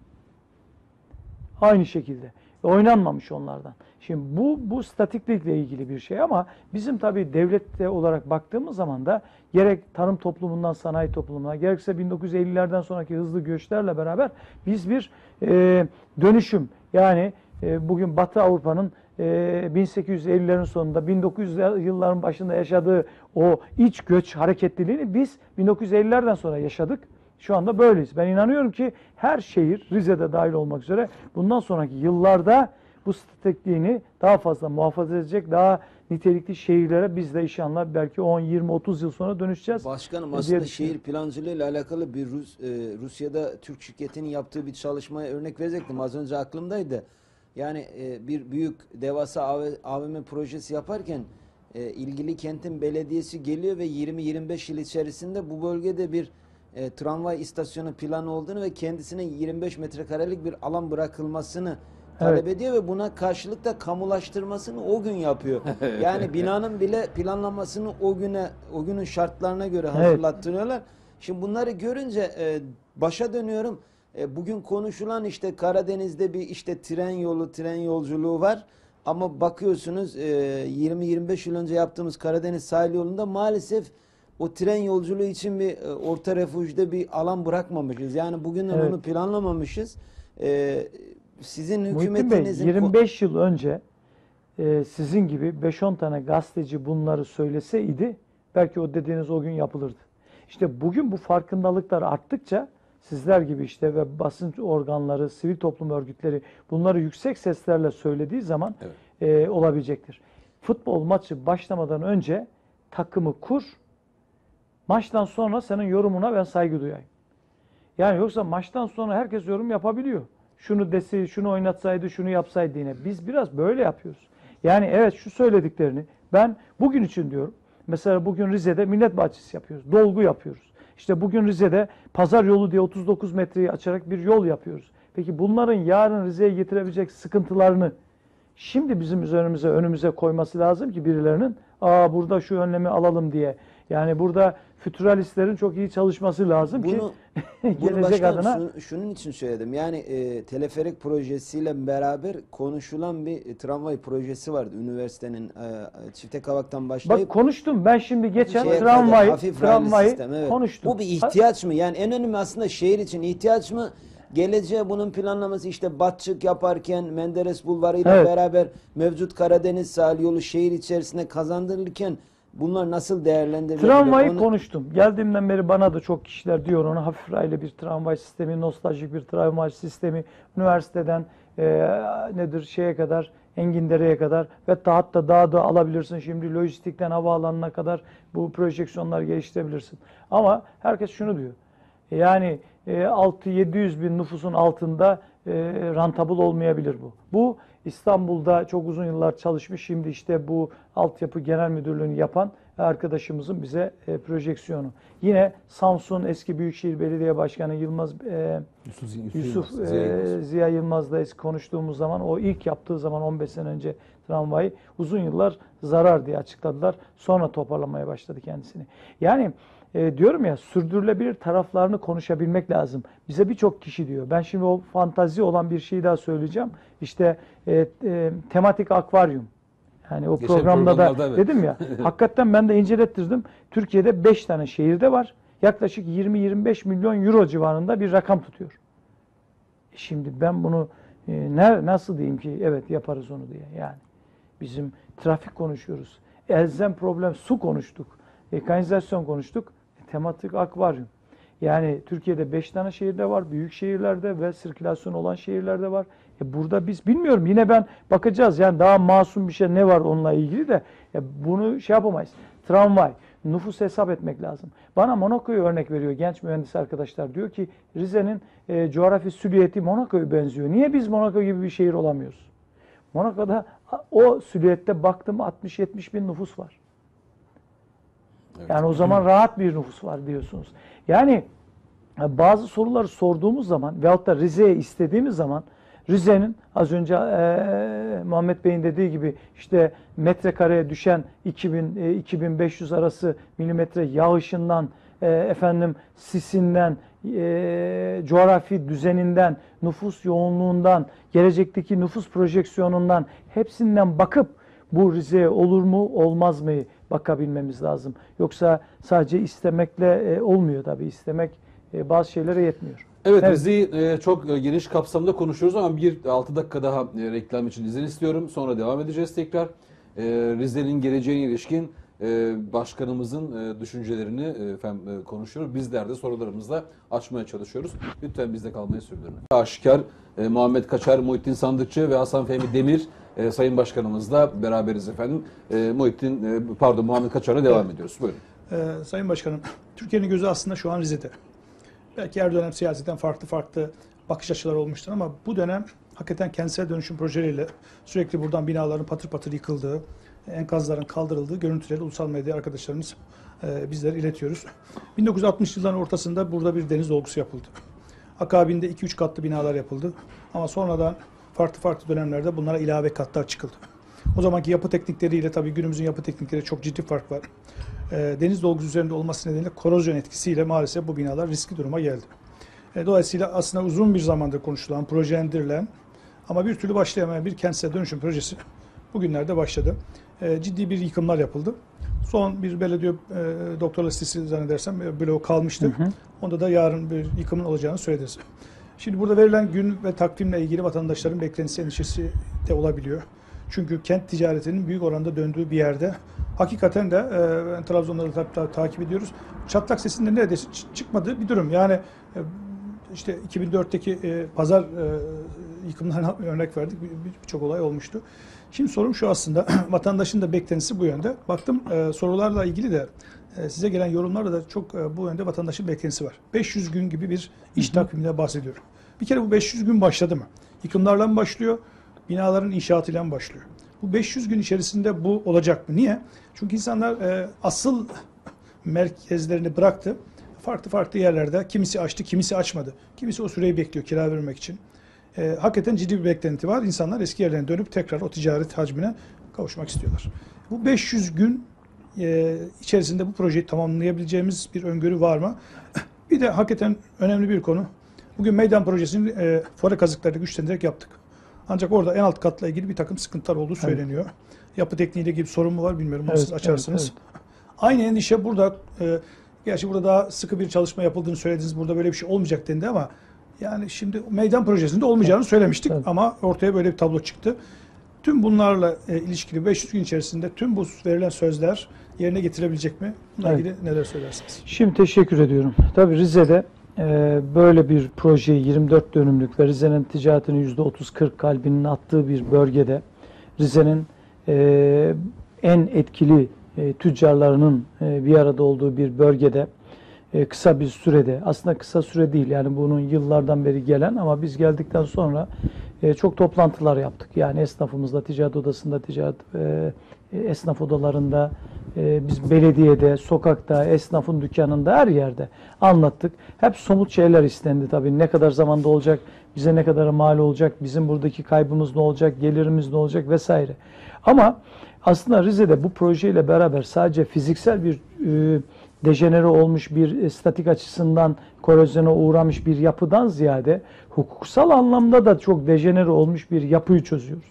Aynı şekilde. Oynanmamış onlardan. Şimdi bu bu statiklikle ilgili bir şey ama bizim tabii devlette olarak baktığımız zaman da gerek tarım toplumundan sanayi toplumuna, gerekse bin dokuz yüz ellilerden sonraki hızlı göçlerle beraber biz bir e, dönüşüm, yani e, bugün Batı Avrupa'nın e, bin sekiz yüz ellilerin sonunda bin dokuz yüz yılların başında yaşadığı o iç göç hareketliliğini biz bin dokuz yüz ellilerden sonra yaşadık. Şu anda böyleyiz. Ben inanıyorum ki her şehir, Rize'de dahil olmak üzere, bundan sonraki yıllarda bu statikliğini daha fazla muhafaza edecek, daha nitelikli şehirlere biz de inşallah belki on, yirmi, otuz yıl sonra dönüşeceğiz. Başkanım, diye aslında düşünüyorum. şehir plancılığı ile alakalı bir Rus, e, Rusya'da Türk şirketinin yaptığı bir çalışmaya örnek verecektim. Az önce aklımdaydı. Yani e, bir büyük devasa A V M projesi yaparken e, ilgili kentin belediyesi geliyor ve yirmi yirmi beş yıl içerisinde bu bölgede bir e, tramvay istasyonu planı olduğunu ve kendisine yirmi beş metrekarelik bir alan bırakılmasını talep Evet. ediyor ve buna karşılık da kamulaştırmasını o gün yapıyor. Yani binanın bile planlamasını o güne, o günün şartlarına göre hazırlattırıyorlar. Şimdi bunları görünce e, başa dönüyorum. E, bugün konuşulan işte Karadeniz'de bir işte tren yolu, tren yolculuğu var. Ama bakıyorsunuz e, yirmi yirmi beş yıl önce yaptığımız Karadeniz sahil yolunda maalesef o tren yolculuğu için bir e, orta refüjde bir alan bırakmamışız. Yani bugünden Evet. onu planlamamışız. E, sizin Muhittin Bey, hükümetinizin... yirmi beş yıl önce e, sizin gibi beş on tane gazeteci bunları söyleseydi belki o dediğiniz o gün yapılırdı. İşte bugün bu farkındalıklar arttıkça sizler gibi işte ve basın organları, sivil toplum örgütleri bunları yüksek seslerle söylediği zaman Evet. e, olabilecektir. Futbol maçı başlamadan önce takımı kur, maçtan sonra senin yorumuna ben saygı duyayım. Yani yoksa maçtan sonra herkes yorum yapabiliyor. Şunu desi, şunu oynatsaydı, şunu yapsaydı yine. Biz biraz böyle yapıyoruz. Yani evet, şu söylediklerini ben bugün için diyorum. Mesela bugün Rize'de millet bahçesi yapıyoruz. Dolgu yapıyoruz. İşte bugün Rize'de pazar yolu diye otuz dokuz metreyi açarak bir yol yapıyoruz. Peki bunların yarın Rize'ye getirebilecek sıkıntılarını şimdi bizim üzerimize, önümüze koyması lazım ki birilerinin aa burada şu önlemi alalım diye. Yani burada fütüralistlerin çok iyi çalışması lazım Bunu, ki bunu gelecek başkanım, adına. şunu- şunun için söyledim. Yani e, teleferik projesiyle beraber konuşulan bir e, tramvay projesi vardı. Üniversitenin e, Çifte Kavak'tan başlayıp Bak konuştum ben şimdi geçen şeye kadar tramvayı, hafif raylı tramvayı sistem, evet. konuştum. Bu bir ihtiyaç mı? Yani en önemli aslında şehir için ihtiyaç mı? Geleceğe bunun planlaması işte Batçık yaparken Menderes Bulvarı ile Evet. beraber mevcut Karadeniz sahil yolu şehir içerisinde kazandırılırken Bunlar nasıl değerlendirilebilir? Tramvayı Onu- konuştum. Geldiğimden beri bana da çok kişiler diyor onu. Hafif raylı bir tramvay sistemi, nostaljik bir tramvay sistemi. Üniversiteden e, nedir şeye kadar, Engindere'ye kadar ve hatta daha da alabilirsin. Şimdi lojistikten havaalanına kadar bu projeksiyonlar geliştirebilirsin. Ama herkes şunu diyor. Yani e, altı yedi yüz bin nüfusun altında e, rentable olmayabilir bu. Bu İstanbul'da çok uzun yıllar çalışmış. Şimdi işte bu altyapı genel müdürlüğünü yapan arkadaşımızın bize e, projeksiyonu. Yine Samsun eski Büyükşehir Belediye Başkanı Yılmaz e, Yusuf, Yusuf, Yusuf Yılmaz, e, Ziya Yılmaz. Ziya Yılmaz'la eski konuştuğumuz zaman o ilk yaptığı zaman on beş sene önce tramvayı uzun yıllar zarar diye açıkladılar. Sonra toparlamaya başladı kendisini. Yani e, diyorum ya sürdürülebilir taraflarını konuşabilmek lazım. Bize birçok kişi diyor. Ben şimdi o fantazi olan bir şeyi daha söyleyeceğim. İşte e, e, tematik akvaryum. Yani o Geçen programda da programlarda evet. dedim ya. Hakikaten ben de incelettirdim. Türkiye'de beş tane şehirde var. Yaklaşık yirmi yirmi beş milyon euro civarında bir rakam tutuyor. E Şimdi ben bunu e, ne, nasıl diyeyim ki evet yaparız onu diye yani. Bizim trafik konuşuyoruz. Elzem problem su konuştuk. E, kanalizasyon konuştuk. E, tematik akvaryum. Yani Türkiye'de beş tane şehirde var. Büyük şehirlerde ve sirkülasyon olan şehirlerde var. E burada biz bilmiyorum. Yine ben bakacağız. Yani daha masum bir şey ne var onunla ilgili de e, bunu şey yapamayız. Tramvay. Nüfus hesap etmek lazım. Bana Monaco'yu örnek veriyor genç mühendis arkadaşlar. Diyor ki Rize'nin e, coğrafi silüeti Monaco'ya benziyor. Niye biz Monaco gibi bir şehir olamıyoruz? Monaco'da o silüette baktım altmış yetmiş bin nüfus var. Evet. Yani o zaman rahat bir nüfus var diyorsunuz. Yani bazı soruları sorduğumuz zaman veyahut da Rize'ye istediğimiz zaman Rize'nin az önce e, Muhammed Bey'in dediği gibi işte metrekareye düşen iki bin e, iki bin beş yüz arası milimetre yağışından e, efendim sisinden e, coğrafi düzeninden nüfus yoğunluğundan gelecekteki nüfus projeksiyonundan hepsinden bakıp bu Rize'ye olur mu olmaz mı bakabilmemiz lazım. Yoksa sadece istemekle e, olmuyor tabii. İstemek e, bazı şeylere yetmiyor. Evet, Evet. Rize'yi e, çok e, geniş kapsamda konuşuyoruz ama bir altı dakika daha e, reklam için izin istiyorum. Sonra devam edeceğiz tekrar. E, Rize'nin geleceğine ilişkin e, başkanımızın e, düşüncelerini e, efendim, e, konuşuyoruz. Bizler de sorularımızla açmaya çalışıyoruz. Lütfen bizde kalmayı sürdürün. Aşikar e, Muhammed Kaçar, Muhittin Sandıkçı ve Hasan Fehmi Demir e, Sayın Başkanımızla beraberiz efendim. E, Muhittin, e, pardon Muhammed Kaçar'la devam Evet. ediyoruz. Buyurun. Ee, Sayın Başkanım, Türkiye'nin gözü aslında şu an Rize'de. Belki her dönem siyaseten farklı farklı bakış açıları olmuştur ama bu dönem hakikaten kentsel dönüşüm projeleriyle sürekli buradan binaların patır patır yıkıldığı, enkazların kaldırıldığı görüntüleri ulusal medya arkadaşlarımız e, bizlere iletiyoruz. bin dokuz yüz altmış yılların ortasında burada bir deniz dolgusu yapıldı. Akabinde iki üç katlı binalar yapıldı ama sonradan farklı farklı dönemlerde bunlara ilave katlar çıkıldı. O zamanki yapı teknikleriyle tabii günümüzün yapı teknikleri çok ciddi fark var. E, deniz dolgusu üzerinde olması nedeniyle korozyon etkisiyle maalesef bu binalar riskli duruma geldi. E, dolayısıyla aslında uzun bir zamandır konuşulan, projelendirilen ama bir türlü başlayamayan bir kentsel dönüşüm projesi bugünlerde başladı. E, ciddi bir yıkımlar yapıldı. Son bir belediye e, doktorlar sitesi zannedersem e, bloğu kalmıştı. Hı hı. Onda da yarın bir yıkımın olacağını söylediniz. Şimdi burada verilen gün ve takvimle ilgili vatandaşların beklentisi, endişesi de olabiliyor. Çünkü kent ticaretinin büyük oranda döndüğü bir yerde hakikaten de e, ben Trabzon'da da ta, takip ediyoruz. Çatlak sesinde neredeyse çıkmadığı bir durum. Yani e, işte iki bin dörtteki e, pazar e, yıkımlarına örnek verdik. Birçok bir, bir olay olmuştu. Şimdi sorum şu aslında. Vatandaşın da beklentisi bu yönde. Baktım e, sorularla ilgili de e, size gelen yorumlarla da çok e, bu yönde vatandaşın beklentisi var. beş yüz gün gibi bir iş takviminden bahsediyorum. Bir kere bu beş yüz gün başladı mı? Yıkımlarla mı başlıyor? Binaların inşaatıyla mı başlıyor? Bu beş yüz gün içerisinde bu olacak mı? Niye? Çünkü insanlar e, asıl merkezlerini bıraktı. Farklı farklı yerlerde kimisi açtı, kimisi açmadı. Kimisi o süreyi bekliyor kira vermek için. E, hakikaten ciddi bir beklenti var. İnsanlar eski yerlerine dönüp tekrar o ticaret hacmine kavuşmak istiyorlar. Bu beş yüz gün e, içerisinde bu projeyi tamamlayabileceğimiz bir öngörü var mı? Bir de hakikaten önemli bir konu. Bugün meydan projesini e, fore kazıklarıyla güçlendirerek yaptık. Ancak orada en alt katla ilgili bir takım sıkıntılar olduğu söyleniyor. Evet. Yapı tekniğiyle ilgili bir sorun mu var bilmiyorum. Onu evet, siz açarsınız. Evet, evet. Aynı endişe burada. E, gerçi burada daha sıkı bir çalışma yapıldığını söylediniz. Burada böyle bir şey olmayacak dendi ama yani şimdi meydan projesinde olmayacağını evet, söylemiştik. Evet. Ama ortaya böyle bir tablo çıktı. Tüm bunlarla e, ilişkili beş yüz gün içerisinde tüm bu verilen sözler yerine getirebilecek mi? Bununla Evet. ilgili neler söylersiniz? Şimdi teşekkür ediyorum. Tabii Rize'de e, böyle bir projeyi yirmi dört dönümlük ve Rize'nin ticaretinin yüzde otuz kırk kalbinin attığı bir bölgede Rize'nin e, en etkili e, tüccarlarının e, bir arada olduğu bir bölgede e, kısa bir sürede, aslında kısa süre değil yani bunun yıllardan beri gelen ama biz geldikten sonra e, çok toplantılar yaptık. Yani esnafımızla, ticaret odasında, ticaret e, esnaf odalarında, e, biz belediyede, sokakta, esnafın dükkanında, her yerde anlattık. Hep somut şeyler istendi tabii. Ne kadar zamanda olacak, bize ne kadar mal olacak, bizim buradaki kaybımız ne olacak, gelirimiz ne olacak vesaire. Ama aslında Rize'de bu projeyle beraber sadece fiziksel bir e, dejenere olmuş bir e, statik açısından korozyona uğramış bir yapıdan ziyade hukuksal anlamda da çok dejenere olmuş bir yapıyı çözüyoruz.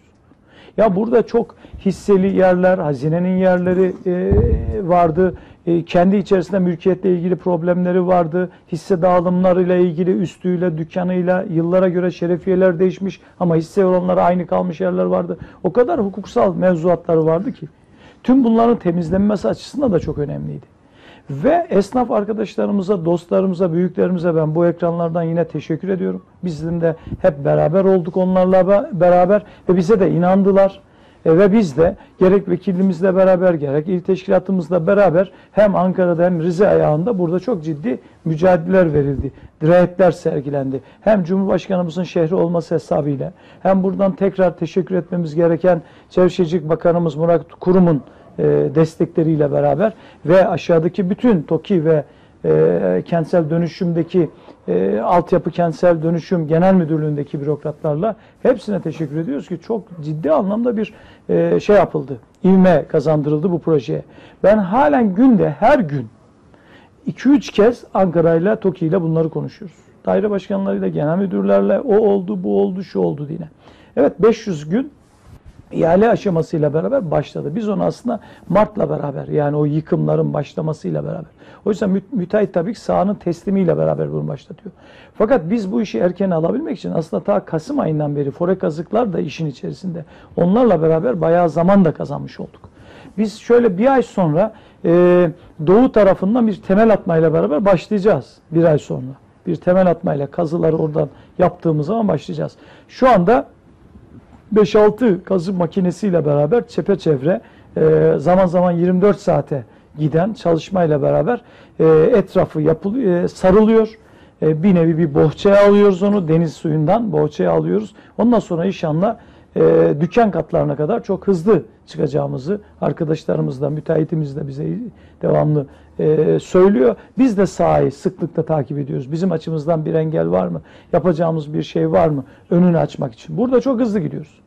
Ya burada çok hisseli yerler, hazinenin yerleri e, vardı. E, kendi içerisinde mülkiyetle ilgili problemleri vardı. Hisse dağılımlarıyla ilgili üstüyle, dükkanıyla yıllara göre şerefiyeler değişmiş ama hisse oranları aynı kalmış yerler vardı. O kadar hukuksal mevzuatları vardı ki. Tüm bunların temizlenmesi açısından da çok önemliydi. Ve esnaf arkadaşlarımıza, dostlarımıza, büyüklerimize ben bu ekranlardan yine teşekkür ediyorum. Bizim de hep beraber olduk onlarla beraber ve bize de inandılar. E, ve biz de gerek vekilimizle beraber, gerek il teşkilatımızla beraber hem Ankara'da hem Rize ayağında burada çok ciddi mücadeleler verildi. Dirayetler sergilendi. Hem Cumhurbaşkanımızın şehri olması hesabıyla hem buradan tekrar teşekkür etmemiz gereken Çevre Şehircilik Bakanımız Murat Kurum'un destekleriyle beraber ve aşağıdaki bütün TOKİ ve e, kentsel dönüşümdeki e, altyapı kentsel dönüşüm genel müdürlüğündeki bürokratlarla hepsine teşekkür ediyoruz ki çok ciddi anlamda bir e, şey yapıldı. İvme kazandırıldı bu projeye. Ben halen günde her gün iki üç kez Ankara'yla TOKİ ile bunları konuşuyoruz. Daire başkanlarıyla, genel müdürlerle o oldu, bu oldu, şu oldu diye. Evet, beş yüz gün ihale aşamasıyla beraber başladı. Biz onu aslında Mart'la beraber, yani o yıkımların başlamasıyla beraber. O yüzden mü müteahhit tabii ki sahanın teslimiyle beraber bunu başlatıyor. Fakat biz bu işi erken alabilmek için aslında ta Kasım ayından beri Fore Kazıklar da işin içerisinde. Onlarla beraber bayağı zaman da kazanmış olduk. Biz şöyle bir ay sonra e, doğu tarafından bir temel atmayla beraber başlayacağız. Bir ay sonra. Bir temel atmayla kazıları oradan yaptığımız zaman başlayacağız. Şu anda beş altı kazı makinesiyle beraber çepeçevre e, zaman zaman yirmi dört saate giden çalışmayla beraber e, etrafı yapılıyor, e, sarılıyor. E, bir nevi bir bohçaya alıyoruz onu, deniz suyundan bohçaya alıyoruz. Ondan sonra inşallah e, dükkan katlarına kadar çok hızlı çıkacağımızı arkadaşlarımız da, müteahhitimiz de bize devamlı e, söylüyor. Biz de sahayı sıklıkla takip ediyoruz. Bizim açımızdan bir engel var mı? Yapacağımız bir şey var mı? Önünü açmak için. Burada çok hızlı gidiyoruz.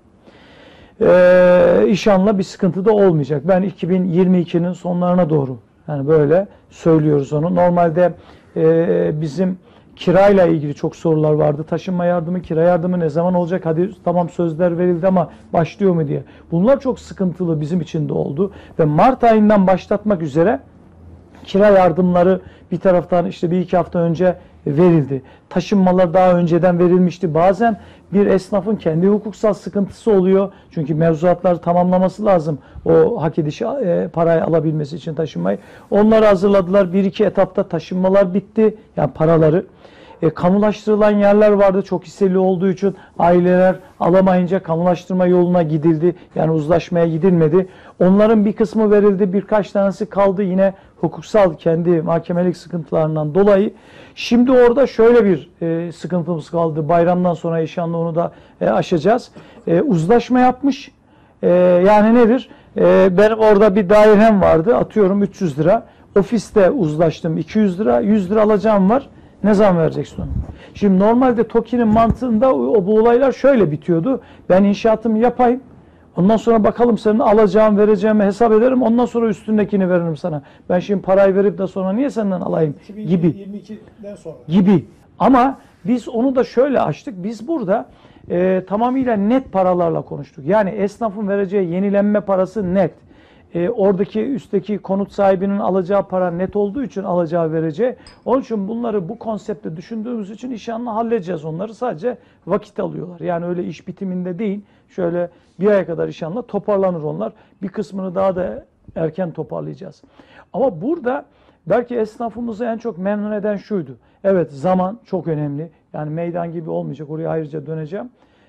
Ee, İnşallah bir sıkıntı da olmayacak. Ben iki bin yirmi ikinin sonlarına doğru yani böyle söylüyoruz onu. Normalde e, bizim kirayla ilgili çok sorular vardı. Taşınma yardımı, kira yardımı ne zaman olacak? Hadi tamam sözler verildi ama başlıyor mu diye. Bunlar çok sıkıntılı bizim için de oldu. Ve Mart ayından başlatmak üzere kira yardımları bir taraftan işte bir iki hafta önce verildi. Taşınmalar daha önceden verilmişti. Bazen bir esnafın kendi hukuksal sıkıntısı oluyor. Çünkü mevzuatları tamamlaması lazım. O hak edişi e, parayı alabilmesi için taşınmayı. Onları hazırladılar. Bir iki etapta taşınmalar bitti. Yani paraları. E, kamulaştırılan yerler vardı. Çok hisseli olduğu için aileler alamayınca kamulaştırma yoluna gidildi. Yani uzlaşmaya gidilmedi. Onların bir kısmı verildi. Birkaç tanesi kaldı yine hukuksal kendi mahkemelik sıkıntılarından dolayı. Şimdi orada şöyle bir e, sıkıntımız kaldı. Bayramdan sonra inşallah onu da e, aşacağız. E, uzlaşma yapmış. E, yani nedir? E, benim orada bir dairem vardı. Atıyorum üç yüz lira. Ofiste uzlaştım iki yüz lira. yüz lira alacağım var. Ne zaman vereceksin onu? Şimdi normalde TOKİ'nin mantığında o, bu olaylar şöyle bitiyordu. Ben inşaatımı yapayım. Ondan sonra bakalım senin alacağım, vereceğimi hesap ederim. Ondan sonra üstündekini veririm sana. Ben şimdi parayı verip de sonra niye senden alayım gibi. iki bin yirmi ikiden sonra. Gibi. Ama biz onu da şöyle açtık. Biz burada e, tamamıyla net paralarla konuştuk. Yani esnafın vereceği yenilenme parası net. E, oradaki üstteki konut sahibinin alacağı para net olduğu için alacağı vereceği. Onun için bunları bu konsepte düşündüğümüz için inşallah halledeceğiz onları. Sadece vakit alıyorlar. Yani öyle iş bitiminde değil. Şöyle bir aya kadar inşallah toparlanır onlar. Bir kısmını daha da erken toparlayacağız. Ama burada belki esnafımızı en çok memnun eden şuydu. Evet, zaman çok önemli. Yani meydan gibi olmayacak. Oraya ayrıca döneceğim.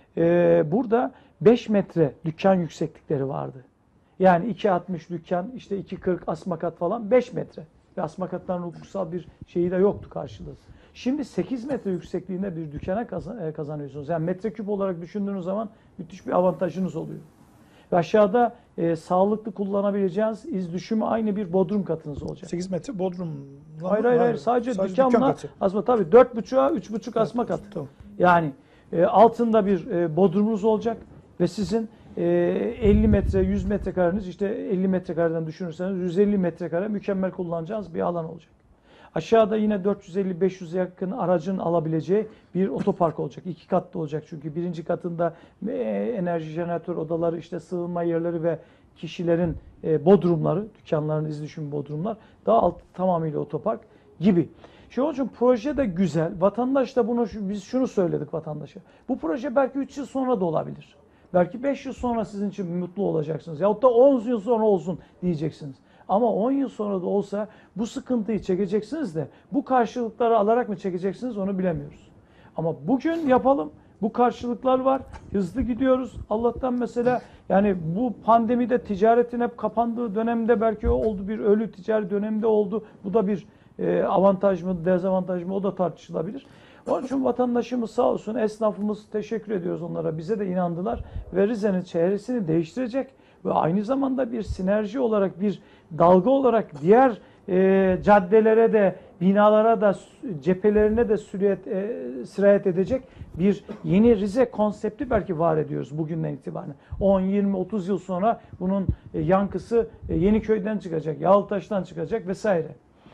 Ee, burada beş metre dükkan yükseklikleri vardı. Yani iki altmış dükkan, işte iki kırk asma kat falan beş metre. Ve asma katların hukuksal bir şeyi de yoktu karşılığı. Şimdi sekiz metre yüksekliğinde bir dükkana kazan, kazanıyorsunuz. Yani metreküp olarak düşündüğünüz zaman müthiş bir avantajınız oluyor. Ve aşağıda e, sağlıklı kullanabileceğiniz iz düşümü aynı bir bodrum katınız olacak. sekiz metre bodrum. Hayır hayır hayır sadece, sadece dükkan dükkanla katı. asma tabii dört buçuğa üç buçuk asma katı. Tamam. Yani e, altında bir e, bodrumunuz olacak ve sizin e, elli metre yüz metrekareniz işte elli metrekareden düşünürseniz yüz elli metrekare mükemmel kullanacağınız bir alan olacak. Aşağıda yine dört yüz elli beş yüze yakın aracın alabileceği bir otopark olacak. İki katlı olacak çünkü birinci katında e, enerji jeneratör odaları, işte sığınma yerleri ve kişilerin e, bodrumları, dükkanların iz düşümü bodrumlar, daha alt tamamıyla otopark gibi. Şu için proje de güzel. Vatandaş da bunu, biz şunu söyledik vatandaşa. Bu proje belki üç yıl sonra da olabilir. Belki beş yıl sonra sizin için mutlu olacaksınız. Yahut da on yıl sonra olsun diyeceksiniz. Ama on yıl sonra da olsa bu sıkıntıyı çekeceksiniz de bu karşılıkları alarak mı çekeceksiniz onu bilemiyoruz. Ama bugün yapalım. Bu karşılıklar var. Hızlı gidiyoruz. Allah'tan mesela yani bu pandemide ticaretin hep kapandığı dönemde belki o oldu, bir ölü ticari dönemde oldu. Bu da bir e, avantaj mı, dezavantaj mı o da tartışılabilir. Onun için vatandaşımız sağ olsun, esnafımız, teşekkür ediyoruz onlara. Bize de inandılar ve Rize'nin çehresini değiştirecek ve aynı zamanda bir sinerji olarak, bir dalga olarak diğer e, caddelere de, binalara da, cephelerine de süriyet, e, sirayet edecek bir yeni Rize konsepti belki var ediyoruz bugünden itibaren. on, yirmi, otuz yıl sonra bunun e, yankısı e, Yeniköy'den çıkacak, Yağlıtaş'tan çıkacak vesaire.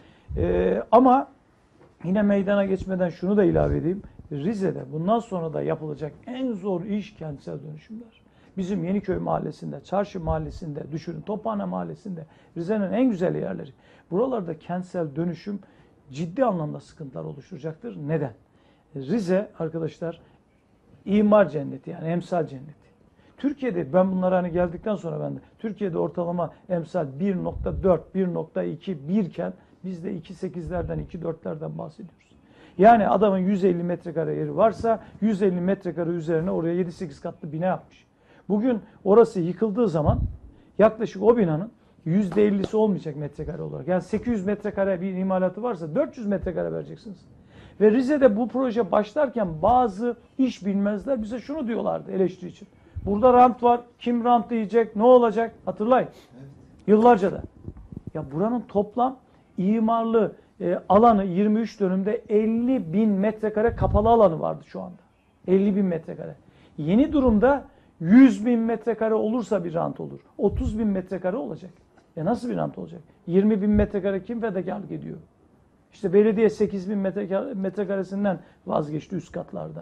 E, ama yine meydana geçmeden şunu da ilave edeyim. Rize'de bundan sonra da yapılacak en zor iş kentsel dönüşümler. Bizim Yeniköy mahallesinde, Çarşı mahallesinde, düşünün Tophane mahallesinde, Rize'nin en güzel yerleri. Buralarda kentsel dönüşüm ciddi anlamda sıkıntılar oluşturacaktır. Neden? Rize arkadaşlar imar cenneti, yani emsal cenneti. Türkiye'de, ben bunlara hani geldikten sonra ben de, Türkiye'de ortalama emsal bir nokta dört, bir nokta iki, bir iken biz de iki nokta sekizlerden, iki nokta dörtlerden bahsediyoruz. Yani adamın yüz elli metrekare yeri varsa yüz elli metrekare üzerine oraya yedi sekiz katlı bina yapmış. Bugün orası yıkıldığı zaman yaklaşık o binanın yüzde ellisi olmayacak metrekare olarak. Yani sekiz yüz metrekare bir imalatı varsa dört yüz metrekare vereceksiniz. Ve Rize'de bu proje başlarken bazı iş bilmezler bize şunu diyorlardı eleştiri için. Burada rant var. Kim rant yiyecek? Ne olacak? Hatırlayın. Yıllarca da. Ya buranın toplam imarlı e, alanı yirmi üç dönümde elli bin metrekare kapalı alanı vardı şu anda. elli bin metrekare. Yeni durumda yüz bin metrekare olursa bir rant olur. otuz bin metrekare olacak. E nasıl bir rant olacak? yirmi bin metrekare kim fedakarlık ediyor? İşte belediye sekiz bin metrekaresinden vazgeçti üst katlarda.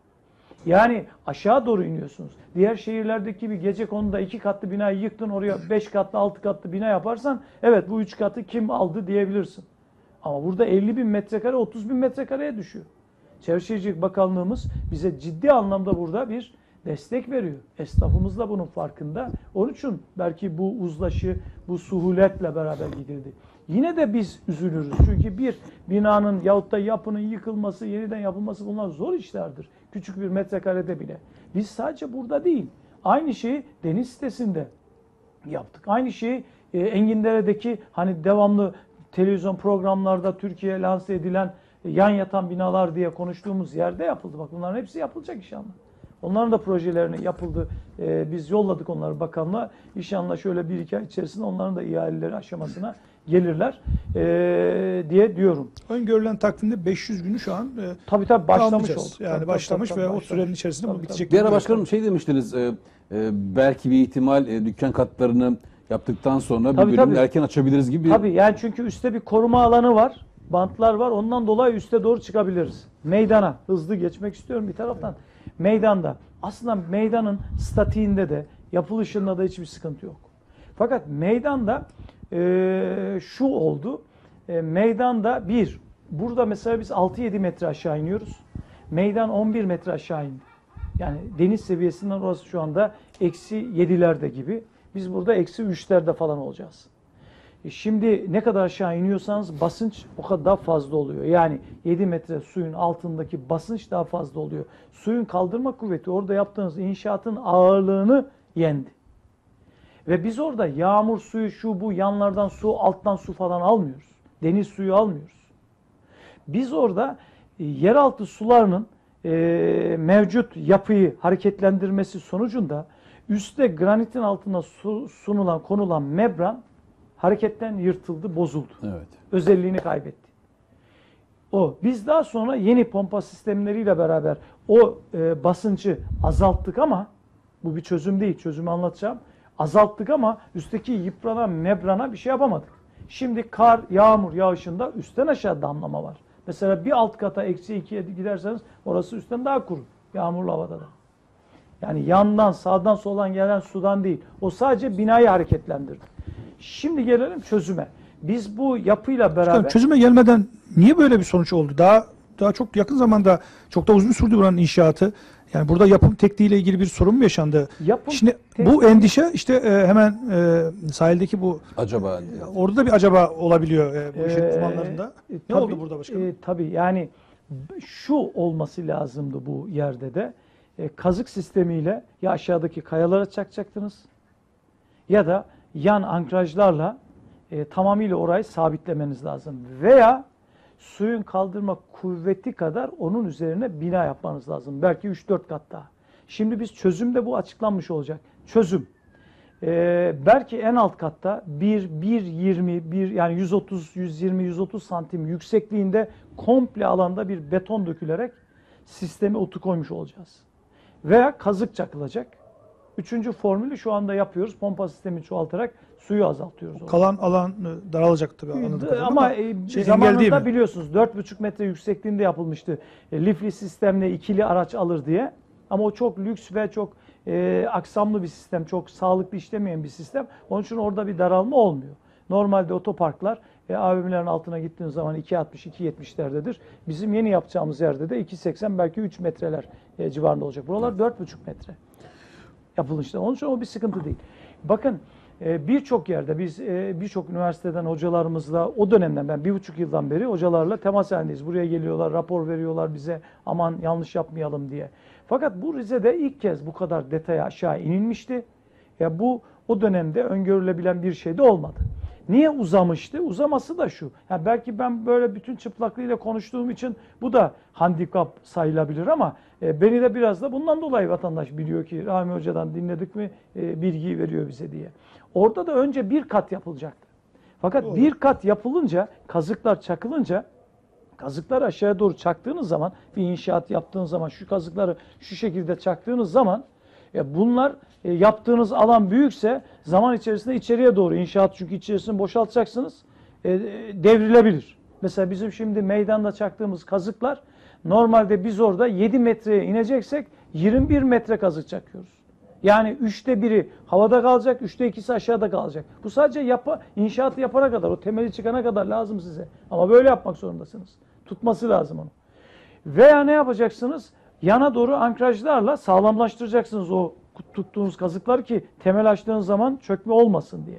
Yani aşağı doğru iniyorsunuz. Diğer şehirlerdeki gibi gecekonduda iki katlı binayı yıktın, oraya beş katlı, altı katlı bina yaparsan evet bu üç katı kim aldı diyebilirsin. Ama burada elli bin metrekare, otuz bin metrekareye düşüyor. Çevre Şehircilik Bakanlığımız bize ciddi anlamda burada bir destek veriyor. Esnafımız da bunun farkında. Onun için belki bu uzlaşı, bu suhuletle beraber gidildi. Yine de biz üzülürüz. Çünkü bir binanın yahut da yapının yıkılması, yeniden yapılması bunlar zor işlerdir. Küçük bir metrekarede bile. Biz sadece burada değil. Aynı şeyi deniz sitesinde yaptık. Aynı şeyi e, Engindere'deki hani devamlı televizyon programlarda Türkiye'ye lanse edilen e, yan yatan binalar diye konuştuğumuz yerde yapıldı. Bak bunların hepsi yapılacak inşallah. Onların da projelerini yapıldı. Ee, biz yolladık onları bakanlığa. İnşallah şöyle bir iki ay içerisinde onların da ihaleleri aşamasına gelirler ee, diye diyorum. Öngörülen takvimde beş yüz günü şu an e, Tabii tabii başlamış tamamlayacağız. oldu. Yani Tabii, başlamış tabii, ve tabii, o sürenin başlamış. içerisinde Tabii, bu bitecek. Bir ara başkanım şey demiştiniz, e, e, belki bir ihtimal e, dükkan katlarını yaptıktan sonra bir Tabii, bölümü tabii. erken açabiliriz gibi. Tabii yani çünkü üstte bir koruma alanı var. Bantlar var. Ondan dolayı üste doğru çıkabiliriz. Meydana hızlı geçmek istiyorum bir taraftan. Meydanda. Aslında meydanın statiğinde de yapılışında da hiçbir sıkıntı yok. Fakat meydanda e, şu oldu. E, meydanda bir, burada mesela biz altı yedi metre aşağı iniyoruz. Meydan on bir metre aşağı indi. Yani deniz seviyesinden orası şu anda eksi yedilerde gibi. Biz burada eksi üçlerde falan olacağız. E şimdi ne kadar aşağı iniyorsanız basınç o kadar daha fazla oluyor. Yani yedi metre suyun altındaki basınç daha fazla oluyor. Suyun kaldırma kuvveti orada yaptığınız inşaatın ağırlığını yendi. Ve biz orada yağmur suyu, şu bu, yanlardan su, alttan su falan almıyoruz. Deniz suyu almıyoruz. Biz orada e, yeraltı sularının e, mevcut yapıyı hareketlendirmesi sonucunda üstte granitin altına su, sunulan, konulan membran hareketten yırtıldı, bozuldu. Evet. Özelliğini kaybetti. O. Biz daha sonra yeni pompa sistemleriyle beraber o e, basıncı azalttık ama bu bir çözüm değil. Çözümü anlatacağım. Azalttık ama üstteki yıpranan membrana bir şey yapamadık. Şimdi kar, yağmur yağışında üstten aşağı damlama var. Mesela bir alt kata eksi ikiye giderseniz orası üstten daha kuru. Yağmurlu havada da. Yani yandan, sağdan, soldan gelen sudan değil. O sadece binayı hareketlendirdi. Şimdi gelelim çözüme. Biz bu yapıyla beraber... Başkanım, çözüme gelmeden niye böyle bir sonuç oldu? Daha daha çok yakın zamanda çok da uzun sürdü buranın inşaatı. Yani burada yapım tekniğiyle ilgili bir sorun mu yaşandı? Yapım Şimdi tek- bu endişe işte e, hemen e, sahildeki bu Acaba orada da bir acaba olabiliyor e, bu işin Ee, uzmanlarında. e, Ne tabii, oldu burada başkanım? e, tabii yani b- şu olması lazımdı bu yerde de. E, kazık sistemiyle ya aşağıdaki kayalara çakacaktınız ya da yan ankrajlarla e, tamamıyla orayı sabitlemeniz lazım. Veya suyun kaldırma kuvveti kadar onun üzerine bina yapmanız lazım. Belki üç dört kat daha. Şimdi biz çözümde bu açıklanmış olacak. Çözüm. Ee, belki en alt katta bir, bir yirmi, bir yani yüz otuz, yüz yirmi, yüz otuz santim yüksekliğinde komple alanda bir beton dökülerek sistemi otu koymuş olacağız. Veya kazık çakılacak. Üçüncü formülü şu anda yapıyoruz. Pompa sistemi çoğaltarak suyu azaltıyoruz. orada. Kalan alan e, daralacak tabii anladığım kadarıyla Ama, ama e, şey, engel değil zamanında mi? biliyorsunuz dört buçuk metre yüksekliğinde yapılmıştı. E, lifli sistemle ikili araç alır diye. Ama o çok lüks ve çok e, aksamlı bir sistem. Çok sağlıklı işlemeyen bir sistem. Onun için orada bir daralma olmuyor. Normalde otoparklar e, A V M'lerin altına gittiğiniz zaman iki altmış iki yetmişlerdedir. Bizim yeni yapacağımız yerde de iki seksen belki üç metreler e, civarında olacak. Buralar dört buçuk metre yapılışta. Onun için o bir sıkıntı değil. Bakın e, birçok yerde biz e, birçok üniversiteden hocalarımızla o dönemden ben bir buçuk yıldan beri hocalarla temas halindeyiz. Buraya geliyorlar, rapor veriyorlar bize aman yanlış yapmayalım diye. Fakat bu Rize'de ilk kez bu kadar detaya aşağı inilmişti. Ya bu o dönemde öngörülebilen bir şey de olmadı. Niye uzamıştı? Uzaması da şu. Yani belki ben böyle bütün çıplaklığıyla konuştuğum için bu da handikap sayılabilir ama e, beni de biraz da bundan dolayı vatandaş biliyor ki Rahmi Hoca'dan dinledik mi e, bilgiyi veriyor bize diye. Orada da önce bir kat yapılacaktı. Fakat Doğru. bir kat yapılınca, kazıklar çakılınca, kazıkları aşağıya doğru çaktığınız zaman, bir inşaat yaptığınız zaman şu kazıkları şu şekilde çaktığınız zaman e, bunlar e, yaptığınız alan büyükse zaman içerisinde içeriye doğru inşaat çünkü içerisini boşaltacaksınız e, e, devrilebilir. Mesela bizim şimdi meydanda çaktığımız kazıklar normalde biz orada yedi metreye ineceksek yirmi bir metre kazık çakıyoruz. Yani üçte biri havada kalacak, üçte ikisi aşağıda kalacak. Bu sadece yapa, inşaatı yapana kadar, o temeli çıkana kadar lazım size. Ama böyle yapmak zorundasınız. Tutması lazım onu. Veya ne yapacaksınız? Yana doğru ankrajlarla sağlamlaştıracaksınız o tuttuğunuz kazıklar ki temel açtığınız zaman çökme olmasın diye.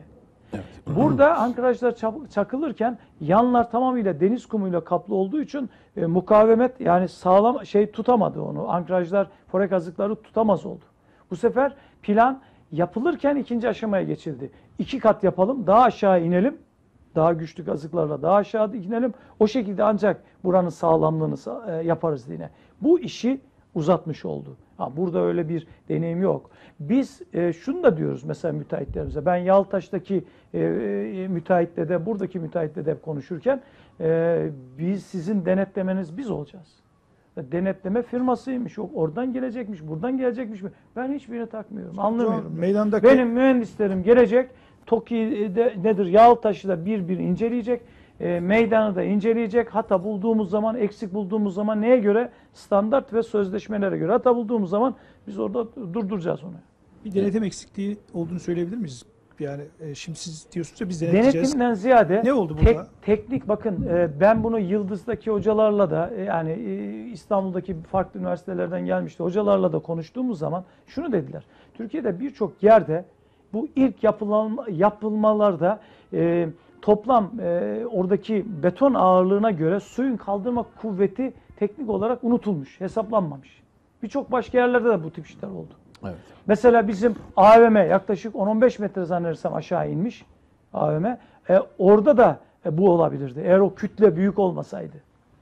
Burada ankrajlar çakılırken yanlar tamamıyla deniz kumuyla kaplı olduğu için e, mukavemet yani sağlam şey tutamadı onu. Ankrajlar, fore kazıkları tutamaz oldu. Bu sefer plan yapılırken ikinci aşamaya geçildi. İki kat yapalım, daha aşağı inelim. Daha güçlü kazıklarla daha aşağı inelim. O şekilde ancak buranın sağlamlığını e, yaparız diye. Bu işi uzatmış oldu. Ha, burada öyle bir deneyim yok. Biz e, şunu da diyoruz mesela müteahhitlerimize. Ben Yaltaş'taki e, e, müteahhitle de buradaki müteahhitle de konuşurken e, biz sizin denetlemeniz biz olacağız. Denetleme firmasıymış. Yok oradan gelecekmiş, buradan gelecekmiş. Ben hiçbirini takmıyorum. Anlamıyorum. Meydandaki Benim mühendislerim gelecek. TOKİ'de nedir? Yaltaş'ı da bir bir inceleyecek. E, meydanı da inceleyecek. Hata bulduğumuz zaman, eksik bulduğumuz zaman neye göre? Standart ve sözleşmelere göre. Hata bulduğumuz zaman biz orada durduracağız onu. bir denetim eksikliği olduğunu söyleyebilir miyiz? Yani e, şimdi siz diyorsunuz ya biz denetleyeceğiz. Denetimden ziyade Ne oldu tek- burada? teknik bakın e, ben bunu Yıldız'daki hocalarla da e, yani e, İstanbul'daki farklı üniversitelerden gelmişti hocalarla da konuştuğumuz zaman şunu dediler. Türkiye'de birçok yerde bu ilk yapılan, yapılmalarda e, toplam e, oradaki beton ağırlığına göre suyun kaldırma kuvveti teknik olarak unutulmuş, hesaplanmamış. Birçok başka yerlerde de bu tip işler oldu. Evet. Mesela bizim A V M yaklaşık on on beş metre zannedersem aşağı inmiş A V M. E, orada da e, bu olabilirdi. Eğer o kütle büyük olmasaydı.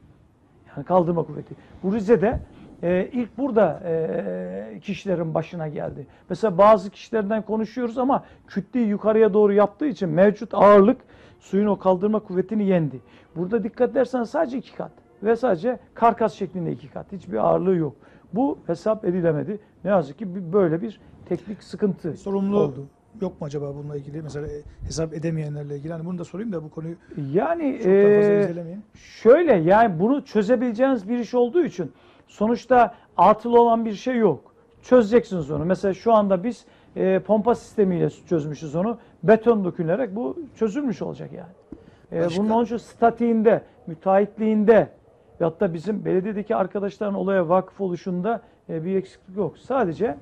Yani kaldırma kuvveti. Bu Rize'de e, ilk burada e, kişilerin başına geldi. Mesela bazı kişilerden konuşuyoruz ama kütleyi yukarıya doğru yaptığı için mevcut ağırlık suyun o kaldırma kuvvetini yendi. Burada dikkat ederseniz sadece iki kat ve sadece karkas şeklinde iki kat. Hiçbir ağırlığı yok. Bu hesap edilemedi. Ne yazık ki bir- böyle bir teknik sıkıntı Sorumlu oldu. yok mu acaba bununla ilgili? Mesela e, hesap edemeyenlerle ilgili. Hani bunu da sorayım da bu konuyu Yani çok daha fazla e, izlemeyin. şöyle yani bunu çözebileceğiniz bir iş olduğu için sonuçta atıl olan bir şey yok. Çözeceksiniz onu. Mesela şu anda biz e, pompa sistemiyle çözmüşüz onu. Beton dökülerek bu çözülmüş olacak yani. E, Başka? bunun onun için statiğinde, müteahhitliğinde ve hatta bizim belediyedeki arkadaşların olaya vakıf oluşunda e, bir eksiklik yok. Sadece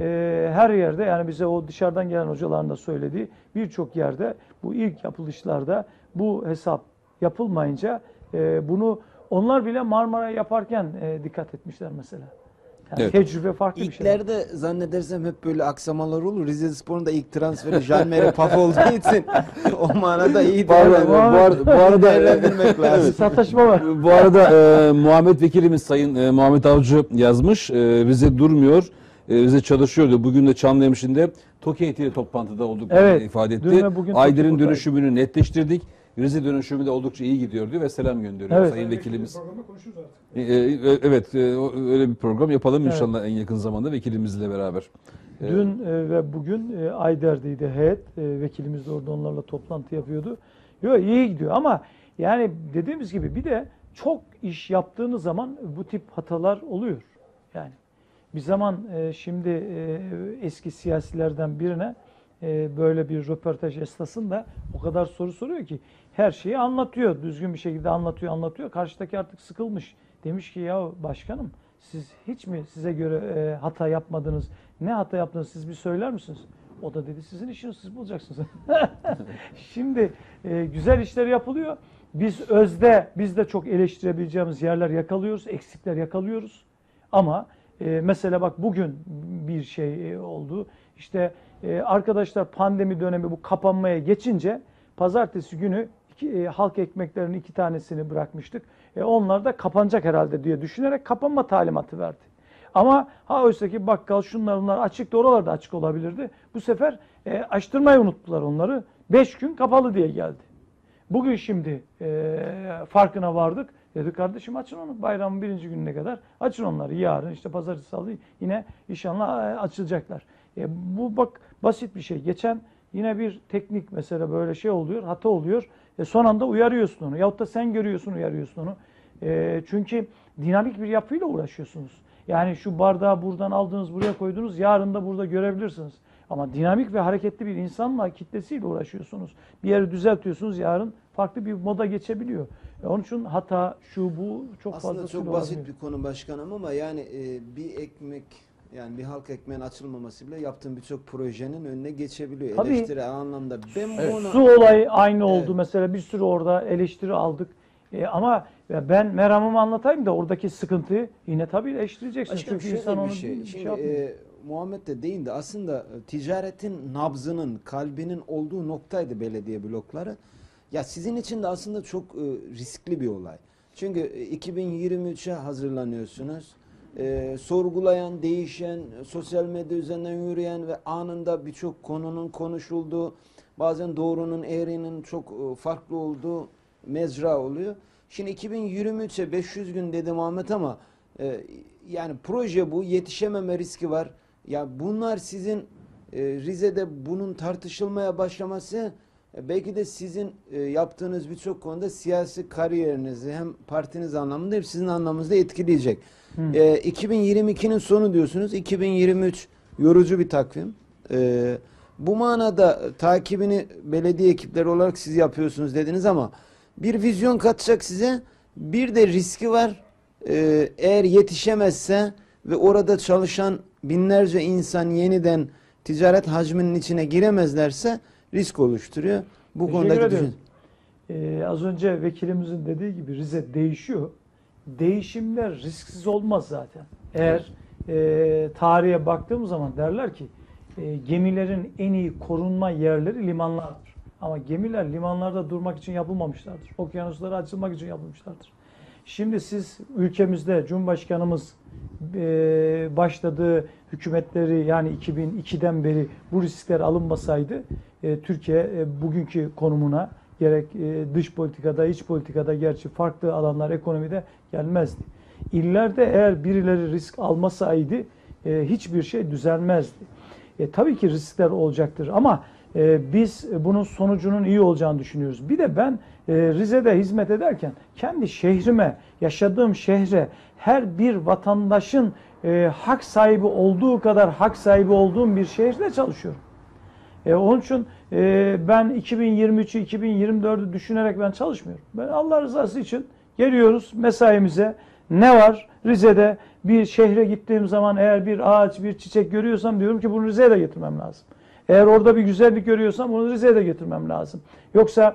e, her yerde yani bize o dışarıdan gelen hocaların da söylediği birçok yerde bu ilk yapılışlarda bu hesap yapılmayınca e, bunu onlar bile Marmara yaparken e, dikkat etmişler mesela. Yani Evet. tecrübe farklı bir şey. İlklerde zannedersem hep böyle aksamalar olur. Rizespor'un da ilk transferi Jalmeri Paf olduğu için o manada iyi Bu arada, bu arada, bu arada, değerlendirmek lazım. Sataşma var. Bu arada e, Muhammed Vekilimiz Sayın e, Muhammed Avcı yazmış. E, Rize durmuyor. E, Rize çalışıyordu. Bugün de Çamlıhemşin'de TOKİ heyetiyle toplantıda olduk Evet, ifade etti. dün ve bugün TOKİ Ayder'in buradaydı. dönüşümünü netleştirdik. Rize dönüşümü de oldukça iyi gidiyor diyor ve selam gönderiyor Evet. Sayın Vekilimiz. Programda konuşuruz artık. E, e, evet e, o- öyle bir program yapalım Evet. inşallah en yakın zamanda vekilimizle beraber. E, Dün e, ve bugün e, Ayder'deydi heyet. E, vekilimiz de orada onlarla toplantı yapıyordu. Yo, iyi gidiyor ama yani dediğimiz gibi bir de çok iş yaptığınız zaman bu tip hatalar oluyor. Yani bir zaman e, şimdi e, eski siyasilerden birine e, böyle bir röportaj esnasında o kadar soru soruyor ki her şeyi anlatıyor. Düzgün bir şekilde anlatıyor, anlatıyor. Karşıdaki artık sıkılmış. Demiş ki ya başkanım siz hiç mi size göre e, hata yapmadınız? Ne hata yaptınız siz bir söyler misiniz? O da dedi sizin işiniz siz bulacaksınız. Şimdi e, güzel işler yapılıyor. Biz özde biz de çok eleştirebileceğimiz yerler yakalıyoruz, eksikler yakalıyoruz. Ama e, mesela bak bugün bir şey e, oldu. İşte e, arkadaşlar pandemi dönemi bu kapanmaya geçince pazartesi günü iki, e, halk ekmeklerinin iki tanesini bırakmıştık. E, onlar da kapanacak herhalde diye düşünerek kapanma talimatı verdi. Ama ha oysa ki bakkal şunlar bunlar açıktı, oralarda açık olabilirdi. Bu sefer e, açtırmayı unuttular onları. Beş gün kapalı diye geldi. Bugün şimdi e, farkına vardık. Dedi kardeşim açın onu bayramın birinci gününe kadar. Açın onları yarın işte pazartesi salı yine inşallah e, açılacaklar. E, bu bak basit bir şey. Geçen yine bir teknik mesela böyle şey oluyor, hata oluyor. E, son anda uyarıyorsun onu. Yahut da sen görüyorsun uyarıyorsun onu. E, çünkü dinamik bir yapıyla uğraşıyorsunuz. Yani şu bardağı buradan aldınız buraya koydunuz yarın da burada görebilirsiniz. Ama dinamik ve hareketli bir insanla kitlesiyle uğraşıyorsunuz. Bir yeri düzeltiyorsunuz yarın farklı bir moda geçebiliyor. E, onun için hata şu bu çok Aslında fazla çok basit bir konu başkanım ama yani e, bir ekmek yani bir halk ekmeğin açılmaması bile yaptığım birçok projenin önüne geçebiliyor. Tabii. Eleştiri anlamda. Ben Evet. bunu Su olayı aynı oldu Evet. mesela bir sürü orada eleştiri aldık. E, ama ya ben meramımı anlatayım da oradaki sıkıntıyı yine tabii eleştireceksiniz. Başkanım Çünkü şöyle insan bir onu şey. bir Şimdi şey yapmıyor. e, Muhammed de değindi. Aslında e, ticaretin nabzının, kalbinin olduğu noktaydı belediye blokları. Ya sizin için de aslında çok e, riskli bir olay. Çünkü e, iki bin yirmi üçe hazırlanıyorsunuz. E, sorgulayan, değişen, sosyal medya üzerinden yürüyen ve anında birçok konunun konuşulduğu, bazen doğrunun, eğrinin çok e, farklı olduğu mecra oluyor. Şimdi iki bin yirmi üçe beş yüz gün dedi Muhammed ama e, yani proje bu, yetişememe riski var. Ya bunlar sizin e, Rize'de bunun tartışılmaya başlaması e, belki de sizin e, yaptığınız birçok konuda siyasi kariyerinizi hem partiniz anlamında hem sizin anlamınızda etkileyecek. E, iki bin yirmi ikinin sonu diyorsunuz. iki bin yirmi üç yorucu bir takvim. E, bu manada takibini belediye ekipleri olarak siz yapıyorsunuz dediniz ama bir vizyon katacak size. Bir de riski var. Ee, eğer yetişemezse ve orada çalışan binlerce insan yeniden ticaret hacminin içine giremezlerse risk oluşturuyor. Bu Teşekkür konudaki ediyorum. düşün. Ee, az önce vekilimizin dediği gibi Rize değişiyor. Değişimler risksiz olmaz zaten. Eğer e, tarihe baktığımız zaman derler ki e, gemilerin en iyi korunma yerleri limanlardır. Ama gemiler limanlarda durmak için yapılmamışlardır. Okyanuslara açılmak için yapılmışlardır. Şimdi siz ülkemizde Cumhurbaşkanımız e, başladığı hükümetleri yani iki bin ikiden beri bu riskler alınmasaydı e, Türkiye e, bugünkü konumuna gerek e, dış politikada, iç politikada gerçi farklı alanlar ekonomide gelmezdi. İllerde eğer birileri risk almasaydı e, hiçbir şey düzelmezdi. E, tabii ki riskler olacaktır ama e, biz bunun sonucunun iyi olacağını düşünüyoruz. Bir de ben e, Rize'de hizmet ederken kendi şehrime, yaşadığım şehre her bir vatandaşın e, hak sahibi olduğu kadar hak sahibi olduğum bir şehirde çalışıyorum. E, onun için e, ben iki bin yirmi üçü, iki bin yirmi dördü düşünerek ben çalışmıyorum. Ben Allah rızası için geliyoruz mesaimize. Ne var? Rize'de bir şehre gittiğim zaman eğer bir ağaç, bir çiçek görüyorsam diyorum ki bunu Rize'ye de getirmem lazım. Eğer orada bir güzellik görüyorsam bunu Rize'ye de getirmem lazım. Yoksa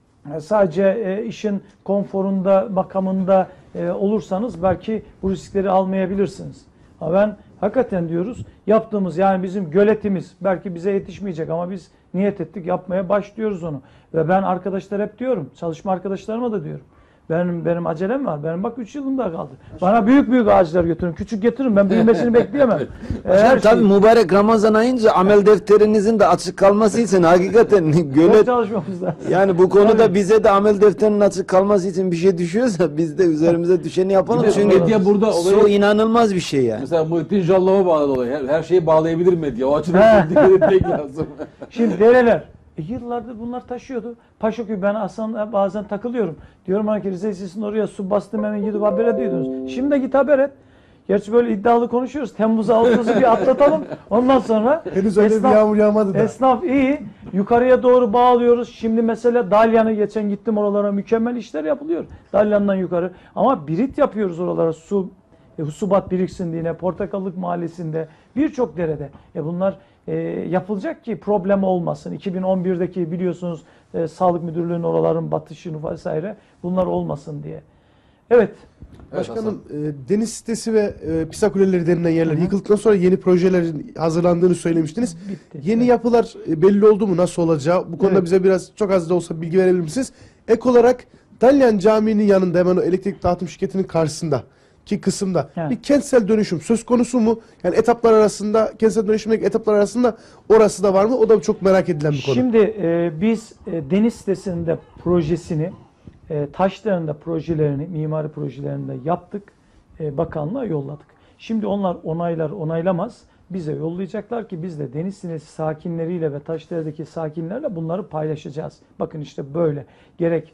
sadece e, işin konforunda, makamında e, olursanız belki bu riskleri almayabilirsiniz. Ama ben hakikaten diyoruz yaptığımız yani bizim göletimiz belki bize yetişmeyecek ama biz niyet ettik yapmaya başlıyoruz onu. Ve ben arkadaşlar hep diyorum, çalışma arkadaşlarıma da diyorum. Benim benim acelem var. Benim bak üç yılım daha kaldı. Bana büyük büyük ağaçlar götürün. Küçük getirin. Ben büyümesini bekleyemem. Hocam tabii mübarek Ramazan ayınca amel defterinizin de açık kalması için hakikaten Çok gölet çalışmamız lazım. yani bu konuda Tabii. bize de amel defterinin açık kalması için bir şey düşüyorsa biz de üzerimize düşeni yapalım. Bir de Çünkü medya burada su olayı- inanılmaz bir şey yani. Mesela Muhittin Jallav'a bağlı olayı. Her, her şeyi bağlayabilir medya. O açıdan He. çok dikkat etmek lazım. Şimdi dereler. E yıllardır bunlar taşıyordu. Paşaköy ben aslında bazen takılıyorum. Diyorum hani ki Rize Lisesi'nin oraya su bastım hemen gidip haber ediyordunuz. Şimdi de git haber et. Gerçi böyle iddialı konuşuyoruz. Temmuz Ağustos'u bir atlatalım. Ondan sonra Henüz öyle bir yağmur yağmadı da. Esnaf iyi. Yukarıya doğru bağlıyoruz. Şimdi mesela Dalyan'ı geçen gittim oralara mükemmel işler yapılıyor. Dalyan'dan yukarı. Ama birit yapıyoruz oralara su e, husubat biriksin diye. Portakallık Mahallesi'nde birçok derede. E bunlar e, yapılacak ki problem olmasın. iki bin on birdeki biliyorsunuz e, Sağlık Müdürlüğü'nün oraların batışını vesaire bunlar olmasın diye. Evet. Başkanım e, deniz sitesi ve e, Pisa Kuleleri denilen yerler yıkıldıktan sonra yeni projelerin hazırlandığını söylemiştiniz. Bitti. Yeni yapılar e, belli oldu mu? Nasıl olacağı? Bu konuda Evet. bize biraz çok az da olsa bilgi verebilir misiniz? Ek olarak Dalyan Camii'nin yanında hemen o elektrik dağıtım şirketinin karşısında ki kısımda Evet. bir kentsel dönüşüm söz konusu mu? Yani etaplar arasında, kentsel dönüşümdeki etaplar arasında orası da var mı? O da çok merak edilen bir konu. Şimdi e, biz e, deniz sitesinde projesini, e, taşlarında projelerini, mimari projelerini de yaptık. E, bakanlığa yolladık. Şimdi onlar onaylar onaylamaz. Bize yollayacaklar ki biz de deniz sitesi sakinleriyle ve taşlardaki sakinlerle bunları paylaşacağız. Bakın işte böyle. Gerek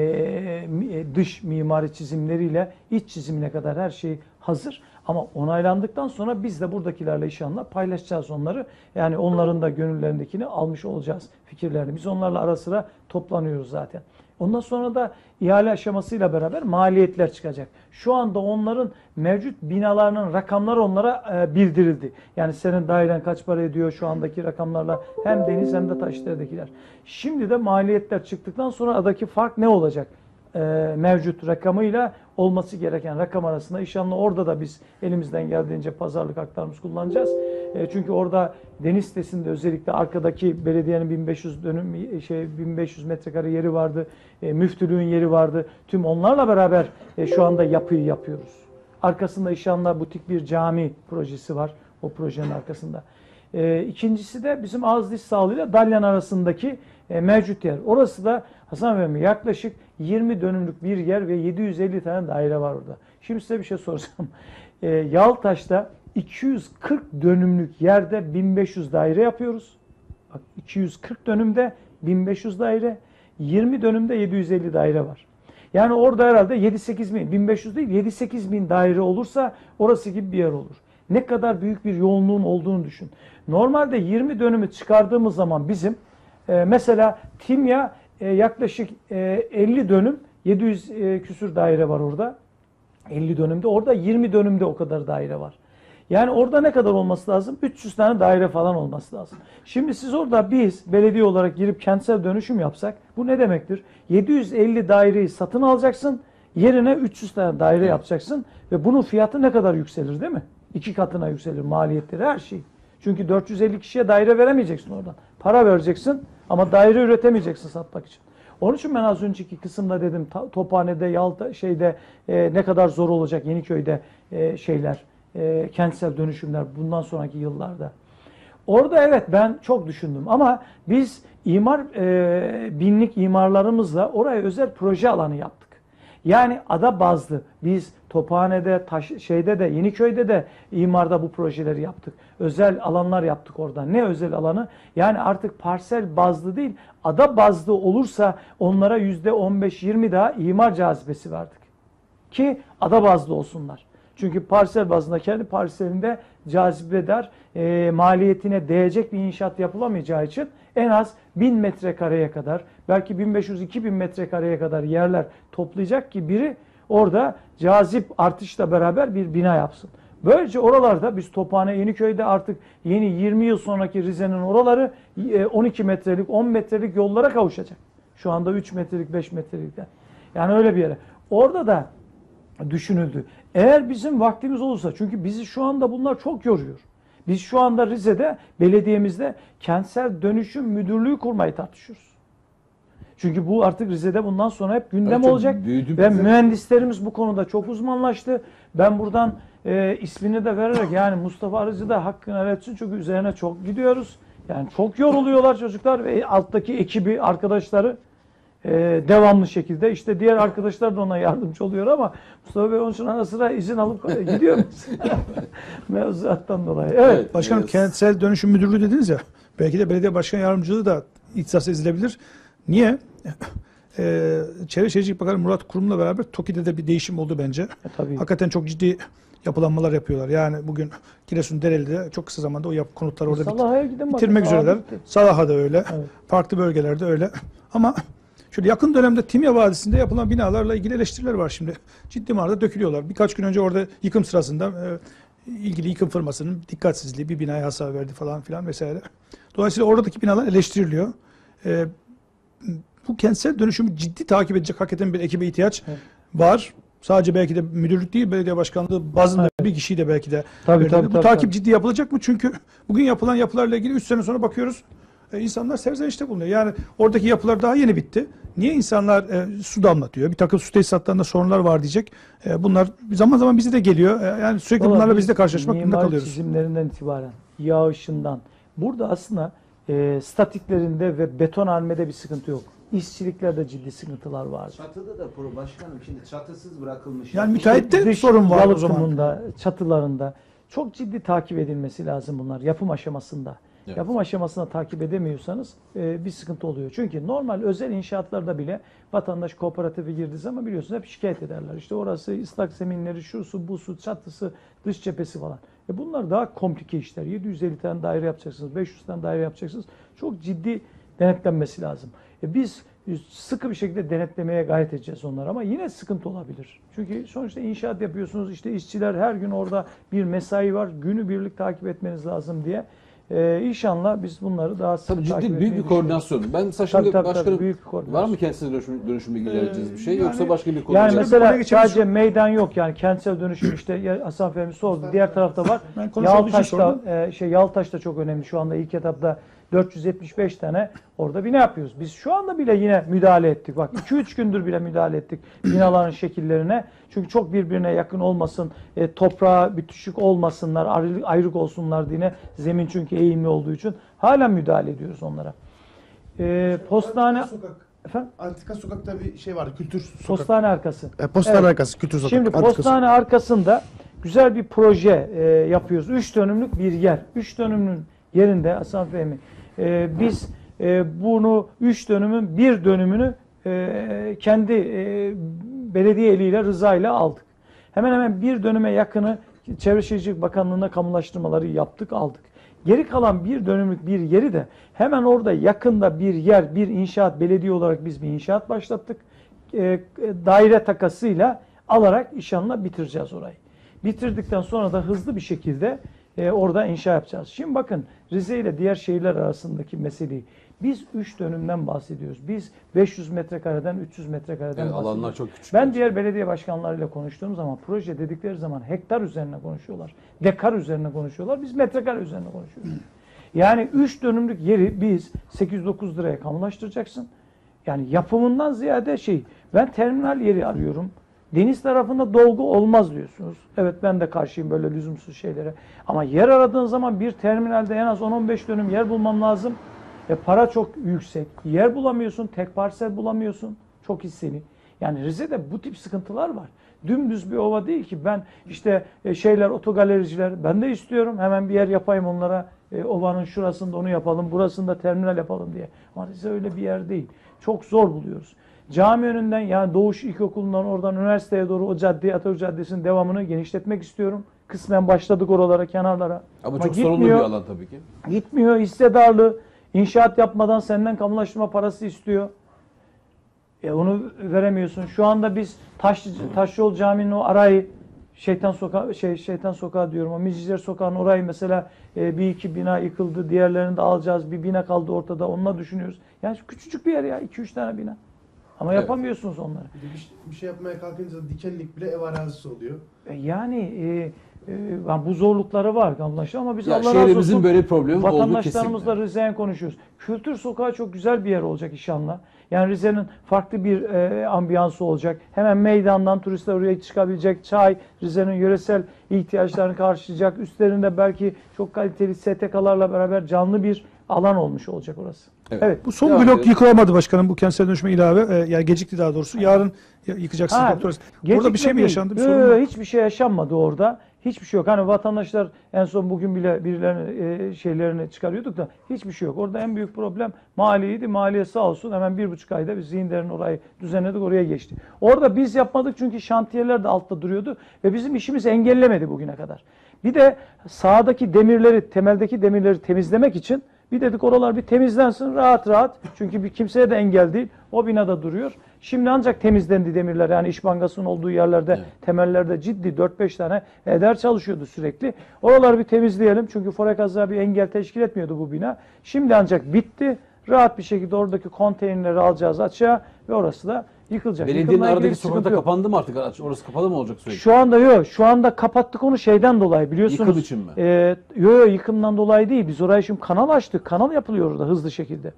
e, dış mimari çizimleriyle iç çizimine kadar her şey hazır. Ama onaylandıktan sonra biz de buradakilerle inşallah paylaşacağız onları. Yani onların da gönüllerindekini almış olacağız fikirlerini. Biz onlarla ara sıra toplanıyoruz zaten. Ondan sonra da ihale aşamasıyla beraber maliyetler çıkacak. Şu anda onların mevcut binalarının rakamları onlara e, bildirildi. Yani senin dairen kaç para ediyor şu andaki rakamlarla hem deniz hem de taşlardakiler. Şimdi de maliyetler çıktıktan sonra aradaki fark ne olacak? E, mevcut rakamıyla olması gereken rakam arasında inşallah orada da biz elimizden geldiğince pazarlık haklarımızı kullanacağız. E, çünkü orada deniz sitesinde özellikle arkadaki belediyenin bin beş yüz dönüm şey bin beş yüz metrekare yeri vardı. E, müftülüğün yeri vardı. Tüm onlarla beraber e, şu anda yapıyı yapıyoruz. Arkasında inşallah butik bir cami projesi var o projenin arkasında. E, ikincisi de bizim ağız diş sağlığı ile Dalyan arasındaki e, mevcut yer. Orası da Hasan Bey yaklaşık yirmi dönümlük bir yer ve yedi yüz elli tane daire var orada. Şimdi size bir şey soracağım. E, Yaltaş'ta iki yüz kırk dönümlük yerde bin beş yüz daire yapıyoruz. Bak iki yüz kırk dönümde bin beş yüz daire, yirmi dönümde yedi yüz elli daire var. Yani orada herhalde yedi sekiz bin, bin beş yüz değil yedi sekiz bin daire olursa orası gibi bir yer olur. Ne kadar büyük bir yoğunluğun olduğunu düşün. Normalde yirmi dönümü çıkardığımız zaman bizim e, mesela Timya e, yaklaşık e, elli dönüm, yedi yüz e, küsür daire var orada. elli dönümde. Orada yirmi dönümde o kadar daire var. Yani orada ne kadar olması lazım? üç yüz tane daire falan olması lazım. Şimdi siz orada biz belediye olarak girip kentsel dönüşüm yapsak bu ne demektir? yedi yüz elli daireyi satın alacaksın. Yerine üç yüz tane daire yapacaksın ve bunun fiyatı ne kadar yükselir değil mi? İki katına yükselir maliyetleri, her şey. Çünkü dört yüz elli kişiye daire veremeyeceksin oradan. Para vereceksin ama daire üretemeyeceksin satmak için. Onun için ben az önceki kısımda dedim Tophane'de, Yalta şeyde e, ne kadar zor olacak Yeniköy'de e, şeyler, e, kentsel dönüşümler bundan sonraki yıllarda. Orada evet ben çok düşündüm ama biz imar e, binlik imarlarımızla oraya özel proje alanı yaptık. Yani ada bazlı biz Tophane'de, taş, şeyde de Yeniköy'de de imarda bu projeleri yaptık. Özel alanlar yaptık orada. Ne özel alanı? Yani artık parsel bazlı değil, ada bazlı olursa onlara yüzde on beş yirmi daha imar cazibesi verdik. Ki ada bazlı olsunlar. Çünkü parsel bazında kendi parselinde cazibedar, e, maliyetine değecek bir inşaat yapılamayacağı için en az bin metrekareye kadar, belki bin beş yüz iki bin metrekareye kadar yerler toplayacak ki biri orada cazip artışla beraber bir bina yapsın. Böylece oralarda biz Tophane, Yeniköy'de artık yeni yirmi yıl sonraki Rize'nin oraları on iki metrelik, on metrelik yollara kavuşacak. Şu anda üç metrelik, beş metrelikten. Yani öyle bir yere. Orada da düşünüldü. Eğer bizim vaktimiz olursa, çünkü bizi şu anda bunlar çok yoruyor. Biz şu anda Rize'de, belediyemizde kentsel dönüşüm müdürlüğü kurmayı tartışıyoruz. Çünkü bu artık Rize'de bundan sonra hep gündem çok olacak. büyüdü Ve bize. mühendislerimiz bu konuda çok uzmanlaştı. Ben buradan e, ismini de vererek yani Mustafa Arıcı da hakkını helal etsin çünkü üzerine çok gidiyoruz. Yani çok yoruluyorlar çocuklar ve alttaki ekibi, arkadaşları e, devamlı şekilde. İşte diğer arkadaşlar da ona yardımcı oluyor ama Mustafa Bey onun için ara sıra izin alıp gidiyor mevzuattan dolayı. Evet. Evet. Başkanım Evet. kentsel dönüşüm müdürlüğü dediniz ya. Belki de belediye başkan yardımcılığı da ihtisas edilebilir. Niye? Ee, Çevre Şehircilik Bakanı Murat Kurum'la beraber TOKİ'de de bir değişim oldu bence. E, tabii. Hakikaten çok ciddi yapılanmalar yapıyorlar. Yani bugün Giresun Dereli'de çok kısa zamanda o yapı konutları orada bit- Salah'a gidin bakın. bitirmek Salaha üzereler. bitti. Salah'a da öyle. Evet. Farklı bölgelerde öyle. Ama şöyle yakın dönemde Timya Vadisi'nde yapılan binalarla ilgili eleştiriler var şimdi. Ciddi manada dökülüyorlar. Birkaç gün önce orada yıkım sırasında e, ilgili yıkım firmasının dikkatsizliği bir binaya hasar verdi falan filan vesaire. Dolayısıyla oradaki binalar eleştiriliyor. E, bu kentsel dönüşümü ciddi takip edecek hakikaten bir ekibe ihtiyaç Evet. var. Sadece belki de müdürlük değil, belediye başkanlığı bazında Evet. bir kişiyi de belki de. Tabii, öyle. tabii, Bu tabii, takip tabii. ciddi yapılacak mı? Çünkü bugün yapılan yapılarla ilgili üç sene sonra bakıyoruz. E, insanlar serzenişte bulunuyor. Yani oradaki yapılar daha yeni bitti. Niye insanlar e, su damlatıyor? Bir takım su tesisatlarında sorunlar var diyecek. E, bunlar zaman zaman bize de geliyor. E, yani sürekli Vallahi bunlarla biz biz de karşılaşmak durumunda mimari kalıyoruz. çizimlerinden itibaren, yağışından. Burada aslında e, statiklerinde ve betonarmede bir sıkıntı yok. İşçiliklerde ciddi sıkıntılar var. Çatıda da pro başkanım şimdi çatısız bırakılmış. Yani müteahhitte Dış sorun var o zaman. yalıtımında, çatılarında çok ciddi takip edilmesi lazım bunlar yapım aşamasında. Evet. Yapım aşamasında takip edemiyorsanız e, bir sıkıntı oluyor. Çünkü normal özel inşaatlarda bile vatandaş kooperatife girdiği zaman biliyorsunuz hep şikayet ederler. İşte orası ıslak zeminleri, şu su, bu su, çatısı, dış cephesi falan. E bunlar daha komplike işler. yedi yüz elli tane daire yapacaksınız, beş yüz tane daire yapacaksınız. Çok ciddi denetlenmesi lazım. E biz sıkı bir şekilde denetlemeye gayret edeceğiz onları ama yine sıkıntı olabilir. Çünkü sonuçta inşaat yapıyorsunuz, işte işçiler her gün orada bir mesai var, günü birlik takip etmeniz lazım diye. Ee, inşallah biz bunları daha sık Tabii takip ciddi büyük etmeyi bir koordinasyon. Ben mesela Tabii, şimdi tabii, tabii, başkanım büyük bir koordinasyon. var mı kentsel dönüşüm, dönüşümle ilgili vereceğiz bir şey yani- yoksa başka bir konu Yani olacak? mesela- mesela Konuya geçelim. sadece meydan yok yani kentsel dönüşüm işte ya Hasan Fehmi sordu. Diğer tarafta var. Ben konuşalım için Yaltaş'ta sordum. e, şey Yaltaş da çok önemli. Şu anda ilk etapta dört yüz yetmiş beş tane orada bina yapıyoruz. Biz şu anda bile yine müdahale ettik. Bak iki üç gündür bile müdahale ettik binaların şekillerine. Çünkü çok birbirine yakın olmasın, e, toprağa bitişik olmasınlar, ayrılık, ayrık olsunlar diye. Zemin çünkü eğimli olduğu için hala müdahale ediyoruz onlara. E, postane Sokak. efendim Antika sokakta bir şey var. Kültür sokak. postane arkası. E, postane Evet. arkası. Kültür sokak. Şimdi Antika postane arkasında güzel bir proje e, yapıyoruz. Üç dönümlük bir yer. Üç dönümün yerinde Hasan Fehmi e, biz e, bunu üç dönümün bir dönümünü e, kendi e, belediye eliyle rızayla aldık. Hemen hemen bir dönüme yakını Çevre Şehircilik Bakanlığı'na kamulaştırmaları yaptık, aldık. Geri kalan bir dönümlük bir yeri de hemen orada yakında bir yer, bir inşaat, belediye olarak biz bir inşaat başlattık. E, daire takasıyla alarak inşallah bitireceğiz orayı. Bitirdikten sonra da hızlı bir şekilde e, orada inşa yapacağız. Şimdi bakın Rize ile diğer şehirler arasındaki meseleyi. Biz üç dönümden bahsediyoruz. Biz beş yüz metrekareden üç yüz metrekareden Evet, bahsediyoruz. alanlar çok küçük. Ben diğer belediye başkanlarıyla konuştuğum zaman proje dedikleri zaman hektar üzerine konuşuyorlar. Dekar üzerine konuşuyorlar. Biz metrekare üzerine konuşuyoruz. Yani üç dönümlük yeri biz sekiz dokuz liraya kamulaştıracaksın. Yani yapımından ziyade şey, ben terminal yeri arıyorum. Deniz tarafında dolgu olmaz diyorsunuz. Evet, ben de karşıyım böyle lüzumsuz şeylere. Ama yer aradığın zaman bir terminalde en az on on beş dönüm yer bulmam lazım. E para çok yüksek. Yer bulamıyorsun, tek parsel bulamıyorsun. Çok hisseli. Yani Rize'de bu tip sıkıntılar var. Dümdüz bir ova değil ki. Ben işte e, şeyler, otogalericiler, ben de istiyorum. Hemen bir yer yapayım onlara. E, ovanın şurasında onu yapalım, burasında terminal yapalım diye. Ama Rize öyle bir yer değil. Çok zor buluyoruz. Cami önünden, yani Doğuş İlkokulu'ndan oradan üniversiteye doğru o caddeyi, Atatürk Caddesi'nin devamını genişletmek istiyorum. Kısmen başladık oralara, kenarlara. Ama çok sorunlu bir alan tabii ki. Gitmiyor, hissedarlı. İnşaat yapmadan senden kamulaştırma parası istiyor. E onu veremiyorsun. Şu anda biz Taş Taşyol Camii'nin o arayı, Şeytan Sokağı, şey Şeytan Sokağı diyorum, o Micidiler Sokağı'nın orayı mesela e, bir iki bina yıkıldı. Diğerlerini de alacağız. Bir bina kaldı ortada. Onunla düşünüyoruz. Yani küçücük bir yer ya. iki üç tane bina. Ama Evet. yapamıyorsunuz onları. Bir, de bir, bir şey yapmaya kalkınca dikenlik bile ev arazisi oluyor. E yani e, e, bu zorlukları var anlaşılan ama biz Ya Allah razı şehrimizin olsun böyle bir problemi olduğu kesin. vatandaşlarımızla Rize'ye konuşuyoruz. Kültür Sokağı çok güzel bir yer olacak inşallah. Yani Rize'nin farklı bir e, ambiyansı olacak. Hemen meydandan turistler oraya çıkabilecek. Çay, Rize'nin yöresel ihtiyaçlarını karşılayacak. Üstlerinde belki çok kaliteli S T K'larla beraber canlı bir alan olmuş olacak orası. Evet. Evet. Bu son Devam blok edelim. yıkılamadı başkanım, bu kentsel dönüşme ilave. E, yani gecikti daha doğrusu. Yarın y- yıkacaksınız. Ha, doktor. Orada bir şey mi değil. yaşandı? Bir Yo, sorun yo, mu? hiçbir şey yaşanmadı orada. Hiçbir şey yok. Hani vatandaşlar en son bugün bile birilerinin e, şeylerini çıkarıyorduk da hiçbir şey yok. Orada en büyük problem maliyeydi. Maliye sağ olsun hemen bir buçuk ayda biz zihinlerin orayı düzenledik, oraya geçti. Orada biz yapmadık çünkü şantiyeler de altta duruyordu ve bizim işimiz engellemedi bugüne kadar. Bir de sağdaki demirleri, temeldeki demirleri temizlemek için bir dedik oralar bir temizlensin rahat rahat. Çünkü bir kimseye de engel değil. O binada duruyor. Şimdi ancak temizlendi demirler. Yani İş Bankası'nın olduğu yerlerde, Evet. temellerde ciddi dört beş tane eder çalışıyordu sürekli. Oraları bir temizleyelim. Çünkü Forekaza bir engel teşkil etmiyordu bu bina. Şimdi ancak bitti. Rahat bir şekilde oradaki konteynerleri alacağız açığa ve orası da yıkılacak. Belediyenin Yıkımla ilgili aradaki bir sıkıntı sokakta yok. kapandı mı artık? Orası kapalı mı olacak sürekli? Şu anda yok. Şu anda kapattık onu şeyden dolayı biliyorsunuz. Yıkım için mi? E, yok yok yıkımdan dolayı değil. Biz oraya şimdi kanal açtık. Kanal yapılıyor orada hızlı şekilde.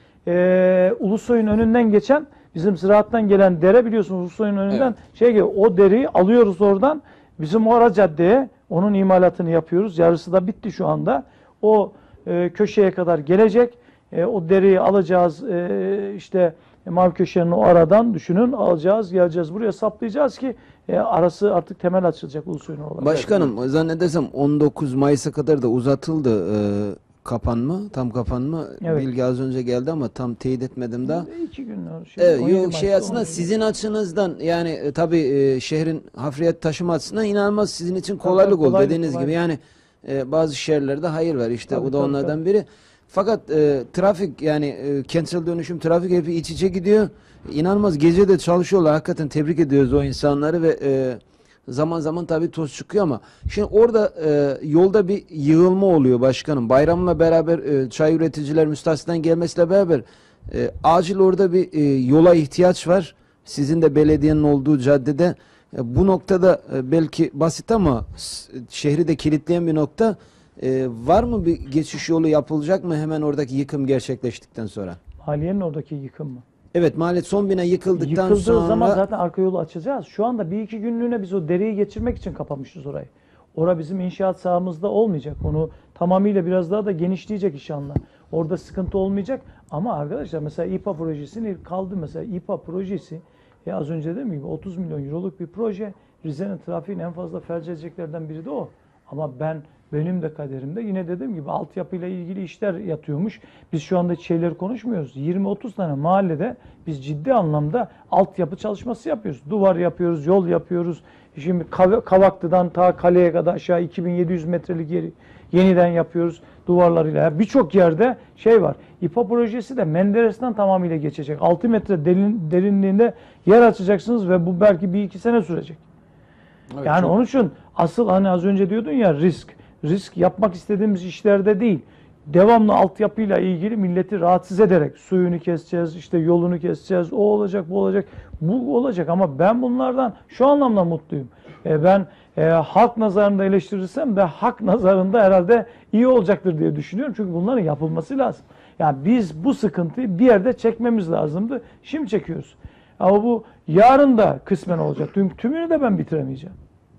E, Ulusoy'un önünden geçen bizim ziraattan gelen dere biliyorsunuz Ulusoy'un önünden Evet. şey gibi o deriyi alıyoruz oradan. Bizim o ara caddeye onun imalatını yapıyoruz. Yarısı da bitti şu anda. O e, köşeye kadar gelecek. E, o deriyi alacağız. E, işte Mavi Köşe'nin o aradan düşünün alacağız, geleceğiz buraya saplayacağız ki e, arası artık temel açılacak Ulusoy'un olarak. Başkanım zannedersem on dokuz Mayıs'a kadar da uzatıldı e, kapanma, tam kapanma. Evet. Bilgi az önce geldi ama tam teyit etmedim daha. İki gün. Şimdi Evet, on yedi yok şey Mayıs'ta aslında on yedi. sizin açınızdan yani e, tabii e, şehrin hafriyet taşıma açısından inanılmaz sizin için kolaylık oldu kolaylık, dediğiniz kolaylık. gibi. Yani e, bazı şehirlerde hayır var işte Tabii, o da tabii, onlardan tabii. biri. Fakat e, trafik yani e, kentsel dönüşüm trafik hep iç içe gidiyor. İnanılmaz gece de çalışıyorlar. Hakikaten tebrik ediyoruz o insanları ve e, zaman zaman tabii toz çıkıyor ama şimdi orada e, yolda bir yığılma oluyor başkanım. Bayramla beraber e, çay üreticiler müstahsiden gelmesiyle beraber e, acil orada bir e, yola ihtiyaç var. Sizin de belediyenin olduğu caddede. E, bu noktada e, belki basit ama s- şehri de kilitleyen bir nokta. E, var mı bir geçiş yolu yapılacak mı hemen oradaki yıkım gerçekleştikten sonra? Maliyenin oradaki yıkım mı? Evet, mahalle son bina yıkıldıktan Yıkıldığı sonra zaman zaten arka yolu açacağız. Şu anda bir iki günlüğüne biz o dereyi geçirmek için kapamışız orayı. Ora bizim inşaat sahamızda olmayacak. Onu tamamıyla biraz daha da genişleyecek inşallah. Orada sıkıntı olmayacak. Ama arkadaşlar mesela İ P A projesini kaldı mesela İ P A projesi ya az önce dediğim gibi otuz milyon euroluk bir proje. Rize'nin trafiğini en fazla felç edeceklerden biri de o. Ama ben benim de kaderimde yine dediğim gibi altyapıyla ilgili işler yatıyormuş. Biz şu anda şeyleri konuşmuyoruz. yirmi otuz tane mahallede biz ciddi anlamda altyapı çalışması yapıyoruz. Duvar yapıyoruz, yol yapıyoruz. Şimdi Kav- Kavaklı'dan ta kaleye kadar aşağı iki bin yedi yüz metrelik yeri yeniden yapıyoruz duvarlarıyla. Birçok yerde şey var. İ P A projesi de Menderes'ten tamamıyla geçecek. altı metre derin, derinliğinde yer açacaksınız ve bu belki bir iki sene sürecek. Evet, Yani çok- onun için Asıl hani az önce diyordun ya risk. Risk yapmak istediğimiz işlerde değil. Devamlı altyapıyla ilgili milleti rahatsız ederek suyunu keseceğiz, işte yolunu keseceğiz, o olacak, bu olacak, bu olacak ama ben bunlardan şu anlamda mutluyum. E ben e, halk nazarında eleştirirsem de hak nazarında herhalde iyi olacaktır diye düşünüyorum. Çünkü bunların yapılması lazım. Yani biz bu sıkıntıyı bir yerde çekmemiz lazımdı. Şimdi çekiyoruz. Ama bu yarın da kısmen olacak. Tüm, tümünü de ben bitiremeyeceğim.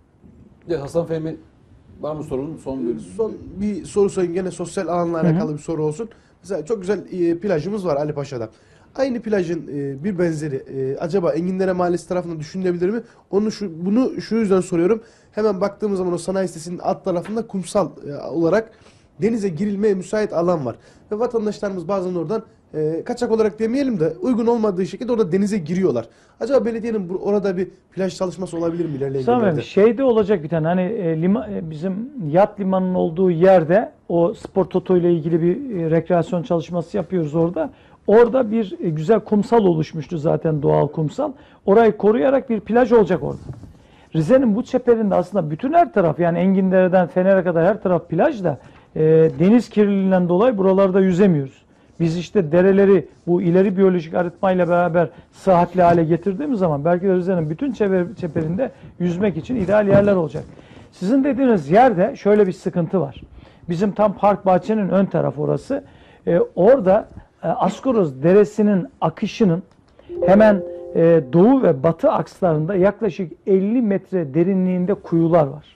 Evet, Hasan Fehmi, var mı sorun? Son bir... Son bir soru sorayım, gene sosyal alanla alakalı bir soru olsun. Mesela çok güzel e, plajımız var Ali Paşa'da. Aynı plajın e, bir benzeri e, acaba Enginlere Mahallesi tarafından düşünülebilir mi? Onu şu, bunu şu yüzden soruyorum. Hemen baktığımız zaman o sanayi sitesinin alt tarafında kumsal e, olarak denize girilmeye müsait alan var. Ve vatandaşlarımız bazen oradan e, kaçak olarak demeyelim de uygun olmadığı şekilde orada denize giriyorlar. Acaba belediyenin bu, orada bir plaj çalışması olabilir mi ilerleyen Tamam, günlerde? şeyde olacak bir tane hani e, lima, e, bizim yat limanının olduğu yerde o spor toto ile ilgili bir e, rekreasyon çalışması yapıyoruz orada. Orada bir e, güzel kumsal oluşmuştu zaten, doğal kumsal. Orayı koruyarak bir plaj olacak orada. Rize'nin bu çeperinde aslında bütün her taraf, yani Engindere'den Fener'e kadar her taraf plaj da e, deniz kirliliğinden dolayı buralarda yüzemiyoruz. Biz işte dereleri bu ileri biyolojik arıtmayla beraber sıhhatli hale getirdiğimiz zaman belki de Rize'nin bütün çeper, çeperinde yüzmek için ideal yerler olacak. Sizin dediğiniz yerde şöyle bir sıkıntı var. Bizim tam park bahçenin ön tarafı orası. E, orada e, Askoros Deresi'nin akışının hemen e, doğu ve batı akslarında yaklaşık elli metre derinliğinde kuyular var.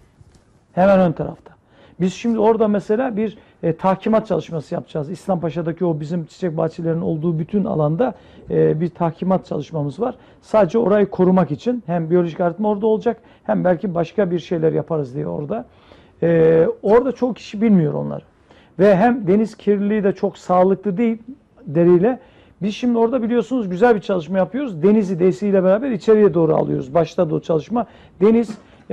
Hemen ön tarafta. Biz şimdi orada mesela bir e, tahkimat çalışması yapacağız. İslampaşa'daki o bizim çiçek bahçelerinin olduğu bütün alanda e, bir tahkimat çalışmamız var. Sadece orayı korumak için hem biyolojik arıtma orada olacak hem belki başka bir şeyler yaparız diye orada. E, orada çok kişi bilmiyor onları. Ve hem deniz kirliliği de çok sağlıklı değil deriyle. Biz şimdi orada biliyorsunuz güzel bir çalışma yapıyoruz. Denizi desiyle beraber içeriye doğru alıyoruz. Başladı o çalışma. Deniz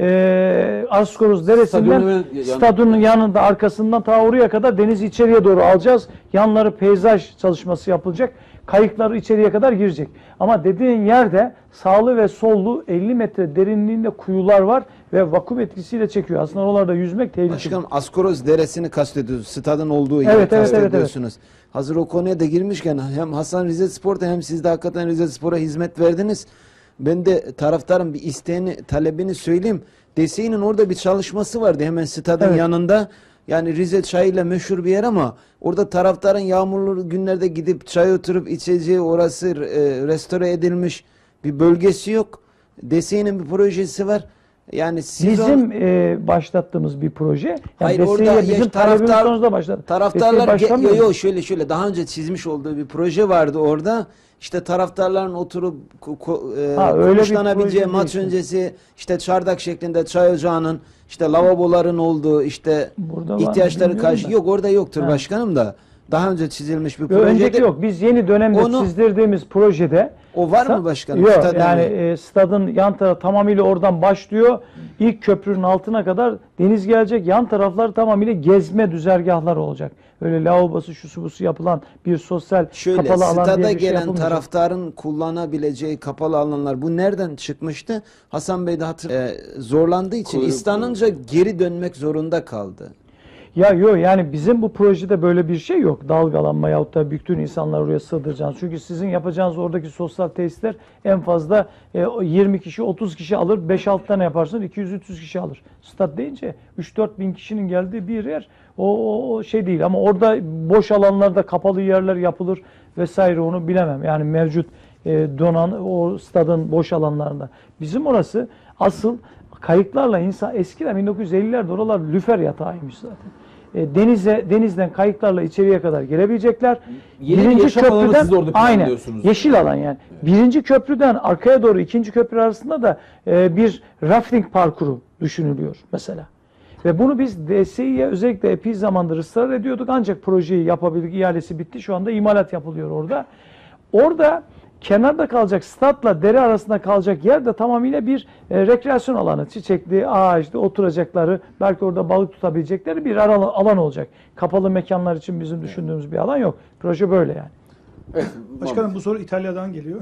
e, Askoros Deresi'nden Stadyumun stadyumun yanında arkasından ta oraya kadar denizi içeriye doğru alacağız. Yanları peyzaj çalışması yapılacak. Kayıkları içeriye kadar girecek. Ama dediğin yerde sağlı ve sollu elli metre derinliğinde kuyular var ve vakum etkisiyle çekiyor. Aslında oralarda yüzmek tehlikeli. Başkanım, Askoros Deresi'ni kastediyorsunuz. Stadın olduğu Evet, yeri evet, evet, kastediyorsunuz. Hazır o konuya da girmişken hem Hasan Rizespor'da hem siz de hakikaten Rizespor'a hizmet verdiniz. Ben de taraftarın bir isteğini, talebini söyleyeyim. Desey'nin orada bir çalışması vardı hemen stadın Evet. yanında. Yani Rize çayıyla meşhur bir yer ama orada taraftarın yağmurlu günlerde gidip çay oturup içeceği, orası e, restore edilmiş bir bölgesi yok. Desey'nin bir projesi var. Yani siz Bizim o- e, başlattığımız bir proje. Yani Hayır, desteğiyle orada bizim yaş- talebimiz taraftar- sonucunda başladı. taraftarlar Desteği ge- yo, başlamıyor. yo, şöyle şöyle daha önce çizmiş olduğu bir proje vardı orada. İşte taraftarların oturup ko- ko- e, Ha, öyle bir konuşlanabileceği proje maç değil. öncesi işte çardak şeklinde çay ocağının, işte lavaboların olduğu, işte Burada var mı ihtiyaçları bilmiyorum karşı da. yok, orada yoktur Ha. başkanım da. Daha önce çizilmiş bir Yo, projede. önceki yok. Biz yeni dönemde Onu- çizdirdiğimiz projede O var mı Sta- başkanım? Yok, Stadın yani önü. e, stadın yan tarafı tamamıyla oradan başlıyor. İlk köprünün altına kadar deniz gelecek. Yan taraflar tamamıyla gezme düzergahları olacak. Öyle lavabosu şusu busu yapılan bir sosyal Şöyle kapalı alan stada diye bir şey gelen yapılmayacak. taraftarın kullanabileceği kapalı alanlar bu nereden çıkmıştı? Hasan Bey de hatır e, zorlandığı için Kuyruk- istenince geri dönmek zorunda kaldı. Ya yok, yani bizim bu projede böyle bir şey yok. Dalgalanma yahut da bütün insanlar oraya sığdıracağınız. Çünkü sizin yapacağınız oradaki sosyal tesisler en fazla e, yirmi kişi otuz kişi alır. beş altı tane yaparsınız iki yüz üç yüz kişi alır. Stat deyince üç dört bin kişinin geldiği bir yer o, o, o şey değil. Ama orada boş alanlarda kapalı yerler yapılır vesaire, onu bilemem. Yani mevcut e, donan o stadın boş alanlarında. Bizim orası asıl kayıklarla insan, eskiden bin dokuz yüz ellilerde oralar lüfer yatağıymış zaten. E, denize denizden kayıklarla içeriye kadar gelebilecekler. Yeni bir yaşam alanı siz de orada aynen planlıyorsunuz. yeşil alan yani. Birinci köprüden arkaya doğru ikinci köprü arasında da e, bir rafting parkuru düşünülüyor mesela. Ve bunu biz D S İ'ye özellikle epey zamandır ısrar ediyorduk. Ancak projeyi yapabildik. İhalesi bitti. Şu anda imalat yapılıyor orada. Orada kenarda kalacak statla dere arasında kalacak yer de tamamıyla bir e, rekreasyon alanı. Çiçekli, ağaçlı, oturacakları, belki orada balık tutabilecekleri bir alan, alan olacak. Kapalı mekanlar için bizim düşündüğümüz bir alan yok. Proje böyle yani. Evet, Başkanım, bu soru İtalya'dan geliyor.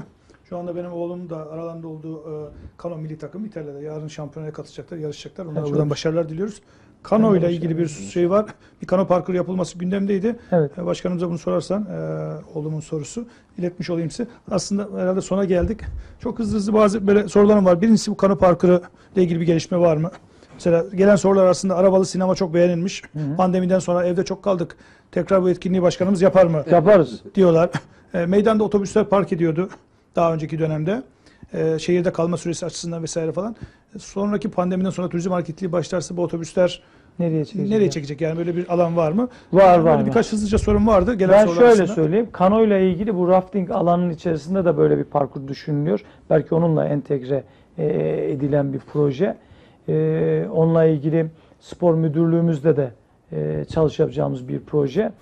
Şu anda benim oğlum da aralarında olduğu e, kano milli takım İtalya'da. Yarın şampiyonaya katılacaklar, yarışacaklar. Onlara çok buradan güzel. başarılar diliyoruz. Kano ile ilgili bir şey var. Bir kano parkuru yapılması gündemdeydi. Evet. E, Başkanımıza bunu sorarsan, e, oğlumun sorusu iletmiş olayım size. Aslında herhalde sona geldik. Çok hızlı hızlı bazı böyle sorularım var. Birincisi bu kano parkuru ile ilgili bir gelişme var mı? Mesela gelen sorular arasında arabalı sinema çok beğenilmiş. hı. Pandemiden sonra evde çok kaldık. Tekrar bu etkinliği başkanımız yapar mı? Yaparız. Diyorlar. E, meydanda otobüsler park ediyordu daha önceki dönemde. E, şehirde kalma süresi açısından vesaire falan. E, sonraki pandemiden sonra turizm hareketliliği başlarsa bu otobüsler Nereye çekecek? nereye çekecek? Yani böyle bir alan var mı? Var Böyle var. var. birkaç hızlıca sorun vardı. Gelen Ben sorular şöyle arasında. söyleyeyim. Kano ile ilgili bu rafting alanının içerisinde de böyle bir parkur düşünülüyor. Belki onunla entegre e, edilen bir proje. E, onunla ilgili spor müdürlüğümüzde de e, çalışacağımız bir proje.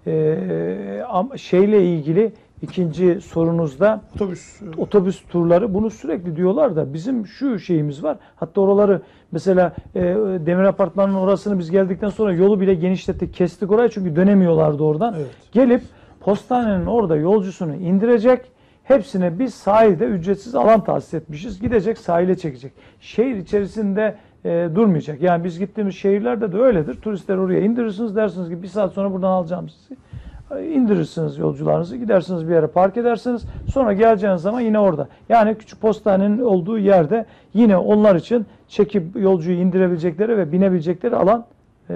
E, ama şeyle ilgili ikinci sorunuzda Otobüs. e, otobüs turları bunu sürekli diyorlar da bizim şu şeyimiz var. Hatta oraları mesela e, Demir Apartmanı'nın orasını biz geldikten sonra yolu bile genişlettik, kestik orayı çünkü dönemiyorlardı oradan. Evet. Gelip postanenin orada yolcusunu indirecek. Hepsine biz sahilde ücretsiz alan tahsis etmişiz. Gidecek sahile çekecek. Şehir içerisinde e, durmayacak. Yani biz gittiğimiz şehirlerde de öyledir. Turistler oraya indirirsiniz, dersiniz ki bir saat sonra buradan alacağım sizi. İndirirsiniz yolcularınızı, gidersiniz bir yere park edersiniz. Sonra geleceğiniz zaman yine orada. Yani küçük postanenin olduğu yerde yine onlar için çekip yolcuyu indirebilecekleri ve binebilecekleri alan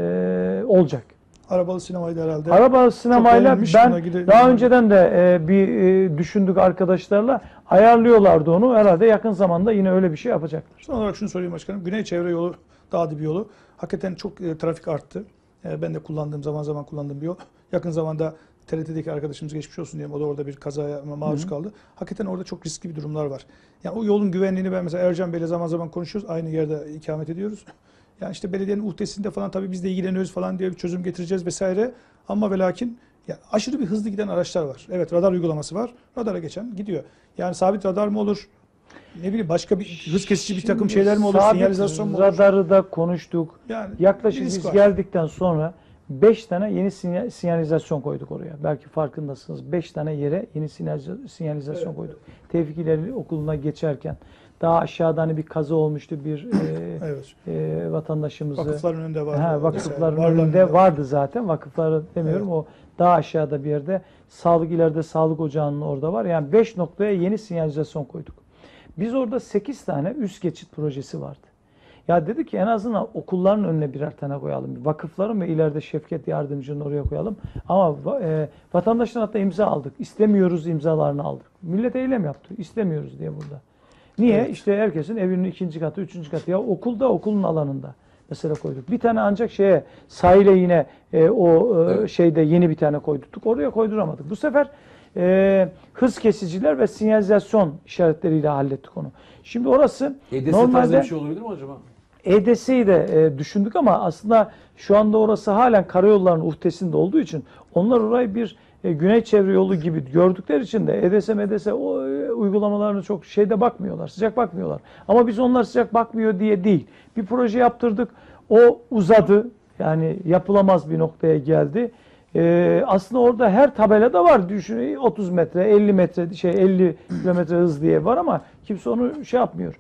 e, olacak. Arabalı sinemaydı herhalde. Araba sinemayla beğenilmiş, ben buna gide- daha önceden de e, bir e, düşündük arkadaşlarla. Ayarlıyorlardı onu. Herhalde yakın zamanda yine öyle bir şey yapacaklar. Son olarak şunu sorayım başkanım. Güney çevre yolu, dağ dibi yolu. Hakikaten çok e, trafik arttı. E, ben de kullandığım zaman zaman kullandığım bir yol. Yakın zamanda T R T'deki arkadaşımız geçmiş olsun diyelim. O da orada bir kazaya maruz kaldı. Hakikaten orada çok riskli bir durumlar var. Yani o yolun güvenliğini ben mesela Ercan Bey'le zaman zaman konuşuyoruz. Aynı yerde ikamet ediyoruz. Yani işte belediyenin uhdesinde falan tabii biz de ilgileniyoruz falan diye bir çözüm getireceğiz vesaire. Ama ve lakin ya aşırı bir hızlı giden araçlar var. Evet, radar uygulaması var. Radara geçen gidiyor. Yani sabit radar mı olur? Ne bileyim başka bir hız kesici bir takım Şimdi şeyler mi olur? sabit Sinyalizasyon mu olur? radarı da konuştuk. Yani Yaklaşık bir risk biz var. geldikten sonra beş tane yeni sinyal, sinyalizasyon koyduk oraya. Belki farkındasınız. beş tane yere yeni sinyaliza- sinyalizasyon Evet, koyduk. Tevfik İleri Okulu'na geçerken daha aşağıda hani bir kaza olmuştu bir e, Evet. e, vatandaşımızı. Vakıfların önünde var. Ha, vakıfların Varların önünde vardı zaten. Vakıfları demiyorum. Evet. O daha aşağıda bir yerde. Sağlık ileride sağlık ocağının orada var. Yani beş noktaya yeni sinyalizasyon koyduk. Biz orada sekiz tane üst geçit projesi vardı. Ya dedik ki en azından okulların önüne birer tane koyalım. Vakıfların ve ileride Şevket Yardımcı'nın oraya koyalım. Ama e, vatandaştan hatta imza aldık. İstemiyoruz imzalarını aldık. Millet eylem yaptı. İstemiyoruz diye burada. Niye? Evet. İşte herkesin evinin ikinci katı, üçüncü katı. Ya okulda, okulun alanında mesela koyduk. Bir tane ancak şeye sahile yine e, o e, Evet. şeyde yeni bir tane koyduk. Oraya koyduramadık. Bu sefer e, hız kesiciler ve sinyalizasyon işaretleriyle hallettik onu. Şimdi orası E D S tarzı normalde bir şey olabilir mi acaba? E D S'yi de e, düşündük ama aslında şu anda orası halen karayollarının uhdesinde olduğu için onlar orayı bir e, güney çevre yolu gibi gördükleri için de E D S, M D S o e, uygulamalarını çok şeyde bakmıyorlar, sıcak bakmıyorlar. Ama biz onlar sıcak bakmıyor diye değil. Bir proje yaptırdık, o uzadı, yani yapılamaz bir noktaya geldi. E, aslında orada her tabelada var. Düşün, otuz metre, elli metre, şey elli kilometre hız diye var ama kimse onu şey yapmıyor.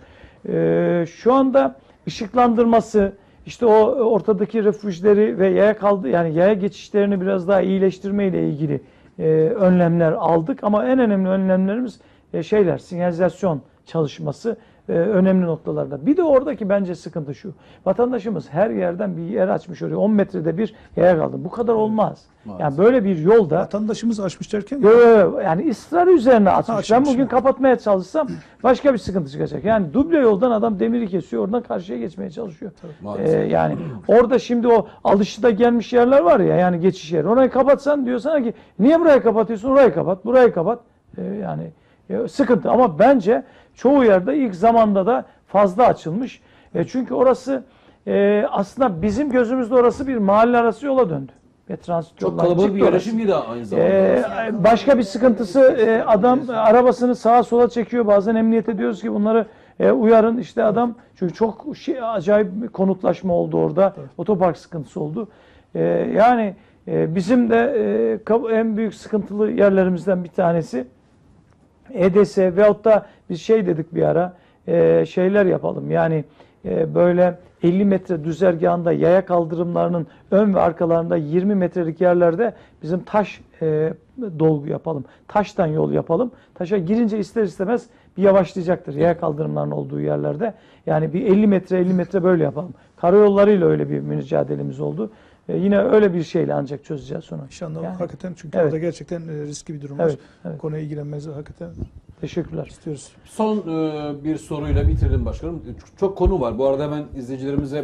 E, şu anda ışıklandırması, işte o ortadaki refüjleri ve yaya kaldı yani yaya geçişlerini biraz daha iyileştirme ile ilgili e, önlemler aldık ama en önemli önlemlerimiz e, şeyler sinyalizasyon çalışması e, önemli noktalarda. Bir de oradaki bence sıkıntı şu. Vatandaşımız her yerden bir yer açmış oraya. on metrede bir yaya kaldı. Bu kadar olmaz. Maalesef. Yani böyle bir yolda Vatandaşımız açmış derken Yo, yo, yo. Yani ısrarı üzerine açmış. açmış. Ben bugün kapatmaya çalışsam başka bir sıkıntı çıkacak. Yani duble yoldan adam demiri kesiyor. Oradan karşıya geçmeye çalışıyor. Ee, Maalesef. yani orada şimdi o alışıda gelmiş yerler var ya yani geçiş yeri. Orayı kapatsan diyor sana ki niye burayı kapatıyorsun? Orayı kapat. Burayı kapat. Ee, yani e, sıkıntı. Ama bence çoğu yerde ilk zamanda da fazla açılmış. E, çünkü orası e, aslında bizim gözümüzde orası bir mahalle arası yola döndü. Ve transit Çok yollar kalabalık bir çıktı orası. yerleşim yeri aynı zamanda. Ee, başka bir sıkıntısı e, adam arabasını sağa sola çekiyor. Bazen emniyete diyoruz ki bunları e, uyarın. İşte adam çünkü çok şey, acayip bir konutlaşma oldu orada. Otopark sıkıntısı oldu. E, yani e, bizim de e, en büyük sıkıntılı yerlerimizden bir tanesi E D S veyahut da biz şey dedik bir ara, e, şeyler yapalım. Yani e, böyle elli metre düzergahında yaya kaldırımlarının ön ve arkalarında yirmi metrelik yerlerde bizim taş e, dolgu yapalım. Taştan yol yapalım. Taşa girince ister istemez bir yavaşlayacaktır yaya kaldırımlarının olduğu yerlerde. Yani bir elli metre elli metre böyle yapalım. Karayollarıyla öyle bir mücadelemiz oldu. E, yine öyle bir şeyle ancak çözeceğiz onu. İnşallah Yani, hakikaten çünkü evet. orada gerçekten e, riskli bir durum Evet, var. evet. Konuya ilgilenmenizi hakikaten Teşekkürler. istiyoruz. Son e, bir soruyla bitirelim başkanım. Çok, çok konu var. Bu arada hemen izleyicilerimize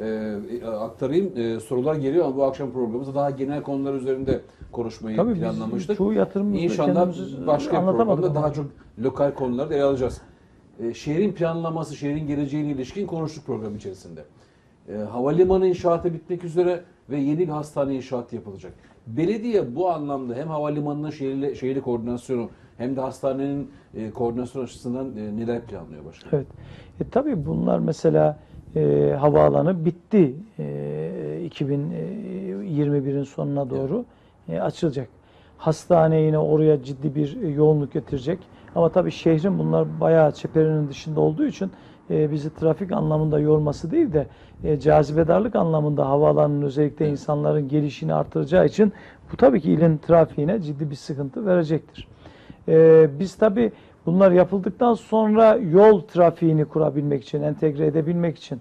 e, aktarayım. E, sorular geliyor ama bu akşam programımızda daha genel konular üzerinde konuşmayı Tabii biz planlamıştık. çoğu yatırımımızda İnşallah kendimizi başka bir anlatamadık programda ama. daha çok lokal konuları da ele alacağız. E, şehrin planlaması, şehrin geleceğine ilişkin konuştuk program içerisinde. E, havalimanı inşaatı bitmek üzere ve yeni bir hastane inşaatı yapılacak. Belediye bu anlamda hem havalimanının şehirli, şehirli koordinasyonu hem de hastanenin e, koordinasyon açısından e, neler planlıyor başkanım? Evet. E, tabii bunlar mesela e, havaalanı bitti. E, iki bin yirmi birin sonuna doğru e, açılacak. Hastane yine oraya ciddi bir yoğunluk getirecek. Ama tabii şehrin bunlar bayağı çeperinin dışında olduğu için e, bizi trafik anlamında yorması değil de e, cazibedarlık anlamında havaalanının özellikle insanların gelişini artıracağı için bu tabii ki ilin trafiğine ciddi bir sıkıntı verecektir. E, biz tabii bunlar yapıldıktan sonra yol trafiğini kurabilmek için, entegre edebilmek için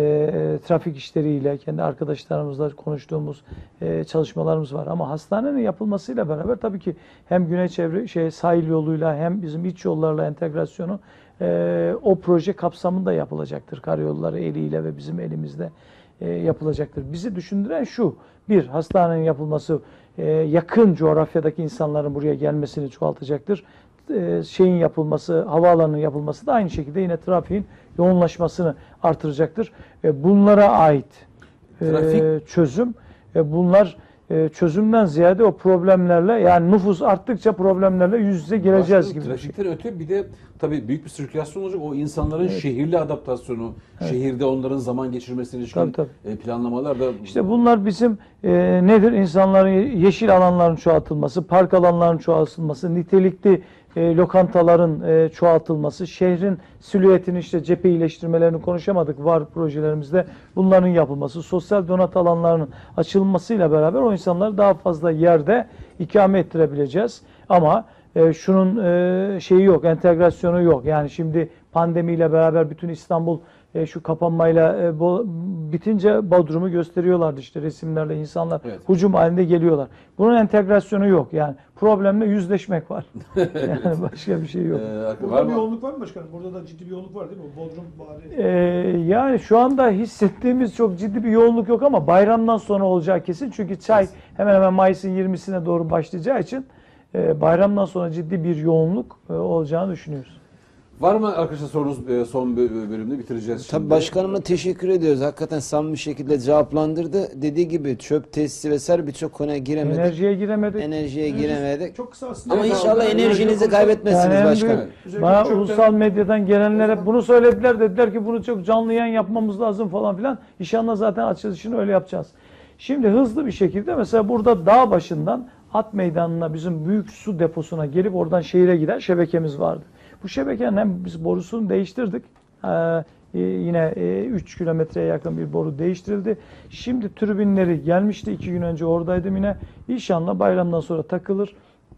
e, trafik işleriyle kendi arkadaşlarımızla konuştuğumuz e, çalışmalarımız var. Ama hastanenin yapılmasıyla beraber tabii ki hem güney çevre şey sahil yoluyla hem bizim iç yollarla entegrasyonu e, o proje kapsamında yapılacaktır. Karayolları eliyle ve bizim elimizde e, yapılacaktır. Bizi düşündüren şu: bir, hastanenin yapılması e, yakın coğrafyadaki insanların buraya gelmesini çoğaltacaktır. E, şeyin yapılması, havaalanının yapılması da aynı şekilde yine trafiğin yoğunlaşmasını artıracaktır. E, bunlara ait e, Trafik- çözüm, e, bunlar e, çözümden ziyade o problemlerle, yani nüfus arttıkça problemlerle yüz yüze geleceğiz Başkanım, gibi bir şey. trafikten öte bir de tabii büyük bir sirkülasyon olacak. O insanların şehirli adaptasyonu, şehirde onların zaman geçirmesine ilişkin Tabii, tabii. e, planlamalar da İşte bunlar bizim e, nedir? İnsanların yeşil alanların çoğaltılması, park alanlarının çoğaltılması, nitelikli e, lokantaların e, çoğaltılması, şehrin silüetini, işte cephe iyileştirmelerini konuşamadık, var projelerimizde. Bunların yapılması, sosyal donat alanlarının açılmasıyla beraber o insanları daha fazla yerde ikame ettirebileceğiz. Ama e, şunun e, şeyi yok, entegrasyonu yok. Yani şimdi pandemiyle beraber bütün İstanbul e, şu kapanmayla e, bo, bitince Bodrum'u gösteriyorlardı işte resimlerle, insanlar Evet. hücum halinde geliyorlar. Bunun entegrasyonu yok. Yani problemle yüzleşmek var. Yani başka bir şey yok. e, var Burada bir mı? yoğunluk var mı başkanım? Burada da ciddi bir yoğunluk var değil mi? O Bodrum bari. Ee, yani şu anda hissettiğimiz çok ciddi bir yoğunluk yok ama bayramdan sonra olacağı kesin. Çünkü çay hemen hemen Mayıs'ın yirmisine doğru başlayacağı için e, bayramdan sonra ciddi bir yoğunluk e, olacağını düşünüyoruz. Var mı arkadaşlar sorunuz? E, son bö- bölümde bitireceğiz şimdi. Tabii başkanıma teşekkür ediyoruz. Hakikaten samimi bir şekilde cevaplandırdı. Dediği gibi çöp tesisi vesaire birçok konuya giremedik. Enerjiye giremedik. Enerjiye giremedik. Çok kısa aslında. Ama Evet, inşallah abi. enerjinizi Yani kaybetmezsiniz en başkanım. büyük- Özellikle Bana çöpten- ulusal medyadan gelenler hep bunu söylediler. Dediler ki bunu çok canlı yayın yapmamız lazım falan filan. İnşallah zaten açılışını öyle yapacağız. Şimdi hızlı bir şekilde mesela burada dağ başından at meydanına, bizim büyük su deposuna gelip oradan şehire giden şebekemiz vardı. Bu şebekenin hem biz borusunu değiştirdik. Ee, yine üç kilometreye yakın bir boru değiştirildi. Şimdi türbinleri gelmişti. iki gün önce oradaydım yine. İnşallah bayramdan sonra takılır.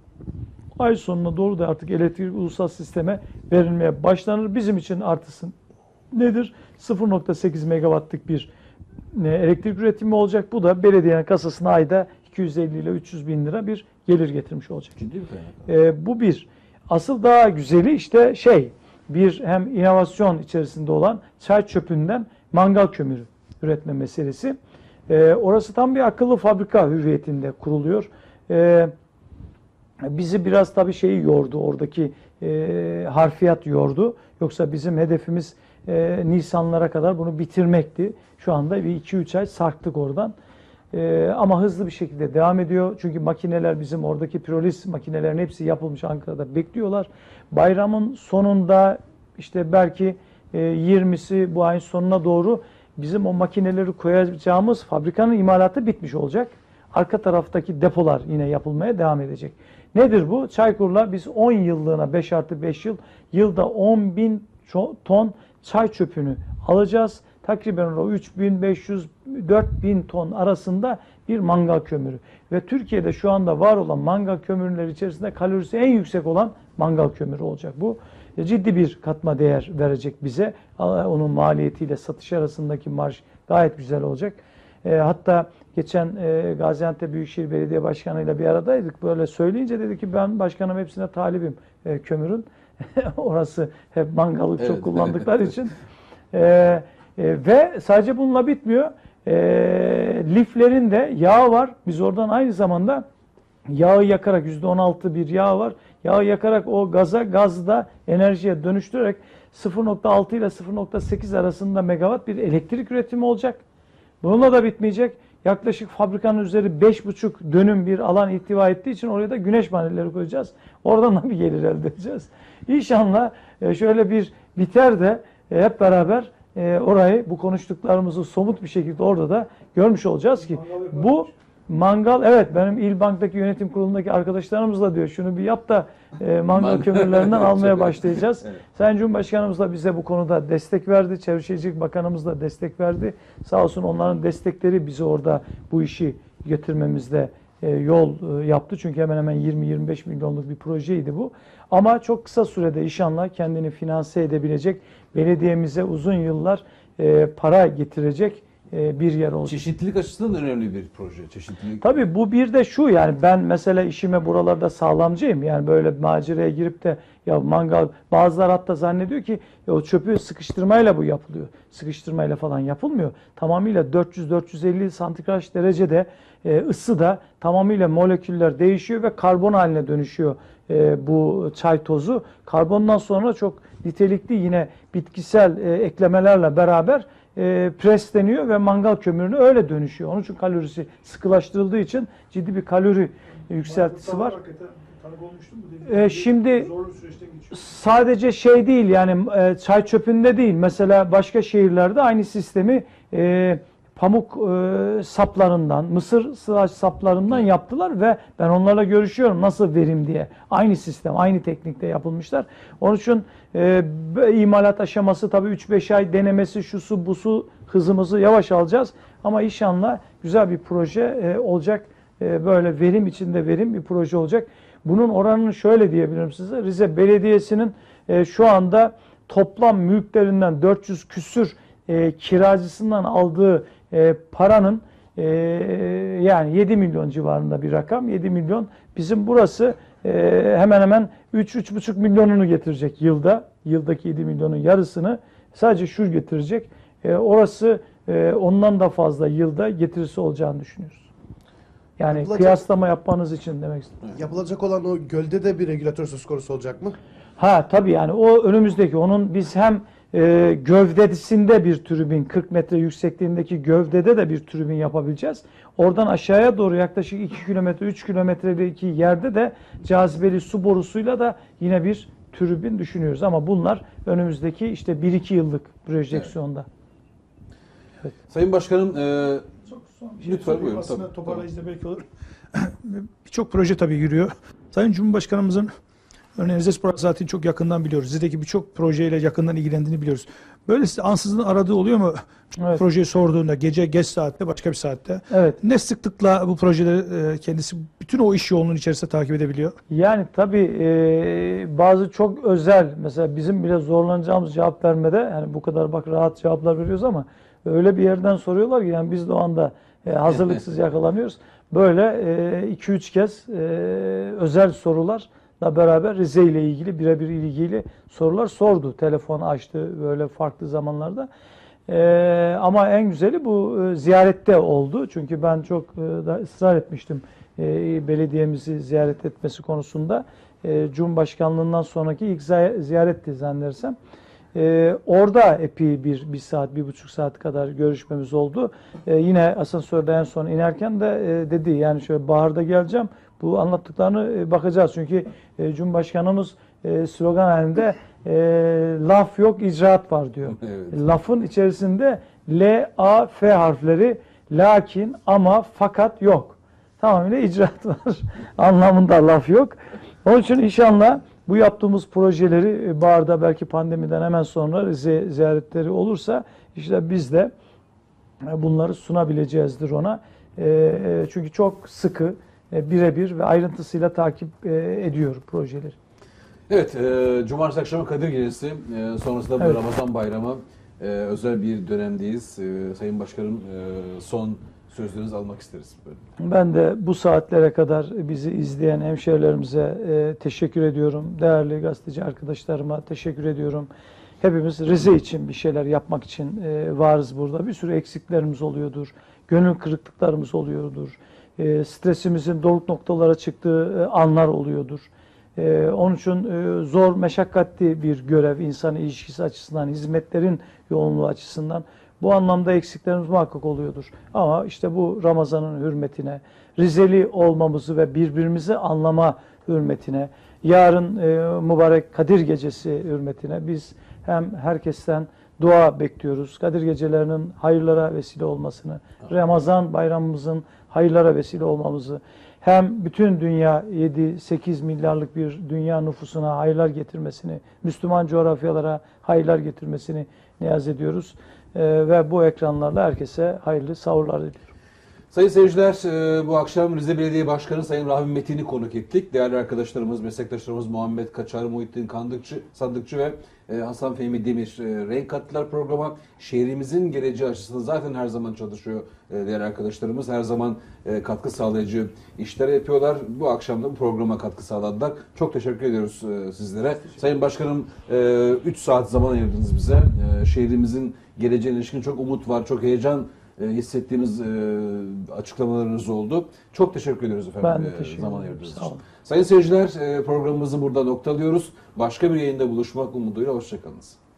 Ay sonuna doğru da artık elektrik ulusal sisteme verilmeye başlanır. Bizim için artısı nedir? sıfır nokta sekiz megawattlık bir elektrik üretimi olacak. Bu da belediyenin kasasına ayda iki yüz elli ile üç yüz bin lira bir gelir getirmiş olacak. Ciddi bir kaynak. Ee, bu bir. Asıl daha güzeli işte şey, bir hem inovasyon içerisinde olan çay çöpünden mangal kömürü üretme meselesi. Ee, orası tam bir akıllı fabrika hüviyetinde kuruluyor. Ee, bizi biraz tabii şeyi yordu, oradaki e, harfiyat yordu. Yoksa bizim hedefimiz e, Nisanlara kadar bunu bitirmekti. Şu anda bir iki üç ay sarktık oradan. Ee, ama hızlı bir şekilde devam ediyor. Çünkü makineler, bizim oradaki piroliz makinelerin hepsi yapılmış, Ankara'da bekliyorlar. Bayramın sonunda işte belki e, yirmisi bu ayın sonuna doğru bizim o makineleri koyacağımız fabrikanın imalatı bitmiş olacak. arka taraftaki depolar yine yapılmaya devam edecek. Nedir bu? Çaykur'la biz on yıllığına beş artı beş yıl yılda on bin ton çay çöpünü alacağız. Takriben o üç bin beş yüz dört bin ton arasında bir mangal kömürü. Ve Türkiye'de şu anda var olan mangal kömürleri içerisinde kalorisi en yüksek olan mangal kömürü olacak. Bu ciddi bir katma değer verecek bize. Onun maliyetiyle satış arasındaki marj gayet güzel olacak. E, hatta geçen e, Gaziantep Büyükşehir Belediye Başkanı ile bir aradaydık. Böyle söyleyince dedi ki ben başkanım hepsine talibim e, kömürün. Orası hep mangalı çok Evet. kullandıkları için. E, e, ve sadece bununla bitmiyor. E, liflerin de yağı var. Biz oradan aynı zamanda yağı yakarak yüzde on altı bir yağ var. Yağı yakarak o gaza, gazda enerjiye dönüştürerek sıfır nokta altı ile sıfır nokta sekiz arasında megawatt bir elektrik üretimi olacak. Bununla da bitmeyecek. Yaklaşık fabrikanın üzeri beş buçuk dönüm bir alan ihtiva ettiği için oraya da güneş panelleri koyacağız. Oradan da bir gelir elde edeceğiz. İnşallah şöyle bir biter de hep beraber orayı, bu konuştuklarımızı somut bir şekilde orada da görmüş olacağız ki bu mangal, evet benim İl Bank'taki yönetim kurulundaki arkadaşlarımızla diyor şunu bir yap da e, mangal kömürlerinden almaya başlayacağız. Evet. Sayın Cumhurbaşkanımız da bize bu konuda destek verdi. Çevre Şehircilik Bakanımız da destek verdi. Sağ olsun onların destekleri bizi orada bu işi götürmemizde e, yol e, yaptı. Çünkü hemen hemen yirmi yirmi beş milyonluk bir projeydi bu. Ama çok kısa sürede inşallah kendini finanse edebilecek, belediyemize uzun yıllar e, para getirecek bir yer olacak. Çeşitlilik açısından önemli bir proje. Çeşitlilik. Tabii bu bir de şu, yani ben mesela işime buralarda sağlamcıyım. Yani böyle maceraya girip de ya mangal, bazılar hatta zannediyor ki ya o çöpü sıkıştırmayla bu yapılıyor. Sıkıştırmayla falan yapılmıyor. Tamamıyla dört yüz dört yüz elli santigrat derecede e, ısıda tamamıyla moleküller değişiyor ve karbon haline dönüşüyor e, bu çay tozu. Karbondan sonra çok nitelikli yine bitkisel e, eklemelerle beraber E, presleniyor ve mangal kömürüne öyle dönüşüyor. Onun için kalorisi sıkılaştırıldığı için ciddi bir kalori yükseltisi var. E, şimdi sadece şey değil, yani e, çay çöpünde değil. Mesela başka şehirlerde aynı sistemi e, pamuk e, saplarından, mısır sıraç saplarından yaptılar ve ben onlarla görüşüyorum nasıl verim diye. Aynı sistem, aynı teknikte yapılmışlar. Onun için e, imalat aşaması tabii üç beş ay denemesi, şusu busu hızımızı yavaş alacağız. Ama inşallah güzel bir proje e, olacak. E, böyle verim içinde verim bir proje olacak. Bunun oranını şöyle diyebilirim size. Rize Belediyesi'nin e, şu anda toplam mülklerinden dört yüz küsür e, kiracısından aldığı E, paranın e, yani yedi milyon civarında bir rakam. yedi milyon. Bizim burası e, hemen hemen üç üç buçuk milyonunu getirecek yılda. Yıldaki yedi milyonun yarısını sadece şu getirecek. E, orası e, ondan da fazla yılda getirisi olacağını düşünüyoruz. Yani Yapılacak, kıyaslama yapmanız için demek istedim. Yapılacak olan o gölde de bir regülatör söz konusu olacak mı? Ha tabii, yani o önümüzdeki, onun biz hem e, gövdesinde bir tribün, kırk metre yüksekliğindeki gövdede de bir tribün yapabileceğiz. Oradan aşağıya doğru yaklaşık iki kilometre, üç kilometredeki yerde de cazibeli su borusuyla da yine bir tribün düşünüyoruz. Ama bunlar önümüzdeki işte bir iki yıllık projeksiyonda. Evet. Evet. Sayın Başkanım, e, Çok son bir şey lütfen buyurun. aslında Tabii, toparlayıcı da belki olur. Birçok proje tabii yürüyor. Sayın Cumhurbaşkanımızın örneğin Rizespor zaten çok yakından biliyoruz. Rize'deki birçok projeyle yakından ilgilendiğini biliyoruz. Böyle size ansızın aradığı oluyor mu? Evet. Projeyi sorduğunda gece geç saatte, başka bir saatte. Evet. Ne sıklıkla bu projeleri kendisi bütün o iş yoğunluğunun içerisinde takip edebiliyor? Yani tabii e, bazı çok özel, mesela bizim bile zorlanacağımız cevap vermede, yani bu kadar bak rahat cevaplar veriyoruz ama öyle bir yerden soruyorlar ki yani biz de o anda e, hazırlıksız yakalanıyoruz. Böyle iki üç kez e, özel sorularla beraber Rize ile ilgili birebir ilgili sorular sordu. Telefon açtı böyle farklı zamanlarda. E, ama en güzeli bu e, ziyarette oldu. Çünkü ben çok e, da ısrar etmiştim e, belediyemizi ziyaret etmesi konusunda. E, Cumhurbaşkanlığından sonraki ilk ziyaretti zannedersem. Ee, orada epey bir, bir saat, bir buçuk saat kadar görüşmemiz oldu. Ee, yine asansörde en son inerken de e, dedi yani şöyle baharda geleceğim. Bu anlattıklarını e, bakacağız. Çünkü e, Cumhurbaşkanımız e, slogan halinde e, laf yok, icraat var diyor. Evet. Lafın içerisinde L, A, F harfleri, lakin, ama, fakat yok. tamamıyla icraat var. Anlamında laf yok. Onun için inşallah bu yaptığımız projeleri e, baharda belki pandemiden hemen sonra Rize ziyaretleri olursa işte biz de e, bunları sunabileceğizdir ona. E, e, çünkü çok sıkı, e, birebir ve ayrıntısıyla takip e, ediyor projeleri. Evet, e, Cumartesi akşamı Kadir Gecesi, e, sonrasında bu Evet. Ramazan Bayramı, e, özel bir dönemdeyiz. E, Sayın Başkanım, e, son sözlerinizi almak isteriz. Böyle. Ben de bu saatlere kadar bizi izleyen hemşehrilerimize e, teşekkür ediyorum. Değerli gazeteci arkadaşlarıma teşekkür ediyorum. Hepimiz Rize için bir şeyler yapmak için e, varız burada. Bir sürü eksiklerimiz oluyordur. Gönül kırıklıklarımız oluyordur. E, stresimizin doruk noktalara çıktığı e, anlar oluyordur. E, onun için e, zor, meşakkatli bir görev insan ilişkisi açısından, hizmetlerin yoğunluğu açısından. Bu anlamda eksiklerimiz muhakkak oluyordur. Ama işte bu Ramazan'ın hürmetine, Rizeli olmamızı ve birbirimizi anlama hürmetine, yarın e, mübarek Kadir Gecesi hürmetine biz hem herkesten dua bekliyoruz. Kadir Gecelerinin hayırlara vesile olmasını, Ramazan bayramımızın hayırlara vesile olmamızı, hem bütün dünya yedi sekiz milyarlık bir dünya nüfusuna hayırlar getirmesini, Müslüman coğrafyalara hayırlar getirmesini niyaz ediyoruz. Ee, ve bu ekranlarla herkese hayırlı sahurlar diliyorum. Sayın seyirciler, e, bu akşam Rize Belediye Başkanı Sayın Rahmi Metin'i konuk ettik. Değerli arkadaşlarımız, meslektaşlarımız Muhammed Kaçar, Muhittin Kandıkçı, Sandıkçı ve e, Hasan Fehmi Demir e, renk kattılar programa. Şehrimizin geleceği açısından zaten her zaman çalışıyor e, değerli arkadaşlarımız. Her zaman e, katkı sağlayıcı işler yapıyorlar. Bu akşam da bu programa katkı sağladılar. Çok teşekkür ediyoruz e, sizlere. Sayın Başkanım, üç saat zaman ayırdınız bize. E, şehrimizin geleceğine ilişkin çok umut var, çok heyecan hissettiğimiz açıklamalarınız oldu. Çok teşekkür ediyoruz efendim. Ben de teşekkür zaman ederim. ayırdığınız Sağ için. olun. Sayın seyirciler, programımızı burada noktalıyoruz. Başka bir yayında buluşmak umuduyla hoşçakalınız.